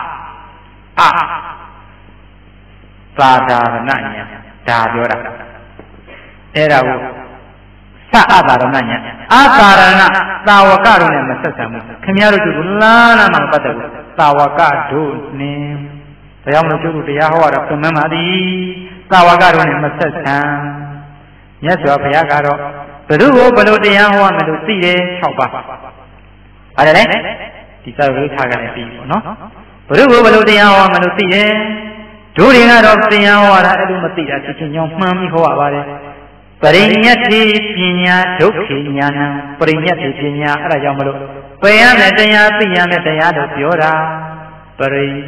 သာသာရဏဉာဏ်ဒါပြောတာအဲ့ဒါကိုသအသာရဏဉာဏ်အာသာရဏသာဝကတို့နဲ့မဆက်ဆံဘူးခင်ဗျားတို့ကျတော့လားမှမပတ်သက်ဘူးသာဝကတို့နဲ့ဒါကြောင့်မလို့ကျတို့တရားဟောရတော့ပြန်မှန်းပါသည်သာဝကတို့နဲ့မဆက်ဆံမြတ်စွာဘုရားကတော့ဘုရုကိုဘလို့တရားဟောမယ်လို့သိတယ်6ပါးဟုတ်တယ်လေဒီစာရုပ်ထားကြတယ်ပြီးပေါ့နော်ဘုရုကိုဘလို့တရားဟောမယ်လို့သိတယ်တို့တွေကတော့တရားဟောတာအဲ့လိုမသိတာချက်ချင်းကြောင့်မှန်းပြီးဟောရပါတယ်ပရိညတ်တိပညာဒုက္ခဉာဏံပရိညတ်တိပညာအဲ့ဒါကြောင့်မလို့ပယ်ရမယ်တရားသိရမယ်တရားတို့ပြောတာပ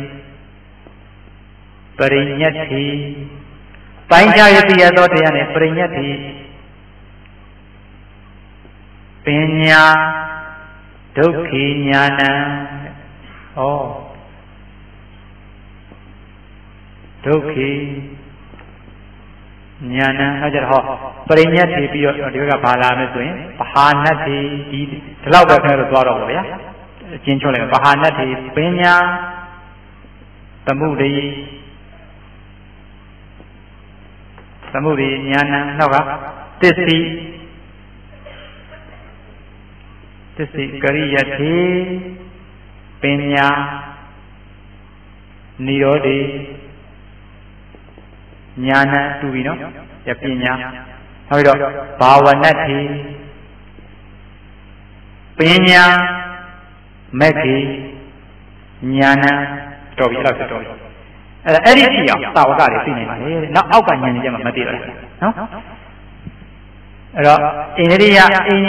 ရိညတ်တိပိုင်းခြားရသိရသောတရားနဲ့ပရိညတ်တိပညာဒုက္ခဉာဏံဩဒုက္ခဉာဏ်နောက်ကြတော့ပရိညတ်တိပြီးတော့ဒီဘက်ကဘာလာမယ်ဆိုရင်ပဟာနတ်တိဒီလောက်ပဲခင်ဗျားတို့သွားတော့ပါဗျာအချင်းချုပ်လိုက်ပဟာနတ်တိပညာသမုဒိဉာဏ်နောက်ကသစ္စိကရိယတိပညာနိရောဓိဉာဏ်တူပြီနော်ယပညာနောက်ပြီးတော့ဘာဝနတ္တိပညာမဂ္ဂိဉာဏ်တော်ပြီအဲ့ဒါတော်ပြီအဲ့ဒီကြည့်အောင်သာဝကတွေသိနေပါလေနောက်အောက်ကဉာဏ်တွေကျမှမသိတော့ဘူးနော်အဲ့တော့အိန္ဒိယ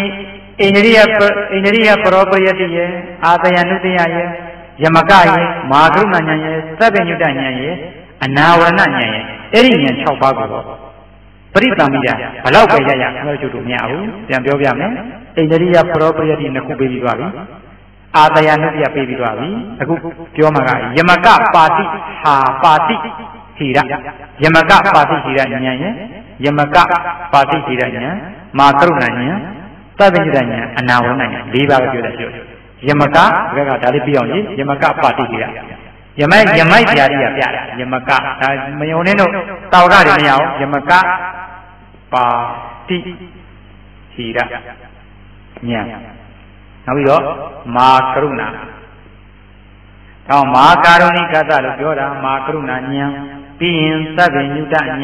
ပရောပယတိယေအာတယနုတယယေယမကယေမာကရုဏဉာဏ်ယေသဗ္ဗညုတဉာဏ်ယေအနာဝရဏဉာဏ်ယေအဲ့ဒီဉာဏ်6ပါးကိုတော့ပရိသံမိတာဘလောက်ပဲရရအဲ့လိုကျတို့မရဘူးပြန်ပြောပြမယ်အိန္ဒိယပရောပယတိနှစ်ခုပေးပြီးသွားပြီအာတယနုတယပေးပြီးသွားပြီအခုပြောမှာကယမကပါတိဟာပါတိဟိရယမကပါတိဟိရဉာဏ်ယေယမကပါတိဟိရဉာဏ်မာကရုဏဉာဏ်သဗ္ဗညုတဉာဏ်အနာဝရဏဉာဏ်၄ပါးပဲပြောတယ်ပြောယမကဒါလေးပြအောင်ကြီးယမကပါတိဟိရယမိုက်ပြာတိရပြတာယမကဒါမယုံနဲ့တော့တောက်ကတွေမရအောင်ယမကပါတိဟိရဉာဏ်နောက်ပြီးတော့မာကရုဏာတော့မာကာရုဏိကသလို့ပြောတာမာကရုဏာဉာဏ်ပြီးရင်သဗ္ဗညုတဉာဏ်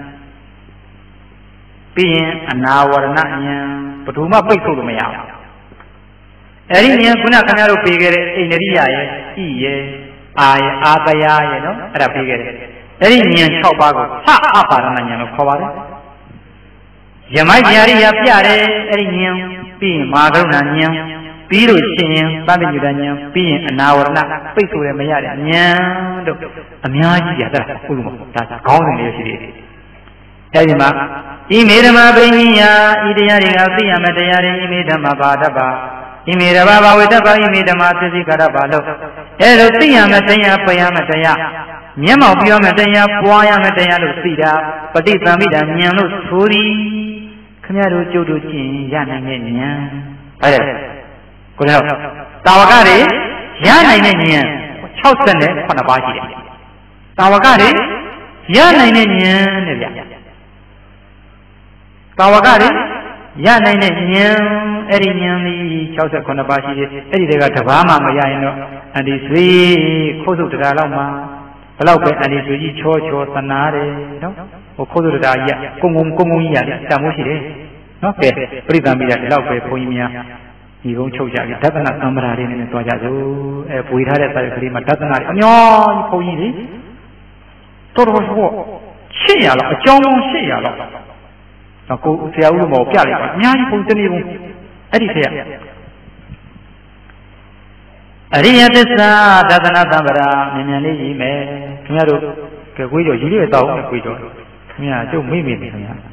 ပြီးရင်အနာဝရဏဉာဏ်ဘယ်သူမှပိတ်ဆို့လို့မရဘူးအဲ့ဒီဉာဏ်ခုနခင်ဗျားတို့ပေးခဲ့တဲ့အိန္ဒိယရဲ့ဤရဲ့အာတယရဲ့နော်အဲ့ဒါပေးခဲ့တယ်အဲ့ဒီဉာဏ်6ပါးကိုသအပါဒနာဉာဏ်လို့ခေါ်ပါတယ်ယမိုက်ဗျာရိယပြတယ်အဲ့ဒီဉာဏ်ပြီးမာကရုဏာဉာဏ်ပြီးလို့ရှိရင်သဗ္ဗညုတဉာဏ်ပြီးရင်အနာဝရဏပိတ်ဆိုလည်းမရတဲ့ဉာဏ်တို့အများကြီးပြတာဟုတ်လို့မဟုတ်ဒါခေါင်းစဉ်လေးရှိသေးတယ်အဲဒီမှာဣမေဓမ္မပရိနိယဤတရားတွေကသိရမယ့်တရားတွေဣမေဓမ္မဘာတ္တပါဣမေဓမ္မဘာဝေတ္တပါဣမေဓမ္မသစ္စိကရပါလို့အဲလိုသိရမယ့်တရားပယ်ရမယ့်တရားမျက်မှောက်ပြောမယ့်တရားပွားရမယ့်တရားလို့သိတာပฏิသံမိတာဉာဏ်လို့ဆိုသည်ခင်ဗျားတို့ကြုတ်တို့ကျင့်ရနိုင်တဲ့ဉာဏ်ဟုတ်တယ်ကိုယ်တော့တာဝကတွေရနိုင်တဲ့ဉာဏ်68ပါးရှိတယ်တာဝကတွေရနိုင်တဲ့ဉာဏ်တဲ့ဗျတာဝကတွေရနိုင်တဲ့ဉာဏ်အဲ့ဒီဉာဏ်လေး68ပါးရှိတယ်အဲ့ဒီတွေကတဘာမှမရရင်တော့အန္တိဆွေခိုးစုတရားလောက်မှာဘယ်လောက်ပဲအန္တိဆွေကြီးချောသနာတယ်နော်ဟိုခိုးစုတရားကြီးကုန်းကြီးရတယ်တန်မိုးရှိတယ်နော်ကဲပြိတ္တမိတာဒီလောက်ပဲဘုန်းကြီးများဒီကုန်းချုပ်ကြပြီဒသနာသံဃာတွေနဲ့တွားကြစို့အဲပွေထားတဲ့စာရွက်ကလေးမှာဒသနာတွေအများကြီးဘုန်းကြီးတွေတော်တော်ဆို800လောက်အကြောင်းပေါင်း800လောက်တော့ကိုဆရာဦးမောပြလိုက်ပါအများကြီးဘုန်းတနည်းဘုန်းအဲ့ဒီဆရာအရိယသစ္စာဒသနာသံဃာမြန်လေးရေးမယ်ခင်ဗျားတို့ကဲကိုကြီးတို့ရေးရတော့ကိုကြီးတို့ခင်ဗျားကျုပ်မေ့ခင်ဗျာ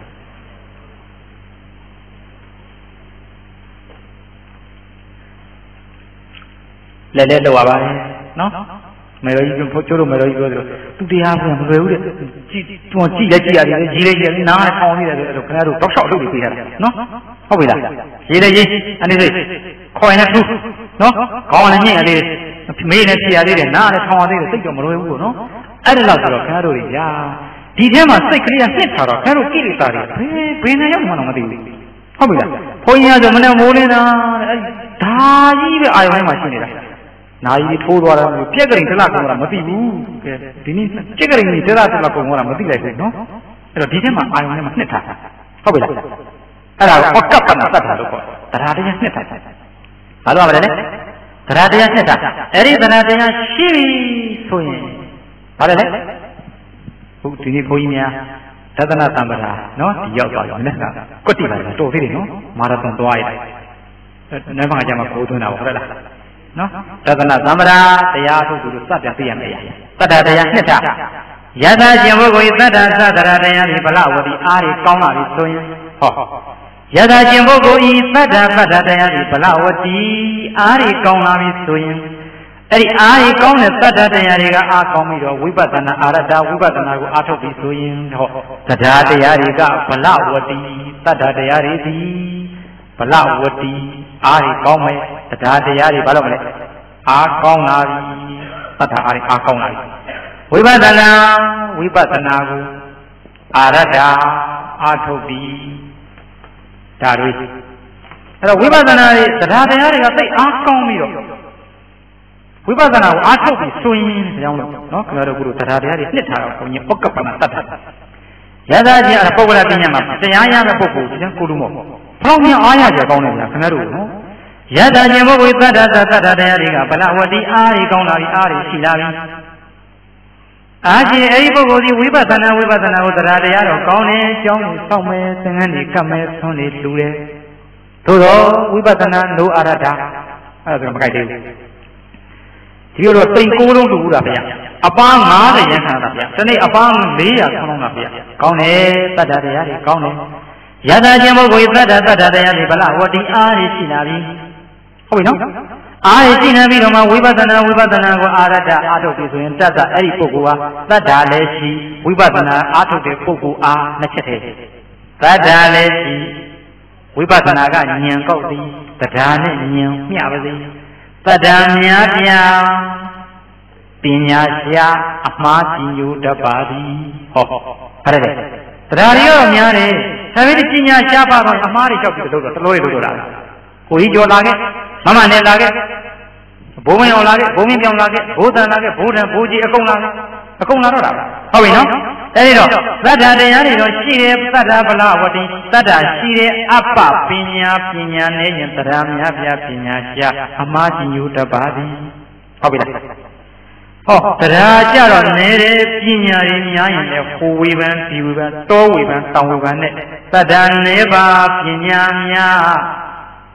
လဲတော့ပါပါတယ်နော်မေတော်ကြီးကျိုးတို့မေတော်ကြီးပြောတယ်သူတရားပြန်မလွယ်ဘူးတဲ့ကြည့်လက်ကြည့်ရတယ်ရေးလိုက်ရတယ်နားနဲ့ထောင်းနေတယ်ဆိုတော့ခင်ဗျားတို့တောက်လျှောက်လုပ်ပြီးပေးတာနော်ဟုတ်ပြီလားရေးလိုက်ရေးအနေစိခေါ်ရင်လည်းသူနော်ခေါင်းနဲ့ညှိရသေးတယ်မေးနဲ့ဖြေရသေးတယ်နားနဲ့ထောင်းရသေးတယ်စိတ်တော့မလွယ်ဘူးနော်အဲ့ဒါလောက်ဆိုတော့ခင်ဗျားတို့တွေညာဒီထဲမှာစိတ်ကလေးကနှစ်ထားတော့ခင်ဗျားတို့ကိလေသာတွေဘယ်နဲ့ရောက်မှတော့မသိဘူးဟုတ်ပြီလားဘုန်းကြီးကဆိုမနဲ့မိုးနေတာအဲ့ဒါကြီးပဲအာရုံထဲမှာရှိနေတာနာယီထိုးသွားတာပြက်ကလေးတစ်လားကုန်တာမသိဘူးကဲဒီနေ့ပြက်ကလေးတစ်လားကုန်သွားတာမသိလိုက်ဘူးနော်အဲ့တော့ဒီထဲမှာအာရုံထဲမှာနှစ်ထားဟုတ်ပြီလားအဲ့ဒါကိုအကပ္ပနာသတ်တာလို့ခေါ်တရားတရားနှစ်ထားဘာလို့ရမလဲတရားတရားနှစ်ထားအဲ့ဒီတရားတရားရှိပြီဆိုရင်ဘာလဲဟုတ်ဒီနေ့ဘုန်းကြီးများသဒ္ဒနာသံဃာနော်ဒီရောက်သွားရောနဲ့ကွတ်တိပါလားတော်သေးတယ်နော်မာရသွန်သွားရတယ်နောက်မှကျမှကိုးသွင်းတာပေါ့ဟုတ်လားနော်သဒ္ဒနာသံဃာတရားထုတ်သူတို့စပြန်သိရမယ်သတ္တတရားနှစ်ထားယထာရှင်ဘုကိုသတ္တသတ္တတရားဒီဗလဝတိအားတွေကောင်းလာပြီဆိုရင်ဟောယထာရှင်ဘုကိုဤသတ္တတရားဒီဗလဝတိအားတွေကောင်းလာပြီဆိုရင်အဲ့ဒီအားကြီးကောင်းတဲ့သတ္တတရားတွေကအားကောင်းပြီးတော့ဝိပဿနာအာရတဝိပဿနာကိုအားထုတ်ပြီးဆိုရင်ဟောတရားတရားတွေကဗလဝတိသတ္တတရားတွေသည်ဗလဝတိအားကြီးကောင်းမယ်တရားတရားတွေဘာလို့မလဲအားကောင်းလာပြီသတ္တအားကြီးအားကောင်းလာပြီဝိပဿနာကိုအာရတအားထုတ်ပြီးဒါတွေအဲ့တော့ဝိပဿနာတွေတရားတရားတွေကသိအားကောင်းပြီးတော့ဝိပဿနာကိုအားထုတ်ပြီးဆိုရင်ကြောင်းလို့နော်ခင်ဗျားတို့ကတရားတရားတွေနှစ်ထားတော့ဘုန်းကြီးဩကပ္ပနာတတ်တာရသချင်းအပုဂ္ဂလပညာမှာတရားရမယ့်ပုဂ္ဂိုလ်ကျန်ကိုလူမောဖောင်းမြန်အားရကြကောင်းတယ်ဗျာခင်ဗျားတို့နော်ရသချင်းပုဂ္ဂိုလ်သတ္တတရားတွေကဗလဝတိအားတွေကောင်းလာပြီအားတွေရှိလာပြီအားချင်းအဲ့ဒီပုဂ္ဂိုလ်ဒီဝိပဿနာကိုတရားတရားတော့ကောင်းတယ်ကြောင်းကိုစောင့်မယ်သင်္ကန်းတွေကပ်မယ်ဆွန်းနေလူတယ်သို့တော့ဝိပဿနာနိုးအာရတာအဲ့ဒါဆိုမကြိုက်သေးဘူးဒီလိုတော့တိမ်ကိုးလုံးတူတာဗျာအပန်း90ရန်ခါတာဗျာဒီနေ့အပန်း400ခေါင်းတာဗျာကောင်းတယ်တတ္တတရားတွေကောင်းတယ်ယထာချင်းပုဂ္ဂိုလ်တတ္တတရားတွေဗလဝတိအားရရှိလာပြီဟုတ်ပြီနော်အားရရှိနေပြီးတော့မှဝိပဿနာကိုအာရတအားထုတ်ပြီဆိုရင်တတ္တအဲ့ဒီပုဂ္ဂိုလ်ဟာတတ္တာလည်းရှိဝိပဿနာအားထုတ်တဲ့ပုဂ္ဂိုလ်အားနှစ်ချက်တည်းတတ္တာလည်းရှိဝိပဿနာကဉာဏ်ကောက်သည်တရားနဲ့ဉာဏ်မျှပါစေတတ္တများပြပညာရှာအမှားကြည်ညိုတတ်ပါသည်ဟောအဲ့ဒါတရားတွေရောများတယ်ဒါပေမဲ့ပညာရှာပါတော့အမှားတွေကြောက်ပြီးတော့တလို့တွေလို့တာကိုကြီးကြော်လာခဲ့မမနဲ့လာခဲ့ဘိုးမင်းအောင်လာခဲ့ဘိုးမင်းပြောင်းလာခဲ့ဘိုးတန်လာခဲ့ဘိုးတန်ဘိုးကြီးအကုန်လာတော့တာဟုတ်ပြီနော်အဲဒီတော့သတ္တတရားတွေတော့ရှိတယ်သတ္တဗလဝတိသတ္တရှိတယ်အပ္ပပညာနဲ့ဉာဏ်တရားများပြပညာရှာအမှားကြည်ညိုတတ်ပါသည်ဟုတ်ပြီလားဟောတရားကြတော့နေတယ်ပညာတွေများရင်လည်းဟိုဝေဖန်ဒီဝေဖန်တောဝေဖန်တောင်ဝေဖန်နဲ့သတ္တနေပါပညာများ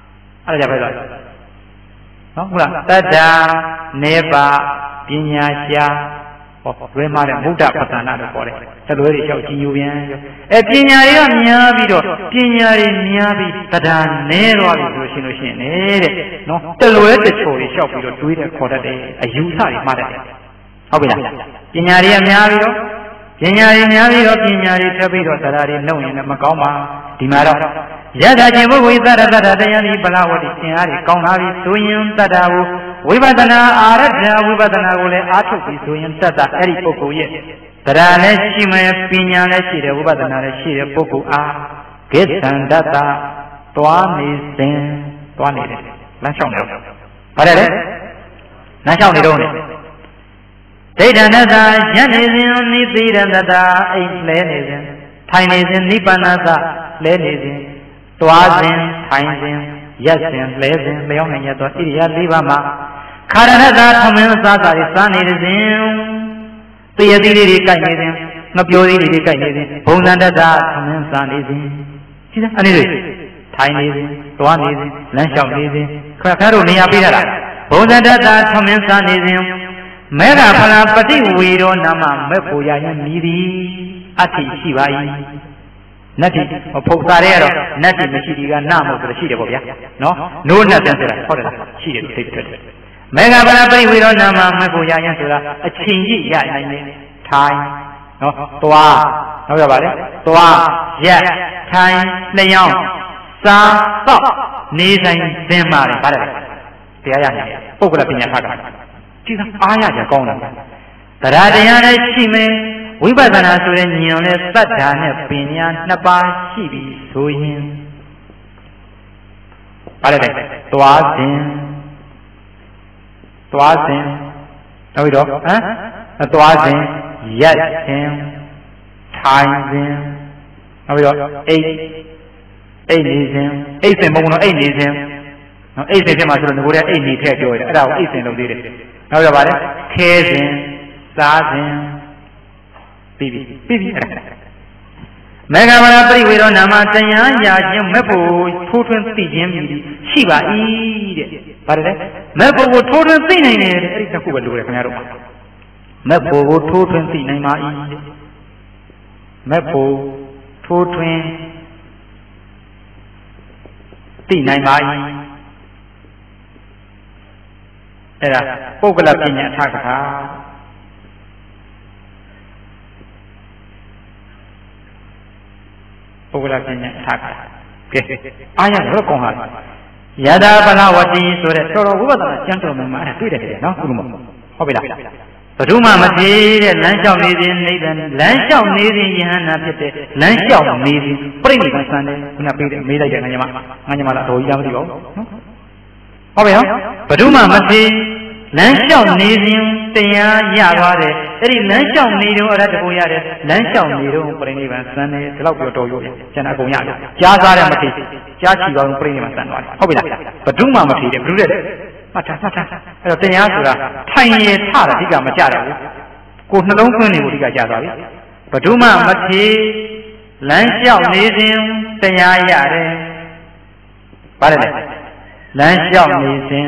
အဲ့ဒါကြပဲလားနော်ဟုတ်လားတတ္တာနေပါပညာရှာဟောလွဲမှားတဲ့မုဒ္ဒပတ္တနာလို့ခေါ်တယ်သလွဲတွေလျှောက်ကြည်ညိုပြန်ပညာတွေကများပြီးတော့ပညာတွေများပြီးတရားနဲသွားပြီဆိုလို့ရှိရင်တဲ့နော်တလွဲတချို့တွေလျှောက်ပြီးတော့တွေးတယ်ခေါ်တတ်တယ်အယူဆတွေမှားတတ်တယ်ဟုတ်ပြီလားပညာတွေကများပြီးတော့ပညာတွေများပြီးတော့ပညာတွေထပ်ပြီးတော့တရားတွေနှုတ်ရင်လည်းမကောင်းပါဒီမှာတော့ယထာခြင်းဘုဝိသရတ္တတရားဤပလဝတိသင်အားတွေကောင်းလာပြီဆိုရင်တတ္တဝဝိပဿနာအာရထဝိပဿနာကိုလည်းအားထုတ်ပြီးဆိုရင်တတ္တအဲ့ဒီပုဂ္ဂိုလ်ရဲ့တရားလည်းရှိမယ်ပညာလည်းရှိတယ်ဝိပဿနာလည်းရှိတယ်ပုဂ္ဂိုလ်အားကိသန္တတသွားနေစဉ်သွားနေတယ်လမ်းလျှောက်နေတော့ဗါတယ်လေလမ်းလျှောက်နေတော့ဒိဋ္ဌနတယက်နေစဉ်နိသိရတတအိမ်လဲနေစဉ်ထိုင်နေစဉ်နိဗ္ဗာန်သလဲနေစဉ်သွားစဉ်ထိုင်စဉ်ရက်စဉ်လဲစဉ်လျောင်းနိုင်ရသောဣရိယာ၄ပါးမှာခါရဏတာထမင်းစားတာတွေစားနေစဉ်တရတိလေးတွေကိုက်နေစဉ်ငပြောသေးလေးတွေကိုက်နေစဉ်ဘုံသန္တတာထမင်းစားနေစဉ်ရှိလားအဲ့ဒီတွေထိုင်နေစဉ်သွားနေစဉ်လမ်းလျှောက်နေစဉ်ခါတို့နေရာပေးရတာဘုံသန္တတာထမင်းစားနေစဉ်မေဃဖလာပฏิဝေရောနာမမေဖို့ရရင်မြည်သည်အဋ္ဌိရှိပါ၏နတ္တိဖုတ်စားရဲတော့နတ္တိမရှိဒီကနာမဟုတ်ဆိုရှိတယ်ပေါ့ဗျာနော်နိုးနတ်တယ်ဆိုတာဟုတ်တယ်လားရှိတယ်သိတယ်မေဃဖလာပฏิဝေရောနာမမေဖို့ရရင်ဆိုတာအချိန်ကြီးရနိုင်တယ်ထိုင်နော်သွားဟုတ်ရပါလေသွားရက်ထိုင်လျောင်းစားတော့နေဆိုင်သင်ပါတယ်ဗါတယ်တရားရနေပုဂ္ဂလပညာထားတာကြည့်အားရကြကောင်းတာတရားတရားလည်းရှိမယ်ဝိပဿနာဆိုတဲ့ဉာဏ်နဲ့သတ္တာနဲ့ပညာနှစ်ပါးရှိပြီဆိုရင်ဗါတယ်သွားစဉ်နောက်ပြီးတော့သွားစဉ်ရက်စဉ်ထိုင်စဉ်နောက်ပြီးတော့အိတ်နေစဉ်အိတ်စဉ်မဟုတ်ဘူးနော်အိတ်နေစဉ်နော်အိတ်စဉ်ဖြစ်မှာဆိုတော့ငိုတဲ့အိတ်နေထည့်ပြောရတယ်အဲ့ဒါကိုအိတ်စဉ်လုပ်သေးတယ်နောက်တော့ဗါတယ်ခဲစဉ်စားစဉ်ပြီးပြီအဲ့ဒါမေဃဝရပရိဝေရောနာမတရားရာခြင်းမဲ့ဖို့ထိုးထွင်းသိခြင်းမြည်ရှိပါ၏တဲ့ဗါတယ်မဲ့ဖို့ကိုထိုးထွင်းသိနိုင်တယ်အဲ့ဒီတစ်ခုပဲလိုတယ်ခင်ဗျားတို့မဲ့ဖို့ကိုထိုးထွင်းသိနိုင်ပါ၏တဲ့မဲ့ဖို့ထိုးထွင်းသိနိုင်ပါ၏အဲ့ဒါပုဂ္ဂလပညာအထကထာပုဂ္ဂလပညာအထကထာကဲအားရတော့ကောင်းပါယထာပလဝတိဆိုတဲ့တော်တော်ဝိပဿနာကျမ်းတော်မှာအဲ့ဒါတွေ့တယ်ကြနော်ဘုရားဟုတ်ပြီလားဘဒုမမသေးတဲ့လမ်းလျှောက်နေစဉ်နိဗ္ဗာန်လမ်းလျှောက်နေစဉ်ယဟန္တာဖြစ်တဲ့လမ်းလျှောက်နေစဉ်ပြိဋိဘံစံတယ်ခုနပေးတယ်မေးလိုက်တဲ့ငါညမလားတော်ကြီးလားမသိပါဘူးနော်ဟုတ်ပြီနော်ဘဒုမမသေးလမ်းလျှောက်နေစဉ်တရားရသွားတယ်အဲ့ဒီလမ်းလျှောက်နေတော့အရတ္တကိုရတယ်လမ်းလျှောက်နေတော့ပြိဋိဘံစံတယ်ဒီလောက်ပြောတော်ရုံနဲ့ကျန်အကုန်ရတယ်ကြားစားတယ်မသေးကြားချီပါဘူးပြိဋိဘံစံသွားတယ်ဟုတ်ပြီလားဘဒုမမသေးတယ်ဘုရုတဲ့မှတ်ထားအဲ့တော့တရားဆိုတာထိုင်ရထတာအဓိကမကြတော့ဘူးကိုနှလုံးသွင်းနေကိုအဓိကကြသွားပြီဘဒုမမထေလမ်းလျှောက်နေစဉ်တရားရတယ်ဗါတယ်လမ်းလျှောက်နေစဉ်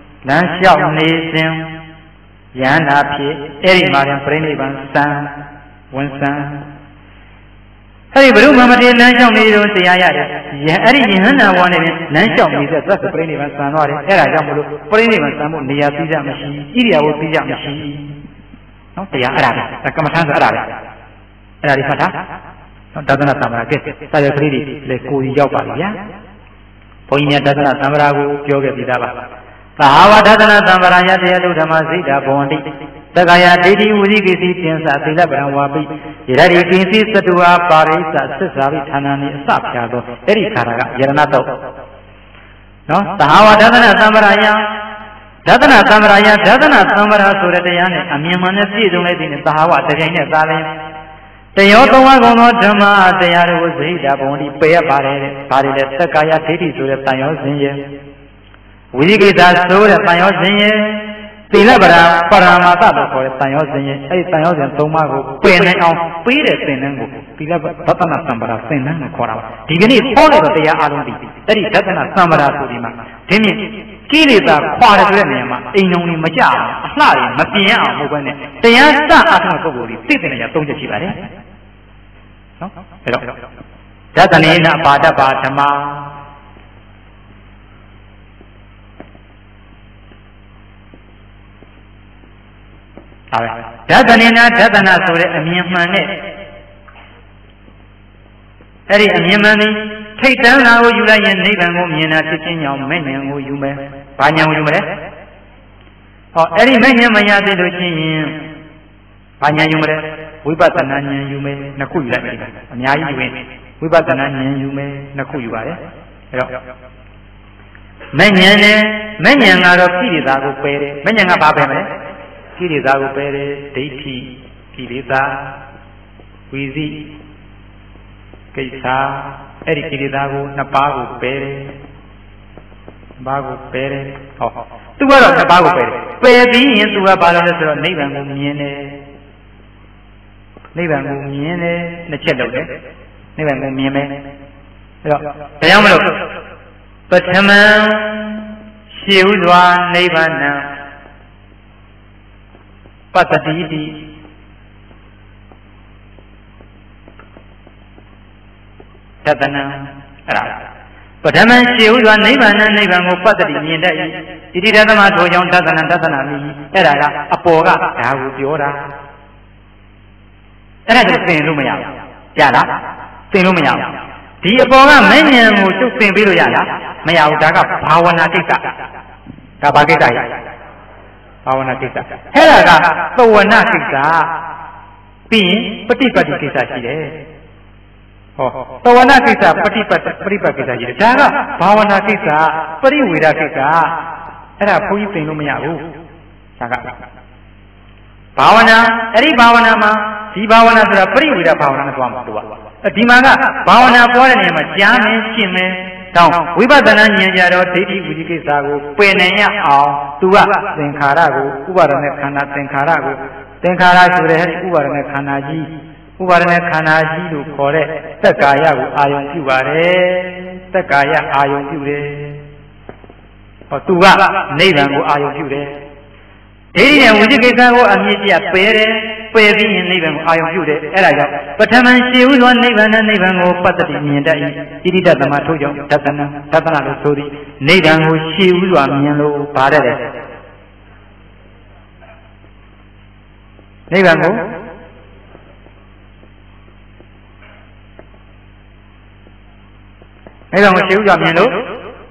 ယန္တာဖြစ်အဲ့ဒီမှာပြိဋိဘံစံဝန်စံအဲ့ဒီဘဒုမမထေလမ်းလျှောက်နေတော့တရားရတယ်အဲ့ဒီယဟန္တာဝါနဲ့လမ်းလျှောက်နေတဲ့သတ်ပြိဋိဘံစံသွားတယ်အဲ့ဒါကြောင့်မလို့ပြိဋိဘံစံဖို့နေရာပြီးကြမရှိဣရိယာပုပြီးကြမရှိနော်တရားအဲ့ဒါပဲကမ္မထမ်းဆိုအဲ့ဒါပဲအဲ့ဒါဒီဖတ်တာနော်ဒါသနာသမ္မာကဲစာရွက်ကလေးတွေလေကိုကြီးရောက်ပါပြီဗျာဘုန်းကြီးများဒါသနာသမ္မာကိုပြောခဲ့ပြီးသားပါသဟာဝဒါသနာသမ္မာယတရားလူဓမ္မစိတ်တာဘဝန္တိတက္ကယာဒိဋ္ဌိဝိသိကိစီတင်္စသီလပရံဝါပိယရတိကိစီသတ္တဝါပါရိသသစ္စာပိဌာနာနိအစဖြာသောအဲ့ဒီခါရကယရဏတော့နော်သဟာဝဒါသနာသမ္မာယဒါသနာသမ္မာဆိုတဲ့တရားနဲ့အမြင်မှန်နဲ့ပြည့်စုံလိုက်တဲ့သဟာဝတကြိမ်နဲ့သာလင်တယောသုံးပါးကုန်သောဓမ္မတရားတွေကိုစိတ်ဓာတ်ဘုံဒီပယ်ရပါတယ်တဲ့။ဒါတွေလည်းသက္ကာယဒိဋ္ဌိဆိုတဲ့တန်ရောစဉ်ရဲ့ဝိသိကိစ္စဆိုတဲ့တန်ရောစဉ်ရဲ့သီလပရာပရမတ္တလို့ခေါ်တဲ့တန်ရောစဉ်ရဲ့အဲ့ဒီတန်ရောစဉ်သုံးပါးကိုပယ်နိုင်အောင်ပေးတဲ့သင်္นานကိုသီလဒသနာသံဗရာသင်္นานကိုခေါ်တာပါဒီကနေ့ခေါ်တဲ့တရားအလုံးဒီအဲ့ဒီဒသနာသံဗရာဆိုဒီမှာဒီမြင့်ကိလေသာခွာတဲ့နေရာမှာအိမ်ုံတွေမကြအောင်အလှတွေမပြင်းအောင်မဟုတ်ဘဲနဲ့တရားစအထုံးပုဂ္ဂိုလ်တွေသိတဲ့နေရာ၃ချက်ရှိပါတယ်နော်အဲ့တော့ဒသနေနပါဒပါဓမ္မဟုတ်ပါဒသနေနဒသနာဆိုတဲ့အမြင်မှန်နဲ့အဲ့ဒီအမြင်မှန်သည်ထိတ်တန်းလာကိုယူလိုက်ရင်နိဗ္ဗာန်ကိုမြင်တာဖြစ်ခြင်းကြောင့်မဲ့ဉာဏ်ကိုယူမယ်။ဘာဉာဏ်ကိုယူမလဲ။ဟောအဲ့ဒီမဲ့ဉာဏ်မရသေးလို့ချင်းရင်ဘာဉာဏ်ယူမလဲ။ဝိပဿနာဉာဏ်ယူမယ်နှစ်ခုယူလိုက်မယ်။အများကြီးယူရင်ဝိပဿနာဉာဏ်ယူမယ်နှစ်ခုယူပါတယ်။အဲ့တော့မဲ့ဉာဏ်နဲ့မဲ့ဉာဏ်ကတော့ကိလေသာကိုပယ်တယ်။မဲ့ဉာဏ်ကဘာပယ်မလဲ။ကိလေသာကိုပယ်တယ်ဒိဋ္ဌိကိလေသာဝိသိကိစ္စအဲ့ဒီကိလေသာကိုနှစ်ပါးကိုပယ်တယ်နှစ်ပါးကိုပယ်တယ်ဟောသူကတော့နှစ်ပါးကိုပယ်တယ်ပယ်ပြီးရင်သူကဘာလို့လဲဆိုတော့နိဗ္ဗာန်ကိုမြင်တယ်နိဗ္ဗာန်ကိုမြင်တယ်နှစ်ချက်လုပ်တယ်နိဗ္ဗာန်ကိုမြင်မယ်အဲ့တော့ဒါကြောင့်မလို့ပထမရှေးဥစွာနိဗ္ဗာန်ပတ္တိတိဒသနာအဲ့ဒါပထမရှေးဥစွာနိဗ္ဗာန်နိဗ္ဗာန်ကိုပတ္တိမြင်တတ်၏ဣတိဒသမထိုကြောင့်ဒသနာမိအဲ့ဒါကအပေါ်ကဒါကိုပြောတာအဲ့ဒါကိုသင်လို့မရဘူးကြားလားသင်လို့မရဘူးဒီအပေါ်ကမဉ္ဇဉ်ကိုကျုပ်သင်ပေးလို့ရလားမရဘူးဒါကဘာဝနာကိစ္စဒါဘာကိစ္စလဲဘာဝနာကိစ္စအဲ့ဒါကသဝနာကိစ္စပြီးရင်ပฏิပတ်တိကိစ္စရှိတယ်ဟောသဝနာကိစ္စပฏิပတ်ကိစ္စကြီးဒါကဘာဝနာကိစ္စပရိဝေဒကိစ္စအဲ့ဒါဘုန်းကြီးသင်လို့မရဘူးဒါကဘာဝနာအဲ့ဒီဘာဝနာမှာဒီဘာဝနာဆိုတာပရိဝေဒဘာဝနာနဲ့တွားမှာတို့ကဒီမှာကဘာဝနာပေါ်တဲ့နေရာမှာကြားမယ်ရှင်းမယ်တောင်းဝိပဿနာဉာဏ်ကြတော့ဒိဋ္ဌိဝိသိကိစ္စကိုပယ်နိုင်ရအောင်သူကသင်္ခါရကိုဥပါဒနဲ့ခန္ဓာသင်္ခါရကိုသင်္ခါရဆိုတဲ့ဥပါဒနဲ့ခန္ဓာကြီးဥပါဒနဲ့ခန္ဓာကြီးလို့ခေါ်တဲ့သက္ကာယကိုအာယုံပြုပါတယ်သက္ကာယအာယုံပြုတယ်ဟောသူကနိဗ္ဗာန်ကိုအာယုံပြုတယ်ဒိဋ္ဌိနဲ့ဝိသိကိစ္စကိုအမြင့်ပြပယ်တယ်ပယ်ပြီးရင်နိဗ္ဗာန်ကိုအာယုံပြုတယ်အဲ့ဒါကြောင့်ပထမရှေးဥစွာနိဗ္ဗာန်နဲ့နိဗ္ဗာန်ကိုပတ္တိမြင်တတ်၏ဣတိတသမထို့ကြောင့်ဒသနာလို့ဆိုသည်နိဗ္ဗာန်ကိုရှေးဥစွာမြင်လို့ဗါတဲ့နိဗ္ဗာန်ကိုနိဗ္ဗာန်ကိုရှေးဥစွာမြင်လို့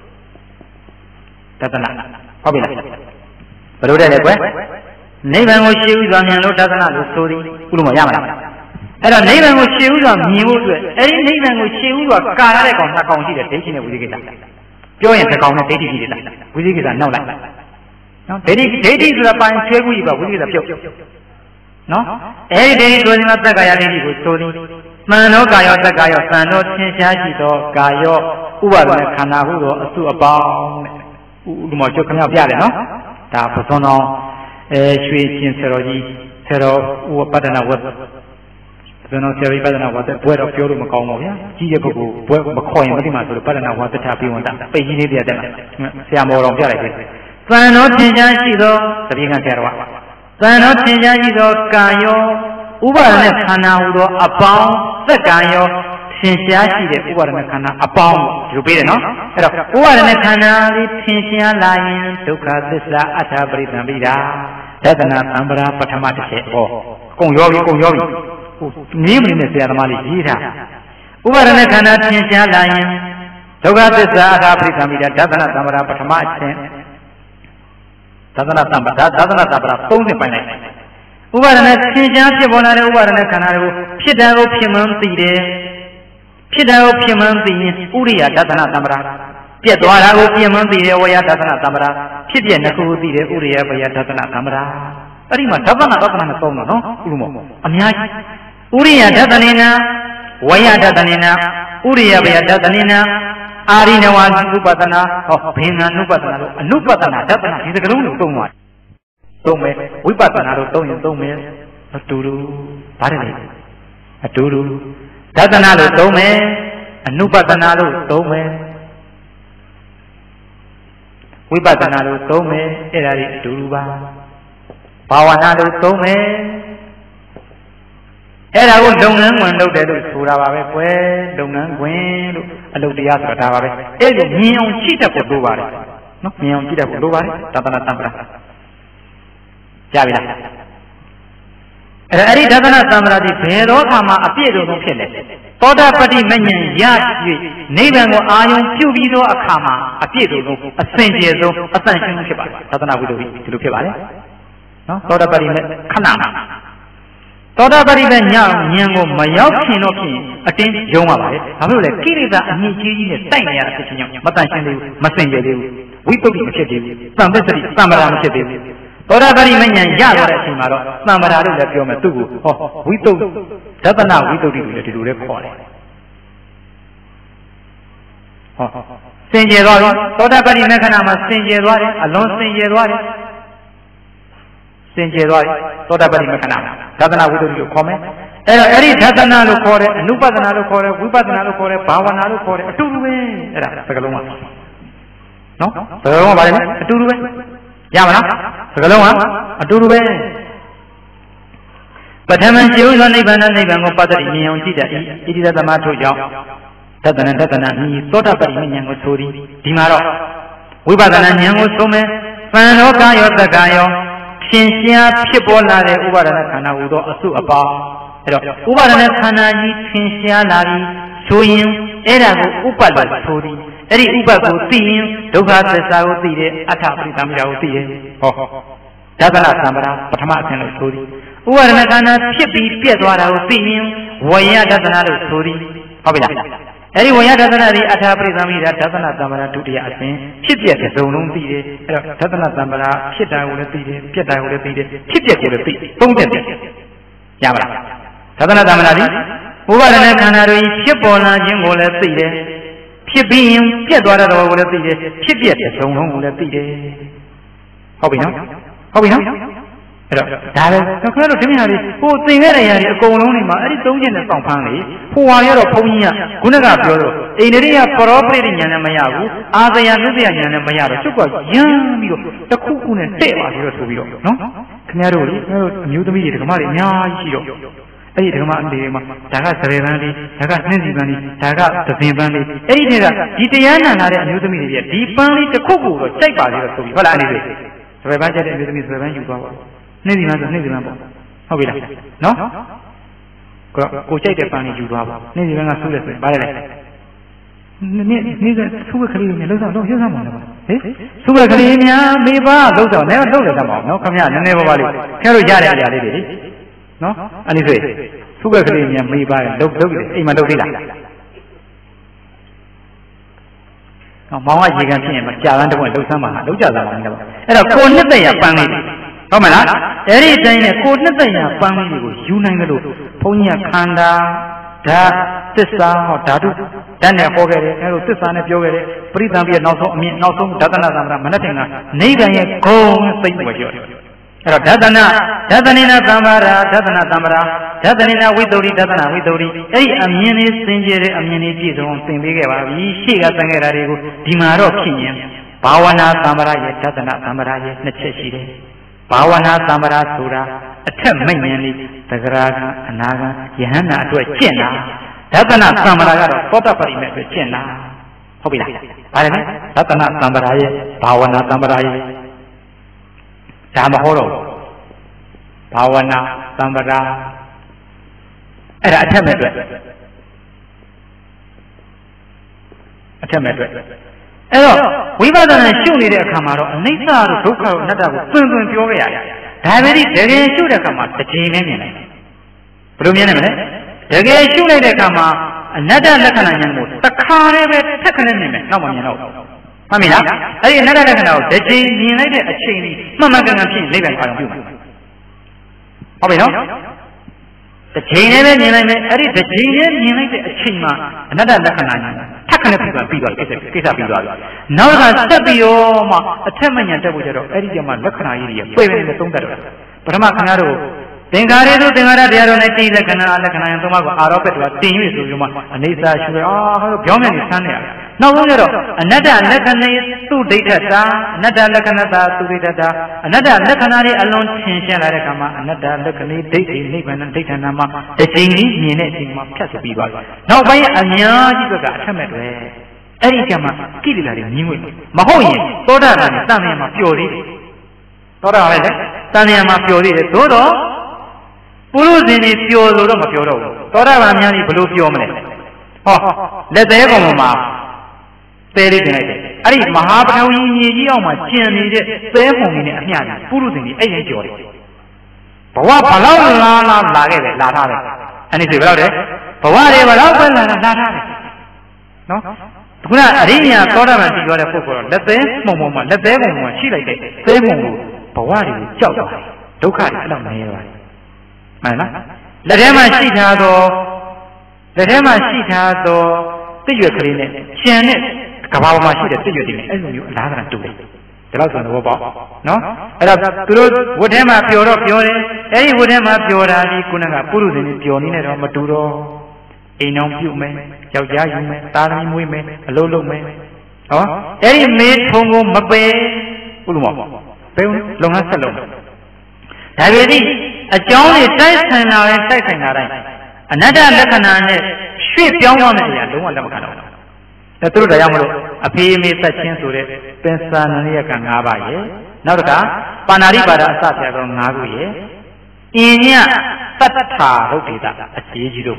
ဒသနာဟုတ်ပြီလားဘယ်လိုတဲ့လဲကွယ်နိဗ္ဗာန်ကိုရှေးဥစွာမြင်လို့ဒသနာလို့ဆိုသည်ခုလိုမရမလားအဲ့တော့နိဗ္ဗာန်ကိုရှေးဥစွာမြင်ဖို့အတွက်အဲ့ဒီနိဗ္ဗာန်ကိုရှေးဥစွာကာရတဲ့ကောင်နှစ်ကောင်ရှိတယ်ဒိဋ္ဌိနဲ့ဝိသိကိစ္စပြောရင်တစ်ကောင်နဲ့ဒိဋ္ဌိရှိတယ်လားဝိသိကိစ္စနောက်လိုက်နော်ဒိဋ္ဌိဆိုတာပိုင်ဆွဲကူကြီးပါဝိသိကိစ္စပြုတ်နော်အဲ့ဒီဒိဋ္ဌိဆိုရင်သက္ကာယဒိဋ္ဌိကိုဆိုသည်မှန်သောကာယောသက္ကာယောသံသောသင်ရှားရှိသောကာယောဥပါဒနဲ့ခန္ဓာဟုသောအစုအပေါင်းဥဒ္ဓမောချုပ်ခဏပြတယ်နော်ဒါပသွန်တော်ရွှေချင်းဆရာတော်ကြီးဆရာတော်ဥပဒနာဝတ်ကျွန်တော်ဆရာကြီးပဒနာဝတ်ဘွဲတော့ပြောလို့မကောင်းပါဘူးဗျာကြီးတဲ့ပုဂ္ဂိုလ်ဘွဲမခေါ်ရင်မသိမှဆိုလို့ပဒနာဝတ်တထပြီးဝန်တာပိတ်ကြီးလေးပြတဲ့ဆရာမော်တော်ပြလိုက်တယ်သံတော်သင်ရှားရှိသောတပည့်ခံဆရာတော်ကသံတော်သင်ရှားရှိသောကာယောဥပါဒနဲ့ခန္ဓာဟူသောအပေါင်းသက္ကာယောသင်ရှားရှိတဲ့ဥပါဒနဲ့ခန္ဓာအပေါင်းဒီလိုပေးတယ်နော်အဲ့တော့ဥပါဒနဲ့ခန္ဓာလေးသင်ရှားလာရင်ဒုက္ခသစ္စာအထာပရိသံပိတာဒသနာသံဗရာပထမတစ်ချက်ဟောကုံရောပြီဟိုနည်းမနေနဲ့ဆရာသမားလေးရေးထားဥပါဒနဲ့ခန္ဓာသင်ရှားလာရင်ဒုက္ခသစ္စာအထာပရိသံပိတာဒသနာသံဗရာပထမအချက်ဒသနာသံဗရာ30ပိုင်းလိုက်ဥပါဒနဲ့သင်ရှားဖြစ်ပေါ်လာတဲ့ဥပါဒနဲ့ခန္ဓာတွေကိုဖြစ်တာကိုဖြစ်မှန်းသိတယ်ဖြစ်တာကိုဖြစ်မှန်းသိရင်ဥရိယဒသနာသံဗရာပြက်သွားတာကိုပြင်မှန်းသိတယ်ဝေယဒသနာသံဗရာဖြစ်ပြနှစ်ခုသိတယ်ဥရိယဝေယဒသနာသံဗရာအဲ့ဒီမှာဒသနာနဲ့သုံးတော့နော်ဥရမောအများကြီးဥရိယဒသနေနာဝေယဒသနေနာဥရိယဝေယဒသနေနာအာရိနဝနုပဒနာဟောဘေငါနုပဒနာလို့အနုပဒနာဒသနာဒီစကလုံးကိုသုံးသွားသုံးမယ်ဝိပဿနာလို့သုံးရင်သုံးမယ်အတူတူဗါတယ်လေအတူတူဒသနာလို့သုံးမယ်အနုပဒနာလို့သုံးမယ်ဝိပဿနာလို့သုံးမယ်အဲ့ဒါကြီးအတူတူပါဘာဝနာလို့သုံးမယ်အဲ့ဒါကိုလုပ်ငန်းဝင်လုပ်တယ်လို့ဆိုတာပါပဲကွယ်လုပ်ငန်းဝင်လို့အလုပ်တရားဆိုတာဒါပါပဲအဲ့လိုမြင်အောင်ကြည့်တတ်ဖို့လိုပါတယ်နော်မြင်အောင်ကြည့်တတ်ဖို့လိုပါတယ်သတ္တနာတံပရာကြားပြီလားအဲ့ဒီသတ္တနာတံပရာဒီဘယ်တော့ခါမှအပြည့်စုံဆုံးဖြစ်လဲသောတာပတိမဉ္ဇဉ်ရ၍နိဗ္ဗာန်ကိုအာရုံပြုပြီးသောအခါမှာအပြည့်စုံဆုံးအစင်ကြယ်ဆုံးအတန်ရှင်းဖြစ်ပါတယ်သတ္တနာဝိတ္တုဒီလိုဖြစ်ပါတယ်နော်သောတာပတိမဲ့ခဏမှာသောတာပတိမဲ့ညဉာဏ်ကိုမရောက်ခင်တော့ဖြစ်အတင်းယုံပါပါလေဘာဖြစ်လို့လဲကိရိတာအမြင့်ကြီးကြီးနဲ့တိုက်နေရတာဖြစ်ခြင်းကြောင့်မတန်ရှင်းသေးဘူးမစင်ကြယ်သေးဘူးဝိတ္တုမဖြစ်သေးဘူးသံသတ္တိသံဗရာမဖြစ်သေးဘူးသောတာပတိမဉ္ဇဉ်ရသွားတဲ့အချိန်မှာတော့သံဗရာလို့လည်းပြောမယ်သူ့ကိုဟောဝိတ္တုဒသနာဝိတ္တုတိလို့လည်းဒီလိုလည်းခေါ်တယ်ဟောစင်ကြယ်သွားပြီသောတာပတိမေခဏမှာစင်ကြယ်သွားတယ်အလွန်စင်ကြယ်သွားတယ်စင်ကြယ်သွားပြီသောတာပတိမေခဏမှာဒသနာဝိတ္တုတိကိုခေါ်မယ်အဲ့ဒီဒသနာလို့ခေါ်တယ်အနုပဒနာလို့ခေါ်တယ်ဝိပဿနာလို့ခေါ်တယ်ဘာဝနာလို့ခေါ်တယ်အတူတူပဲအဲ့ဒါစကလုံးပါနော်စကလုံးကဘာလဲအတူတူပဲရမလားစကလုံးကအတူတူပဲပထမရှိဥစွာနိဗ္ဗာန်ကိုပတ္တိမြင်အောင်ကြည့်တတ်၏ဣတိတသမထို့ကြောင့်ဒသနာမြည်သောတာပတိဉာဏ်ကိုဆိုသည်ဒီမှာတော့ဝိပဿနာဉာဏ်ကိုဆိုမယ်သံရောကာယောတက္ကာယောရှင်ရှားဖြစ်ပေါ်လာတဲ့ဥပါဒနာခန္ဓာဟူသောအစုအပေါင်းအဲ့တော့ဥပါဒနာခန္ဓာကြီးသင်ရှားလာပြီးဆိုရင်အဲ့ဒါကိုဥပ္ပတ္တဆိုသည်အဲ့ဒီဥပ္ပကိုသိရင်ဒုက္ခသစ္စာကိုသိတယ်အထပရိသမီတာကိုသိတယ်ဟောဒသနာသံဗရာပထမအဆင့်လို့ဆိုသည်ဥပါဒနာခန္ဓာဖြစ်ပြီးပြက်သွားတာကိုသိရင်ဝေယဒသနာလို့ဆိုသည်ဟုတ်ပြီလားအဲ့ဒီဝေယဒသနာဒီအထပရိသမီတာဒသနာသံဗရာဒုတိယအဆင့်ဖြစ်ပြက်တဲ့ဇုံလုံးသိတယ်အဲ့တော့ဒသနာသံဗရာဖြစ်တာကိုလည်းသိတယ်ပြက်တာကိုလည်းသိတယ်ဖြစ်ပြက်ကိုလည်းသိသုံးချက်သိရပါလားဒသနာသံဗရာဒီဥပါဒနာခန္ဓာတွေဖြစ်ပေါ်လာခြင်းကိုလည်းသိတယ်ဖြစ်ပြီးရင်ပြက်သွားတဲ့တော်ကိုလည်းသိတယ်ဖြစ်ပြက်တဲ့ဇုံလုံးကိုလည်းသိတယ်ဟုတ်ပြီနော်ဟုတ်ပြီနော်အဲ့တော့ဒါလည်းခင်ဗျားတို့ဒီမြားလေးဟိုသင်ခဲ့တဲ့ຢာတွေအကုန်လုံးနေမှာအဲ့ဒီသုံးချက်နဲ့စောင့်ဖမ်းလေဟိုဟာရတော့ဘုန်းကြီးကခုနကပြောတော့အိန္ဒိယပရောပရိဉာဏ်နဲ့မရဘူးအာသယနုတ္တယဉာဏ်နဲ့မရတော့ချုပ်ကရမ်းပြီးတော့တစ်ခုခုနဲ့တဲ့ပါပြီးတော့ဆိုပြီးတော့နော်ခင်ဗျားတို့လေခင်ဗျားတို့အမျိုးသမီးတွေဓမ္မတွေအများကြီးရှိတော့အဲ့ဒီဓမ္မအလေးမှာဒါကသရေပန်းလေးဒါကနှင်းစီပန်းလေးဒါကသပင်ပန်းလေးအဲ့ဒီတွေကဒီတရားနာလာတဲ့အမျိုးသမီးတွေဒီပန်းလေးတစ်ခုခုတော့ကြိုက်ပါလေတော့ဆိုပြီးဟုတ်လားအဲ့ဒီသရေပန်းကြတဲ့အမျိုးသမီးသရေပန်းယူသွားပါနှင်းစီပန်းဆိုနှင်းစီပန်းပေါ့ဟုတ်ပြီလားနော်ကိုကြိုက်တဲ့ပန်းလေးယူသွားပါနှင်းစီပန်းကဆူးတယ်ဆိုရင်ဘာလဲလဲနေ့ကဆူးကလေးနဲ့လုံးဆောင်တော့ရုပ်ဆောင်မှာလားဟေးဆူးကလေးများမေးပါလုံးဆောင်နဲ့လုံးတယ်သမောင်းနော်ခင်ဗျာနည်းနည်းပါးပါလေးခဲလို့ရတဲ့အရာလေးတွေလေနော်အဲ့ဒီဆိုဆူးကလေးများမေးပါလုံးတယ်အိမ်မှာလုံးသေးလားမောင်ကရေကန်ဖြစ်ရင်မကြာတန်းတော့လှုပ်ဆမ်းပါလှုပ်ကြတာပါလေအဲ့တော့ကိုနှစ်သက်ရပန်းလေးဟုတ်မလားအဲ့ဒီတိုင်းနဲ့ကိုနှစ်သက်ရပန်းလေးကိုယူနိုင်တယ်လို့ဘုန်းကြီးကခန္ဓာဓာတ်သစ္စာဟောဓာတုဓာတ်နဲ့ဟောခဲ့တယ်အဲ့လိုသစ္စာနဲ့ပြောခဲ့တယ်ပရိသံပြည့်နောက်ဆုံးအမြင့်နောက်ဆုံးဒသနာသံဃာမနတ်ထင်ကနိဗ္ဗာန်ရဲ့ဂုံစိတ်ကိုပြောတယ်အဲ့တော့ဒသနိနာသံဃာဒသနာသံဃာဒသနိနာဝိတ္တုရိဒသနာဝိတ္တုရိအဲ့ဒီအမြင်လေးစင်ကြယ်တဲ့အမြင်လေးပြည့်စုံသင်ပေးခဲ့ပါပြီရှေ့ကသင်ခဲ့တာတွေကိုဒီမှာတော့ဖြစ်ရင်ဘာဝနာသံဃာရဲ့ဒသနာသံဃာရဲ့နှစ်ချက်ရှိတယ်ဘာဝနာသံဃာဆိုတာအထက်မဉ္ဇဉ်လေးသဂရာကအနာဂယဟန္တာအတွက်ကျင့်တာဒသနာသံဃာကတော့သောတပတိမဲ့အတွက်ကျင့်တာဟုတ်ပြီလားဗါတယ်နော်ဒသနာသံဃာရဲ့ဘာဝနာသံဃာရဲ့ဒါမဟောတော့ဘာဝနာသံဃာအဲ့ဒါအထက်မဲ့အတွက်အဲ့တော့ဝိပဿနာရှုနေတဲ့အခါမှာတော့အနိစ္စတို့ဒုက္ခတို့အနတ္တကိုသွန်ပြောခဲ့ရတယ်ဒါပေမဲ့တကယ်ရှုတဲ့အခါမှာတစ်ချိန်နဲ့မြင်လိုက်တယ်ဘယ်လိုမြင်နိုင်မလဲတကယ်ရှုလိုက်တဲ့အခါမှာအနတ္တလက္ခဏာဉာဏ်ကိုတစ်ခါတည်းပဲထက်ခနဲ့မြင်မယ်နောက်မှမြင်တော့မှတ်မိလားအဲ့ဒီအနတ္တလက္ခဏာကိုတစ်ချိန်မြင်လိုက်တဲ့အချိန်လေးမှန်မှန်ကန်ကန်ဖြစ်နိဗ္ဗာန်အာရုံပြုမှာဟုတ်ပြီနော် The chain and the chain and the chima, another Lakanana, Takana people, Kisa people. Now that Sabioma, a Temania, Ediyama, Lakana, waving the Tungaro, Brahma Canaro, Tengaredo, Tengara, they are on a tea, the Canana, and Tomago, are up to a team with Yuma, and Nisa, Yoman is Sanya. Now, another Lakana, two data, another Lakanata, two data, another Lakanari alone, Shinsharakama, another Lakani, dating, and data nama, the Chinese, Nina, Casabiba. Now, by a Nya, Tamet, Ericama, Kidilari, New Mahoy, Toda, Taniama Fiori, Toda, Taniama Fiori, Todo, Puruzini, Fioro, Fioro, Toda, Ramiani, Blue Fiomene. Oh, let the Egoma. Ari Mahabhavi Yama Chin, ceremony, and Purusini, a joy. Pawa Palala Lagare, and it's about it. Paware Lagare. No? Arena, Toda, you are a football. Let the moment, let the woman, she like it. Ceremony, Pawari, Joe, Doka, let him see her though, the Ukraine, Janet. Kabama she the figure as you rather do it. The last one about no? Would him up your any would him up your Kunanga Purus Pionina or Maturo, a non human, Yayaman, Tani women, a lolo man. Oh, any made Hongo Mabe Ulmo, Longa Salon. Have you a Johnny Tyson and Tyson? Another Lakanane, sweet young woman, I don't want them. The truth I am a PMA touching to the Pensan Kangabaye, Nauka, Panaribara Sata Naguye, Inya Tata Rotita, a Sijido,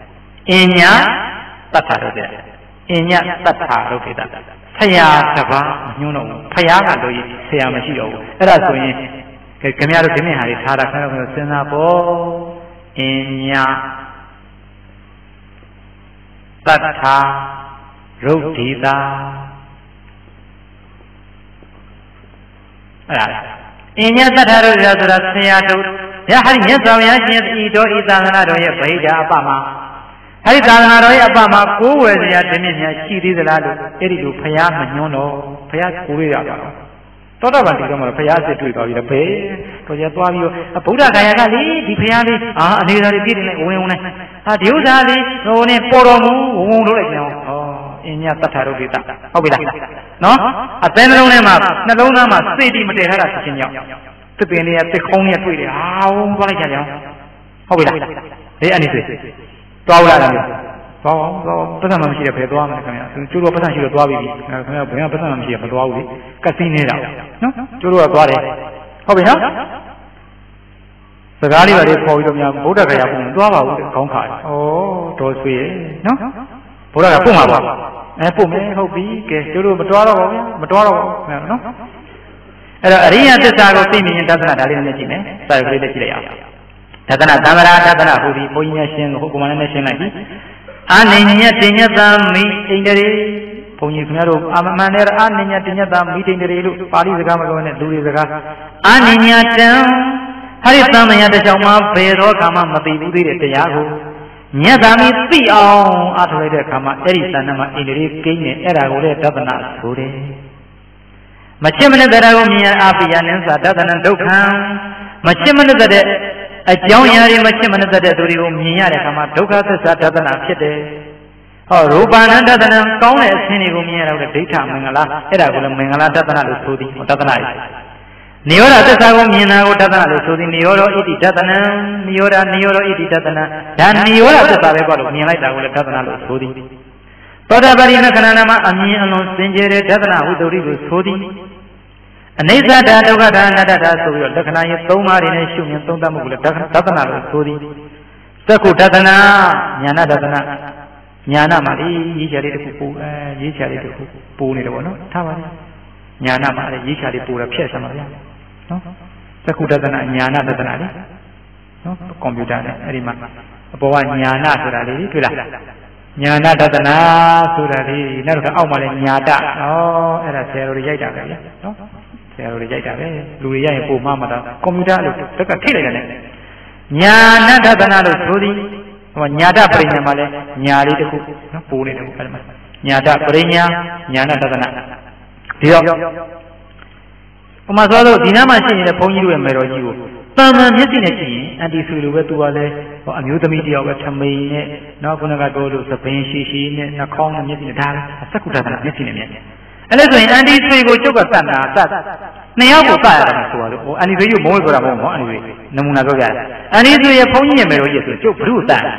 Inya Tata, Inya Tata Rotita, Saya Sava, you know, Payaka, Sayamashio, Rasoin, Camaro Kemi, Hara Senabo, Inya Tata. Rotita. In Yataro, Yahan Yasayan, Ido, Isanaro, Yapaja, Abama. Harisanaro, Abama, who was Yataminia, she did the lad, Eridu, Payam, Yono, Payas, Kuria. Toda Vanticama, Payas, to the pay, to Yatuavio, a Buddha Gayali, the Piani, and these are repeating women. At Yusali, no name Poromu, won't do it now. In Yataro, no? A Penalonema, Nalonama, City Matera, to be near the Konya Twitty. How will I get you? How will I? They anything. Paula, Pasamamshi of Pedro, Churu Pasashi of Dwabi, Pasamamshi of Dwabi, Casinera, no? Churu of Body. How we have? The Gari are called Buddha Dwaba, Concar. Oh, those we, no? Buddha Puma. Pume, Hopi, Guru, Matoro, no? Arena the Sago Simi and Tazana in the Chine, Sago de Chile. Tazana, Tazana, Hudi, Poination, Hukuman Nation like this. Aninia Tinyata, me in the Ponifero, Amaner, Aninia Tinyata, meeting the Rilu, Pari the Gamago and Duri the Gas. Aninia Town, Harisama the Jama, Pedro, Kama, Mati, the Yahoo. Nyadami see all after Kama, Erisanama, in the King, Era, Tabana, Suri. Machimana that I will mean Apian, Sadadan, Dokan, Machimana that a Jonia, Machimana that Durium, Kama, Doka, Sadana, Kete, or Rubana, Dadan, Kong, as any Rumia of the daytime, Mangala, Era, Mangala, Dadana, Sudi, or Dadanai. Niora Tasago Mina, Tadana, so the Nioro iti Tatana, Niora, Nioro iti Tatana, Dan Niora Tasago, Nila, Tatana, Sodi. Todabarina Kanama, Ami, and Singere, Tatana, with the river Sodi. And Nesa Datoga, Nada, so you're Takana, Toma, in a shoe, and Tonda, Tatana, Sodi. Saku Tatana, Yana Tatana, Yana Mari, Yishari, Puni, Tawani, Yana Mari, Yishari, Pura, Piesa. Sakudana Yana Dadanari, no computer, Rima. Upon Yana Surari, Yana Dadana Surari, never Aumal Yada, oh, and a Serorija, no? Serorija, Luria, Mamma, computer, took a killing. ညာဏတဒနာလို့ဆိုသည်ဟောညာတပရိညာမှာလဲညာလေးတစ်ခုနော်ပိုးနေတယ်အဲ့ဒါညာတပရိညာညာဏတဒနာဒီတော့ပမာဆိုတော့ဒီနားမှာရှိနေတဲ့ဘုန်းကြီးတို့ရဲ့မေတော်ကြီးကိုတာမန်မျက်စိနဲ့ကြည့်ရင်အန်တီဆွေလိုပဲသူကလည်းဟောအမျိုးသမီးတယောက်ပဲထမိန်နဲ့နောက်ခုနကတော့လို့သပင်ရှိရှိနဲ့နှာခေါင်းနဲ့မျက်စိနဲ့ဒါလည်းစက္ကုတ္တနာမျက်စိနဲ့မျက်အဲ့ဒါဆိုရင်အန်တီဆွေကိုကျုပ်ကတတ်တာတတ်နှစ်ယောက်ကိုတတ်ရတာဆိုတော့ဟိုအန်တီဆွေကိုမဟုတ်ဆိုတာမဟုတ်ဘူးအန်တီဆွေနမူနာပြောပြတယ်အန်တီဆွေရဲ့ဘုန်းကြီးရဲ့မေတော်ကြီးဆိုကျုပ်ဘုရုတတ်ဟင်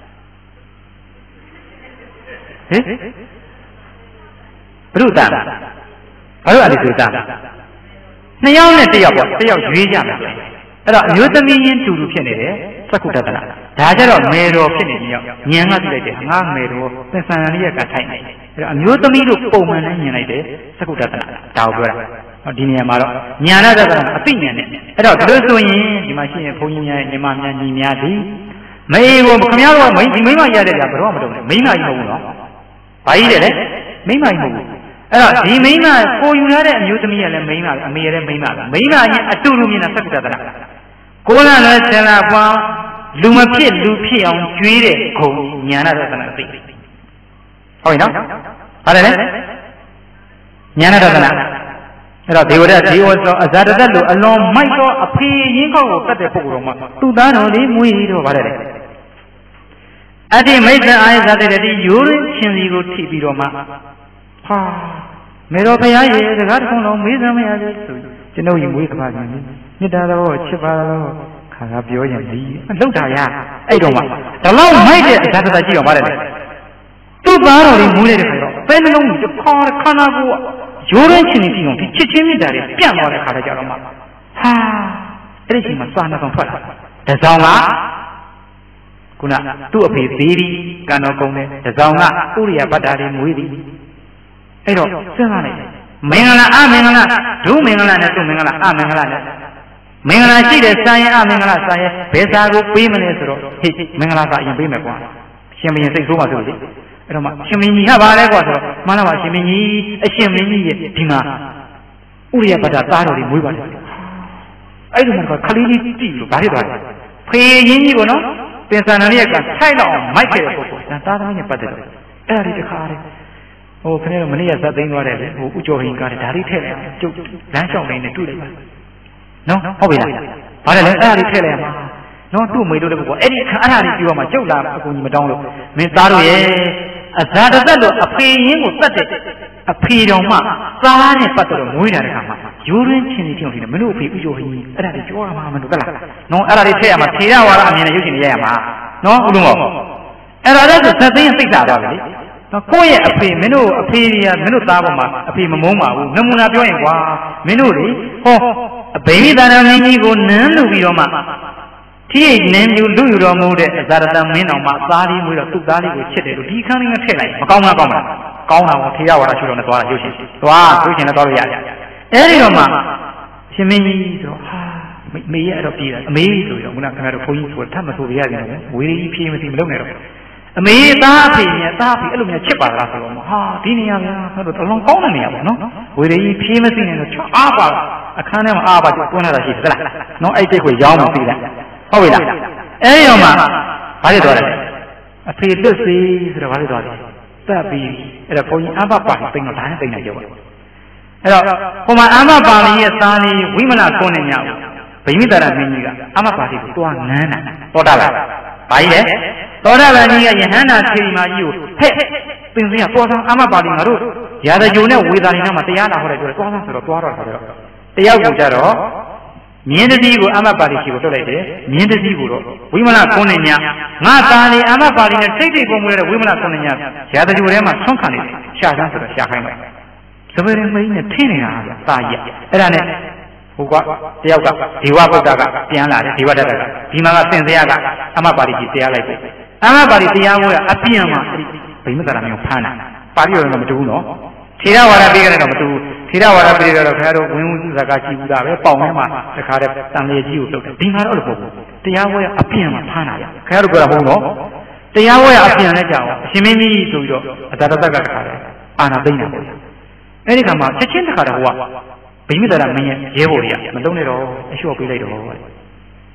ဘုရုတတ်ဘာလို့အန်တီဆွေတတ်နှစ်ယောက်နဲ့တစ်ယောက်ပေါ့တစ်ယောက်ရွေးကြမှာပဲအဲ့တော့အမျိုးသမီးချင်းတူတူဖြစ်နေတယ်သက္ကုတ္တနာဒါကြတော့မေတော်ဖြစ်နေတယ်ရောက်ညံကပြလိုက်တယ်ငါမေတော်သင်္ဆန္ဒလေးကထိုက်နေတယ်အဲ့တော့အမျိုးသမီးတို့ပုံမှန်နဲ့ညင်လိုက်တယ်သက္ကုတ္တနာဒါကိုပြောတာဟောဒီနေရာမှာတော့ညာရတ္တနာအသိဉာဏ်နဲ့အဲ့တော့ဒါလို့ဆိုရင်ဒီမှာရှိရင်ဘုန်းကြီးများရဲ့ညီမများညီများဒီမေကိုခင်ဗျားတို့ကဒီမိမရတဲ့ကဘယ်တော့မှမလုပ်နဲ့မိမကြီးမဟုတ်ဘူးနော်ဘာကြီးတယ်လဲမိမကြီးမဟုတ်ဘူးအဲ့တော့ဒီမိန်းမကိုယူရတဲ့အမျိုးသမီးကလည်းမိန်းမပဲအမေရဲ့မိန်းမပဲမိန်းမချင်းအတူတူမြင်တာသက္ကုတ္တနာကိုယ်ကလည်းဆင်လာပွားလူမဖြစ်လူဖြစ်အောင်ကျွေးတဲ့ဂုဏ်ညာဏတဒနာသိဟုတ်ပြီနော်ဟုတ်တယ်လေညာဏတဒနာအဲ့တော့ဒေဝရဒေဝသောအဇာတတလို့အလွန်မိုက်သောအဖေရင်းကောက်ကိုတတ်တဲ့ပုဂ္ဂိုလ်တော်မှာသူ့သားတော်လေးမွေးတော့ဗါတယ်လေအတ္တိမိစ္ဆာအာယဇာတေတိရိုးရင်းချင်းစီကိုထိပြီးတော့မှဟာမေတော်ဘုရားရေစကားတစ်ခုလုံးမေးစမ်းမရသေးဆိုကျွန်ုပ်ရင်မွေးကပါခြင်းမေတ္တာတော်ချစ်ပါတော့ခါကပြောရင်ဒီလှုပ်တာရအဲ့တော့မှဒါလောက်မိုက်တဲ့အဇာတတရှိတော့ဗါတယ်လေသူ့သားတော်လေးမွေးလိုက်တဲ့ခါတော့ပဲနှလုံးကြီးတစ်ခါခန္ဓာကိုယ်ရိုးရင်းချင်းစီအောင်ဒီချစ်ချင်းမြတ်တာတွေပြန့်သွားတဲ့ခါတည်းကြတော့မှဟာအဲ့ဒီချိန်မှာစာနာဆောင်ထွက်လာတစောင်းကခုနသူ့အဖေသေးပြီးကံတော်ကုန်းတယ်တစောင်းကဥရိယဗတ္တာလေးမွေးသည်အဲ့တော့စဉ်းစားလိုက်မင်္ဂလာအမင်္ဂလာဒုမင်္ဂလာနဲ့သူ့မင်္ဂလာအမင်္ဂလာနဲ့မင်္ဂလာရှိတဲ့စာရင်အမင်္ဂလာစာရင်ဘယ်စာကိုပေးမလဲဆိုတော့ဟေ့မင်္ဂလာစာအရင်ပေးမယ်ကွာရှင်ဘုရင်စိတ်ဆိုးပါဆိုလို့အဲ့တော့မှရှင်မင်းကြီးဟာပါလဲကွာဆိုတော့မှန်လားပါရှင်မင်းကြီးအရှင်မင်းကြီးရဲ့ဒီမှာဥရိယဗတ္တသားတော်တွေမွေးပါတယ်အဲ့ဒီမှာခလေးလေးကြည့်လို့ဘာဖြစ်သွားလဲဖေးရင်းကြီးကိုနော်ပင်စံနာလေးကထိုက်တော့မိုက်ခဲ့တဲ့ပုဂ္ဂိုလ်ဒါသားသားနဲ့ပတ်သက်တယ်အဲ့ဒါလေးတခါတည်းဟိုခင်ဗျားတို့မနေ့ကဇက်သိမ်းသွားတယ်လေဟိုဥကျော်ဟင်ကားတယ်ဒါလေးထည့်လိုက်ကျုပ်လမ်းလျှောက်နေနဲ့တွေ့လိုက်ပါနော်ဟုတ်ပြီလားဘာလဲလဲအဲ့ဒါလေးထည့်လိုက်ရမှာနော်သူ့မေတို့လည်းပေါ့အဲ့ဒီခါအဲ့ဒါလေးပြောမှကျုပ်လာအကူကြီးမတောင်းလို့မင်းသားတို့ရဲ့အဇာတသက်လို့အဖေရင်းကိုတတ်တဲ့အဖေတော်မှသားနဲ့ပတ်သက်လို့မွေးတာတခါမှရိုးရင်းချင်းချင်းချင်းမင်းတို့အဖေဥကျော်ဟင်အဲ့ဒါလေးပြောရမှာမလို့တတ်လားနော်အဲ့ဒါလေးထည့်ရမှာထေရဝါဒအမြင်နဲ့ရုပ်ရှင်တွေရရမှာနော်ဥလုံးမောအဲ့ဒါလည်းဆိုဇက်သိမ်းစိတ်သာသွားပြီလေနော်ကိုယ့်ရဲ့အဖေမင်းတို့အဖေကြီးကမင်းတို့သားပေါ်မှာအဖေမမုန်းပါဘူးနမူနာပြောရင်ကွာမင်းတို့လေဟောအဘိဓါရမင်းကြီးကိုနန်းလူပြီးတော့မှထိရိနန်းလူလူယူတော်မူတဲ့အဇာရတမင်းတော်မှာသားလေးမွေးတော့သူ့သားလေးကိုချစ်တယ်လို့ဒီခန်းလေးကထည့်လိုက်မကောင်းလားကောင်းလားကောင်းတာပေါ့ထေရဝါဒရှိတော်နဲ့သွားတာရုပ်ရှင်သွားရုပ်ရှင်နဲ့သွားလို့ရတယ်အဲ့ဒီတော့မှရှင်မင်းကြီးဆိုတော့ဟာမေရဲ့အဲ့တော့ပြည်တယ်အမေဆိုပြီးတော့ခုနခင်ဗျားတို့ဘုန်းကြီးဆိုထပ်မဆိုပြရပြန်ဘူးဝေကြီးဖြေးမသိမလုပ်နဲ့တော့အမေသားအဖေနဲ့သားအဖေအဲ့လိုမျိုးချစ်ပါလားဆိုတော့ဟာဒီနေရာကဆိုတော့တလုံးကောင်းတဲ့နေရာပေါ့နော်ဝေကြီးဖြေးမသိနေတော့ချွတ်အားပါအခန်းထဲမှာအားပါတွန်းလာတာရှိသလားနော်အဲ့တိတ်ကိုရောင်းမသိလားဟုတ်ပြီလားအဲ့ဒီတော့မှဘာဖြစ်သွားလဲအဖေလွတ်စေဆိုတော့ဘာဖြစ်သွားလဲတတ်ပြီးအဲ့တော့ဘုန်းကြီးအဘပါတိတ်တော့ဒါနဲ့တိတ်နေကြပါအဲ့တော့ဟိုမှာအမပါဠိရဲ့သားလေးဝိမလကုန်းနဲ့ညကိုဗိမိတရမင်းကြီးကအမပါဠိကိုတွားငန်းတာတော်တာလားဘာကြီးလဲသောတာပန်ကြီးကယဟန္တာထေရီမာကြီးကိုဟဲ့ပင်စင်းကပေါ်ဆောင်အမပါဠိငါတို့ရာဇဂျုံနဲ့ဝေသာရီနာမှာတရားလာဟောတယ်ပြောတယ်တွားဆောင်ဆိုတော့တွားတော့ဆိုတော့တယောက်ကိုကြတော့မြင်းတတိကိုအမပါဠိရှိကိုတွတ်လိုက်တယ်မြင်းတတိကိုတော့ဝိမလကုန်းနဲ့ညငါသားလေးအမပါဠိနဲ့တိတ်တိတ်ပုံမွေးတဲ့ဝိမလကုန်းနဲ့ညရာဇဂျုံထဲမှာဆွန့်ခံနေတယ်ရှာကန်းဆိုတော့ရှာခိုင်းလိုက်သဘယ်ရင်မင်းနဲ့ထင်းနေတာဗျတာကြီးအဲ့ဒါနဲ့ဟိုကတယောက်ကဒေဝဗုဒ္ဓကပြန်လာတယ်ဒေဝဒတ္တကဒီမှာကသင်္ဇယကအမပါဠိကြီးတရားလိုက်တယ်အမပါဠိတရားဝဲအပြင်းမှာဗိမသရမျိုးဖမ်းတာပါဠိတော်ကမတူဘူးနော်ထေရဝါဒပေးကြတယ်တော့မတူဘူးထေရဝါဒပေးကြတော့ခင်ဗျားတို့ဝင်းဝင်းစကားကြည့်ဘူးသားပဲပေါင်ထဲမှာတခါတည်းတန်လေးကြီးကိုတုတ်တယ်ဒီမှာတော့အဲ့လိုပေါ့တရားဝဲအပြင်းမှာဖမ်းတာဗျခင်ဗျားတို့ပြောတာဟုတ်နော်တရားဝဲအပြင်းနဲ့ကြောင်အရှင်မင်းကြီးဆိုပြီးတော့အတတတကတခါတည်းအာနာသိမ့်တာပေါ့အဲ့ဒီကမှချက်ချင်းတခါတည်းဟိုကဗိမိတရမင်းရဲ့ရဲဘော်ကြီးမလုံးနဲ့တော့အလျှော့ပေးလိုက်တော့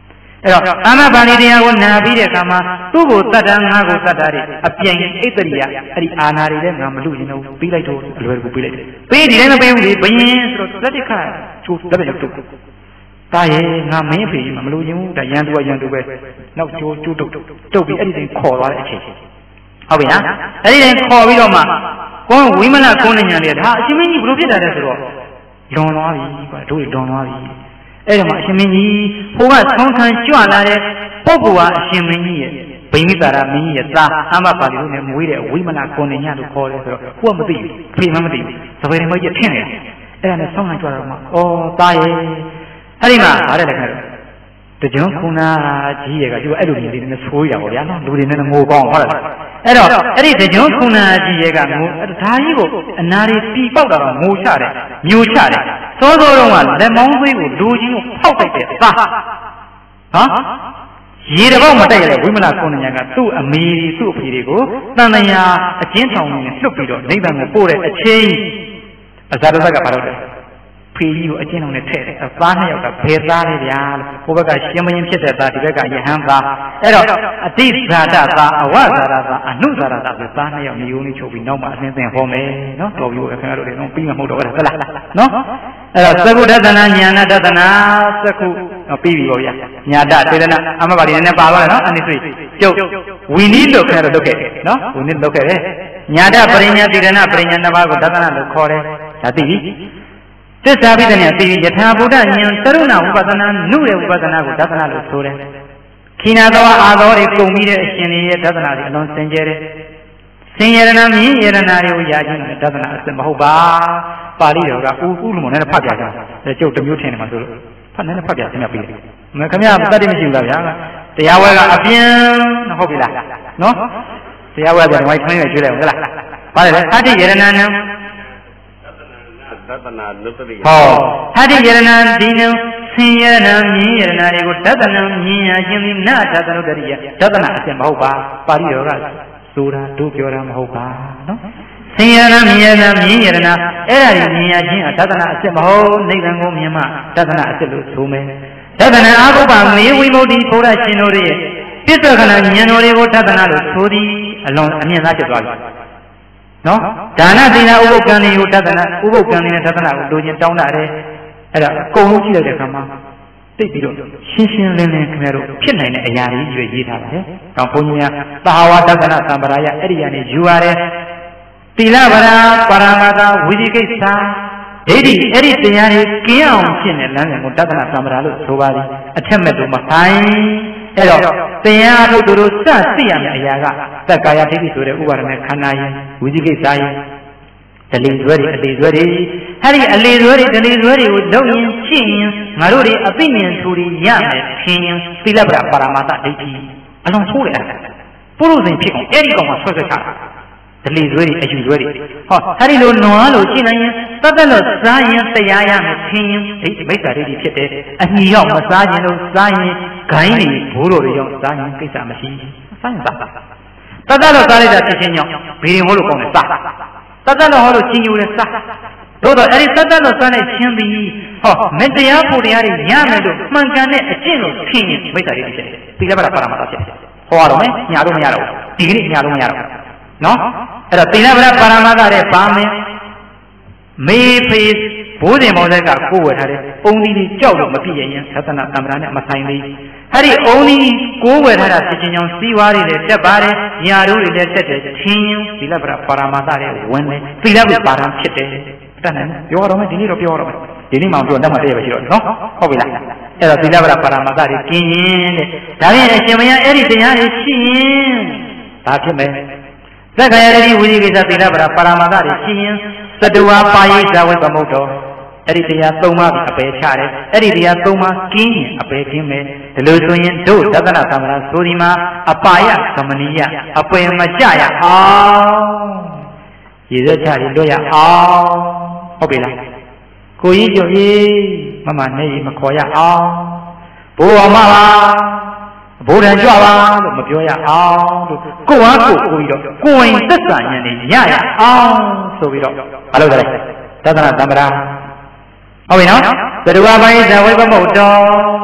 အာမပါဠိတရားကိုနာပြီးတဲ့အခါမှာသူ့ကိုတတ်တာငါကိုတတ်တာတွေအပြိုင်အိတ်တရိယအဲ့ဒီအာနာတွေလည်းငါမလို့ရင်တော့ပြီးလိုက်တော့အလွယ်ကူပြီးလိုက်တယ်ပြီးဒီတိုင်းမပေးဘူးလေဘယင်းဆိုတော့လက်တစ်ခါချိုးတက်တယ်တုတ်တာရဲ့ငါမင်းဖေးမလို့ရင်ဘူးဒါရန်သူကရန်သူပဲနောက်ချိုးတုတ်ပြီးအဲ့ဒီတိုင်းခေါ်သွားတဲ့အချိန်ဟုတ်ပြီနော်အဲ့ဒီတိုင်းခေါ်ပြီးတော့မှကိုယ်ဝိမလကုန်းဉာဏ်လေးဒါအရှင်မင်းကြီးဘယ်လိုဖြစ်တာလဲဆိုတော့လွန်သွားပြီကွာတို့လွန်သွားပြီအဲ့ဒါမှအရှင်မင်းကြီးဟိုကဆောင်းခံကြွလာတဲ့ပုဂ္ဂိုလ်ဟာအရှင်မင်းကြီးရဲ့ဗိမိတာရမင်းကြီးရဲ့သားအမပါဠိလိုနဲ့မွေးတဲ့ဝိမလကုန်းဉာဏ်လို့ခေါ်တယ်ဆိုတော့ကိုကမသိဘူးဖေမသိဘူးသဘယ်တွေမှကြီးထင်တယ်အဲ့ဒါနဲ့ဆောင်းခံကြွလာတော့မှဩသားရဲ့အဲ့ဒီမှာဗါတဲ့လည်းခါတော့တကြုံခုနာကြီးရဲ့ကသူအဲ့လိုနေနေဆိုးရတာပေါ့ဗျာနော်လူတွေနဲ့ငိုကောင်းဟုတ်လားအဲ့တော့အဲ့ဒီတကြုံခုနာကြီးရဲ့ကငိုဒါကြီးကိုအနာတွေတီပေါက်တာတော့ငိုချတယ်မျိုးချတယ်စောစောတုန်းကလက်မောင်းသေးကိုလူကြီးကိုဖောက်လိုက်တဲ့သားဟမ်ရေတပေါက်မတက်ရတဲ့ဝိမလကုဏညာကသူ့အမေတွေသူ့အဖေတွေကိုတန်တရာအကျဉ်းထောင်နဲ့လွတ်ပြီးတော့နိဗ္ဗာန်ကိုပို့တဲ့အချင်းအဇာတဇကဘာလို့လဲဖေကြီးကိုအကျဉ်းအောင်နဲ့ထည့်တယ်။သားနှစ်ယောက်ကဘယ်သားလဲဗျာ။ဟိုဘက်ကရှင်မင်းဖြစ်တဲ့သားဒီဘက်ကယဟန်သား။အဲ့တော့အတိဇာတသားအဝဇာတသားအနုဇာတသားဆိုသားနှစ်ယောက်မျိုးလေးချုပ်ပြီးနောက်မှအသင်းသင်ဟောမယ်နော်။တော်ပြီခင်ဗျားတို့လည်းတော့ပြီးမှမဟုတ်တော့ဘူးလား။နော်။အဲ့တော့သကုဒသနာညာဏဒသနာသကုပြီးပြီပေါ့ဗျာ။ညာတစေတနာအမဘာဒီနဲ့ပါသွားတယ်နော်။အနိသိကျုပ်ဝီနီးလို့ခင်ဗျားတို့လုပ်ခဲ့တယ်နော်။ဝီနီးလုပ်ခဲ့တယ်။ညာတပရိညာတိရဏပရိညာနှစ်ပါးကိုဒသနာလို့ခေါ်တယ်။ဒါသိပြီ။သစ္စာပိဋကနဲ့သိယထာဘုဒ္ဓဉာဏ်သရုဏဝိပဿနာနုရဲ့ဝိပဿနာကိုဒသနာလို့ဆိုတယ်။ခိနာသောအာသောတွေကုန်ပြီးတဲ့အရှင်ရဲ့ဒသနာတွေအလုံးစင်ကြဲတယ်။စင်ရဏမြင်းရဏတွေကိုယာခြင်းနဲ့ဒသနာအစစ်မဟုတ်ပါ။ပါဠိတော်ကဥလို့မနဲ့ဖတ်ပြကြတယ်။ကျုပ်တမျိုးထင်တယ်မှာဆိုလို့ဖတ်နေဖတ်ပြခြင်းနဲ့ပြီးတယ်။ခင်ဗျားတတ်တယ်မရှိဘူးလားဗျာ။တရားဝဲကအပြင်းဟုတ်ပြီလား။နော်။တရားဝဲကဝိုင်းထွန်းရကျွေးတယ်ဟုတ်လား။ပါတယ်လေအတ္တိရဏနံဒသနာနုတ္တိဟောအတ္တိယရဏဒီနံဆင်းရဲနာမြင်းယရဏတွေကိုဒသနာမြင်ရခြင်းဒီနာဒသနုတ္တိယဒသနာအစစ်မဟုတ်ပါပါဠိတော်ကဆိုတာတို့ပြောတာမဟုတ်ပါနော်ဆင်းရဲနာမြင်ရနာမြင်းယရဏအဲ့ဒါတွေမြင်ရခြင်းဒသနာအစစ်မဟုတ်နိဗ္ဗာန်ကိုမြင်မှဒသနာအစစ်လို့ဆိုမယ်ဒသနာအာဂုပ္ပမေဝိမု ക്തി ဘုရားရှင်တို့ရဲ့ပြစ္ဆခဏဉာဏ်တော်တွေကိုဒသနာလို့ဆိုသည်အလွန်အမြင့်သားဖြစ်သွားပြီနော်ဒါနသီလဥပုပ်ကံတွေကိုဒသနာဥပုပ်ကံနဲ့ဒသနာကိုလိုချင်တောင်းတာတယ်အဲ့ဒါအကုန်လုံးကြည့်လိုက်တဲ့အခါမှာသိပြီးတော့ရှင်းရှင်းလင်းလင်းခင်ဗျားတို့ဖြစ်နိုင်တဲ့အရာတွေရေးထားပါတယ်။တော့ဘုန်းကြီးများသဟာဝဒသနာသံပရာယအဲ့ဒီကနေယူရတယ်သီလဗရာပါရမတ္တဝိသိကိစ္စဒိဋ္ဌိအဲ့ဒီတရားတွေကင်းအောင်ဖြစ်နေလမ်းစဉ်ကိုဒသနာသံပရာလို့ဆိုပါသည်အထက်မဲ့တို့မဆိုင်အဲ့တော့တရားတို့တို့စသိရမယ့်အရာကသက္ကာယဒိဋ္ဌိဆိုတဲ့ဥပါဒနဲ့ခန္ဓာယဝိသိကိစ္စယတလီဇွဲတွေအလေဇွဲတွေအဲ့ဒီအလေဇွဲတွေတလီဇွဲတွေကိုလုပ်ရင်ရှင်းရင်ငါတို့တွေအသိဉာဏ်သူတွေရမယ်ခင်ရင်သီလပရပါရမတ္တဒိဋ္ဌိအလုံးဆိုးတယ်ပုရုဇဉ်ဖြစ်ကုန်အဲ့ဒီကောင်ကဆွဲဆွဲချတာတလီဇွဲတွေအယူဇွဲတွေဟောအဲ့ဒီလိုနွားလို့ရှင်းနိုင်ရင်တတ်တယ်လို့စားရင်တရားရမယ်ခင်ရင်ဒိဋ္ဌိမိစ္ဆာဒိဋ္ဌိဖြစ်တယ်အညီရောက်မစားရင်လို့စားရင်ဂိုင်းတွေဘိုးတော်တွေရောက်စားရင်ကိစ္စမရှိစားရင်စားတတ်တယ်လို့စားလိုက်တာဖြစ်ချင်းကြောင့်ဘီရင်ဟိုးလို့ကောင်းတယ်စားတတ်တယ်လို့ဟောလို့ချင်းယူတယ်စားတို့တော့အဲ့ဒီတတ်တယ်လို့စားတဲ့ချင်းပြီးဟောမတရားဖို့တရားတွေရမယ်လို့မှန်ကန်တဲ့အကျင့်လို့ခင်ရင်မိစ္ဆာဒိဋ္ဌိဖြစ်တယ်သီလပရပါရမတ္တဖြစ်တယ်ဟောရတော့မယ်ညာတော့မရတော့ဘူးဒီကနေ့ညာတော့မရတော့နော်အဲ့တော့သီလပရပါရမတ္တတဲ့ပါမယ်မေဖေးဘိုးစဉ်မောင်ဆက်ကကိုယ်ဝယ်ထားတဲ့အုံးကြီးကြောက်လို့မပြည့်ရင်သတ္တနာတမ္ပရာနဲ့မဆိုင်သေးအဲ့ဒီအုံးကြီးကိုယ်ဝယ်ထားတာဖြစ်ချင်းကြောင့်စီးပွားတွေလည်းတက်ပါတယ်ညာတို့တွေလည်းတက်တယ်ချင်းသီလပရပါရမတ္တတဲ့ဝင်တယ်သီလပရပါရဖြစ်တယ်တတ်နိုင်ပြောရတော့မယ်ဒီနေ့တော့ပြောရတော့မယ်ဒီနေ့မှပြောတတ်မှတည့်ရပဲရှိတော့နော်ဟုတ်ပြီလားအဲ့တော့သီလပရပါရမတ္တတွေကင်းရင်တဲ့ဒါဖြင့်အရှင်မယအဲ့ဒီတရားတွေရှိရင်ဒါဖြစ်မယ်သက္ကာယတိဝိသိကိစ္စသီလပရပါရမတ္တတွေရှိရင်သတ္တဝါပါယိဇဝေသမုဒ္ဒောအဲ့ဒီတရား၃ပါးအပယ်ချတယ်အဲ့ဒီတရား၃ပါးကင်းရင်အပယ်ကင်းမယ်ဒီလိုဆိုရင်တို့သတ္တနာသမ္မာဆိုဒီမှာအပါယသမဏိယအပယ်မကြရအောင်ရည်စက်ချရလွတ်ရအောင်ဟုတ်ပြီလားကိုကြီးကြွကြီးမမနဲ့မခေါ်ရအောင်ဘိုးအောင်မပါဘိုးတန်ကြွပါလို့မပြောရအောင်လို့ကိုယ်ဟာကိုပြီးတော့ကိုယ်ဝင်သက်သာဉာဏ်နဲ့ရအောင်ဆိုပြီးတော့မလုပ်ကြလဲသတ္တနာသမ္မာဟုတ်ပြီနော်သတ္တဝါပိုင်းဇဝေပမုတ်တော်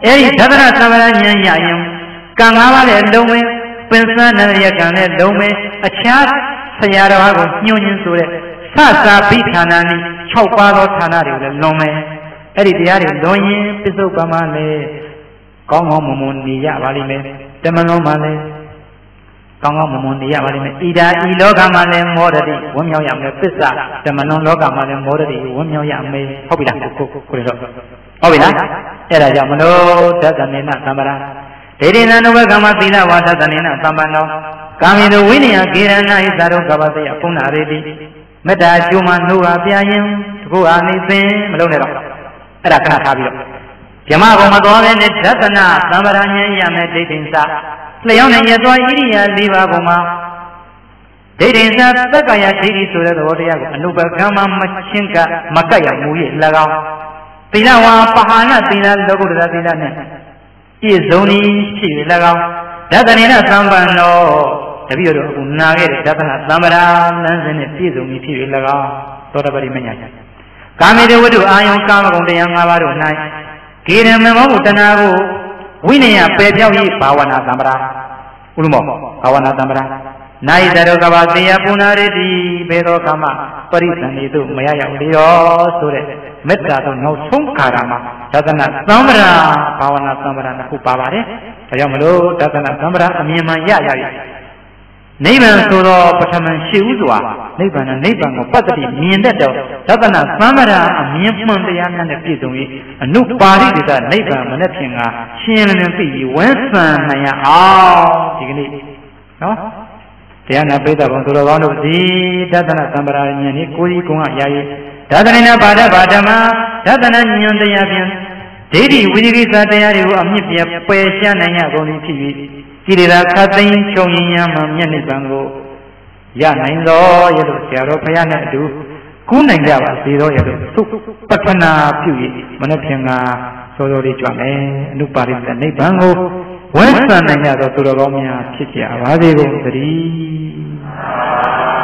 အဲဒီသဒ္ဒနာသမ္မာဉာဏ်ရရင်ကံ၅ပါးလည်းလုံးမယ်ပင်စနရကံလည်းလုံးမယ်အခြားဆရာတော်ကိုညွှန်ခြင်းဆိုတဲ့သစာဘိဌာနာနိ6ပါးသောဌာနတွေလည်းလွန်မယ်အဲ့ဒီတရားတွေလွန်ရင်ပစ္စုပန်မှာလည်းကောင်းကောင်းမွန်မွန်နေရပါလိမ့်မယ်တမလုံးမှာလည်းကောင်းကောင်းမွန်မွန်နေရပါလိမ့်မယ်ဤဒါဤလောကမှာလည်းမောဒတိဝန်းမြောက်ရမယ်ပစ္စာတမလုံးလောကမှာလည်းမောဒတိဝန်းမြောက်ရမယ်ဟုတ်ပြီလားကိုတော့ဟုတ်ပြီလားအဲ့ဒါကြောင့်မလို့သတ္တနေနသမ္ပရာဒေဒိနနဝကမ္မသီလဝါသတ္တနေနသမ္ပန္နောကာမိတုဝိနည်းကေရဏဣသရုကပ္ပတယပုဏ္ဏရေတိမေတ္တာကျိုးမှနှုတ်ပါပြရင်တကူဟာနေပင်မလုံးနဲ့တော့အဲ့ဒါခဏထားပြီးတော့ဗြဟ္မဘုံမတော်ပဲနဲ့သတ္တနာသမ္ပရာဉာဏ်ရမယ်ဒိဋ္ဌိစလျောင်းနဲ့ရသွားဣရိယာ၄ပါးဘုံမှာဒိဋ္ဌိစသက္ကာယဒိဋ္ဌိဆိုတဲ့သဘောတရားကိုအနုပကမ္မမချင်းကမကတ်ရမူ၍၎င်းသီလဝါပဟာနသီလလောကုတ္တရာသီလနဲ့ပြည့်စုံသည်ဖြစ်၍၎င်းဒသနေနသမ္ပန္နောတပည့်တော်အခုနာခဲ့တဲ့ဒသနာသမ္ပရာလမ်းစဉ်နဲ့ပြည့်စုံသည်ဖြစ်၍၎င်းသောတပတိမညာကာမေတဝတ္ထုအာယုံကာမဂုဏ်တရား၅ပါးတို့၌ကေရမမောဟုတနာကိုဝိနည်းပယ်ပြောက်၍ဘာဝနာသမ္ပရာဥလမောဘာဝနာသမ္ပရာနာယိတရောကဘာသေယပုဏ္ဏရေတိဘေသောကမ္မပရိသန္တိတို့မရရောက်လေရောဆိုတဲ့မေတ္တာတော့နောက်ဆုံးခါရမှာဒသနာသမ္ပရာဘာဝနာသမ္ပရာတစ်ခုပါပါတယ်ဒါကြောင့်မလို့ဒသနာသမ္ပရာအမြင်မှန်ရနိဗ္ဗာန်ဆိုတော့ပထမရှိဥစွာနိဗ္ဗာန်နဲ့နိဗ္ဗာန်ကိုပတ္တိမြင်တတ်တော့ဒသနာသမ္ပရာအမြင်မှန်တရားများနဲ့ပြည့်စုံ၍အနုပါရိတ္တနိဗ္ဗာန်မနဲ့ဖြင့်ကရှင်းလင်းသိပြီးဝန်းဆန်နိုင်ရအောင်ဒီကနေ့နော်တရားနာပိဋကဘုံသူတော်ကောင်းတို့ဒီဒသနာသမ္ပရာဉာဏ်នេះကိုကြီးကုံကရာ၍ဒသနေနပါဒဗာဓမ္မဒသနာဉာဏ်တရားဖြင့်ဒိဋ္ဌိဝိသိကိစ္စတရားတွေကိုအမြင့်ပြပယ်ရှားနိုင်ရကုန်သည်ဖြစ်၍ကိလေသာခတ်သိမ်းချုပ်ငြိမ်းရမှမျက်နှိပ်ပံကိုရနိုင်သောရလို့ဆရာတော်ဘုရားနဲ့အတူကူးနိုင်ကြပါစေသောရလို့သုပဋ္ဌနာပြု၍မနှဖြင်ကစောစောလေးကြွမယ်အနုပါရိတနိဗ္ဗာန်ကိုဝန်းဆန်နိုင်ကြသောသူတော်ကောင်းများဖြစ်ကြပါစေကုန်သတည်း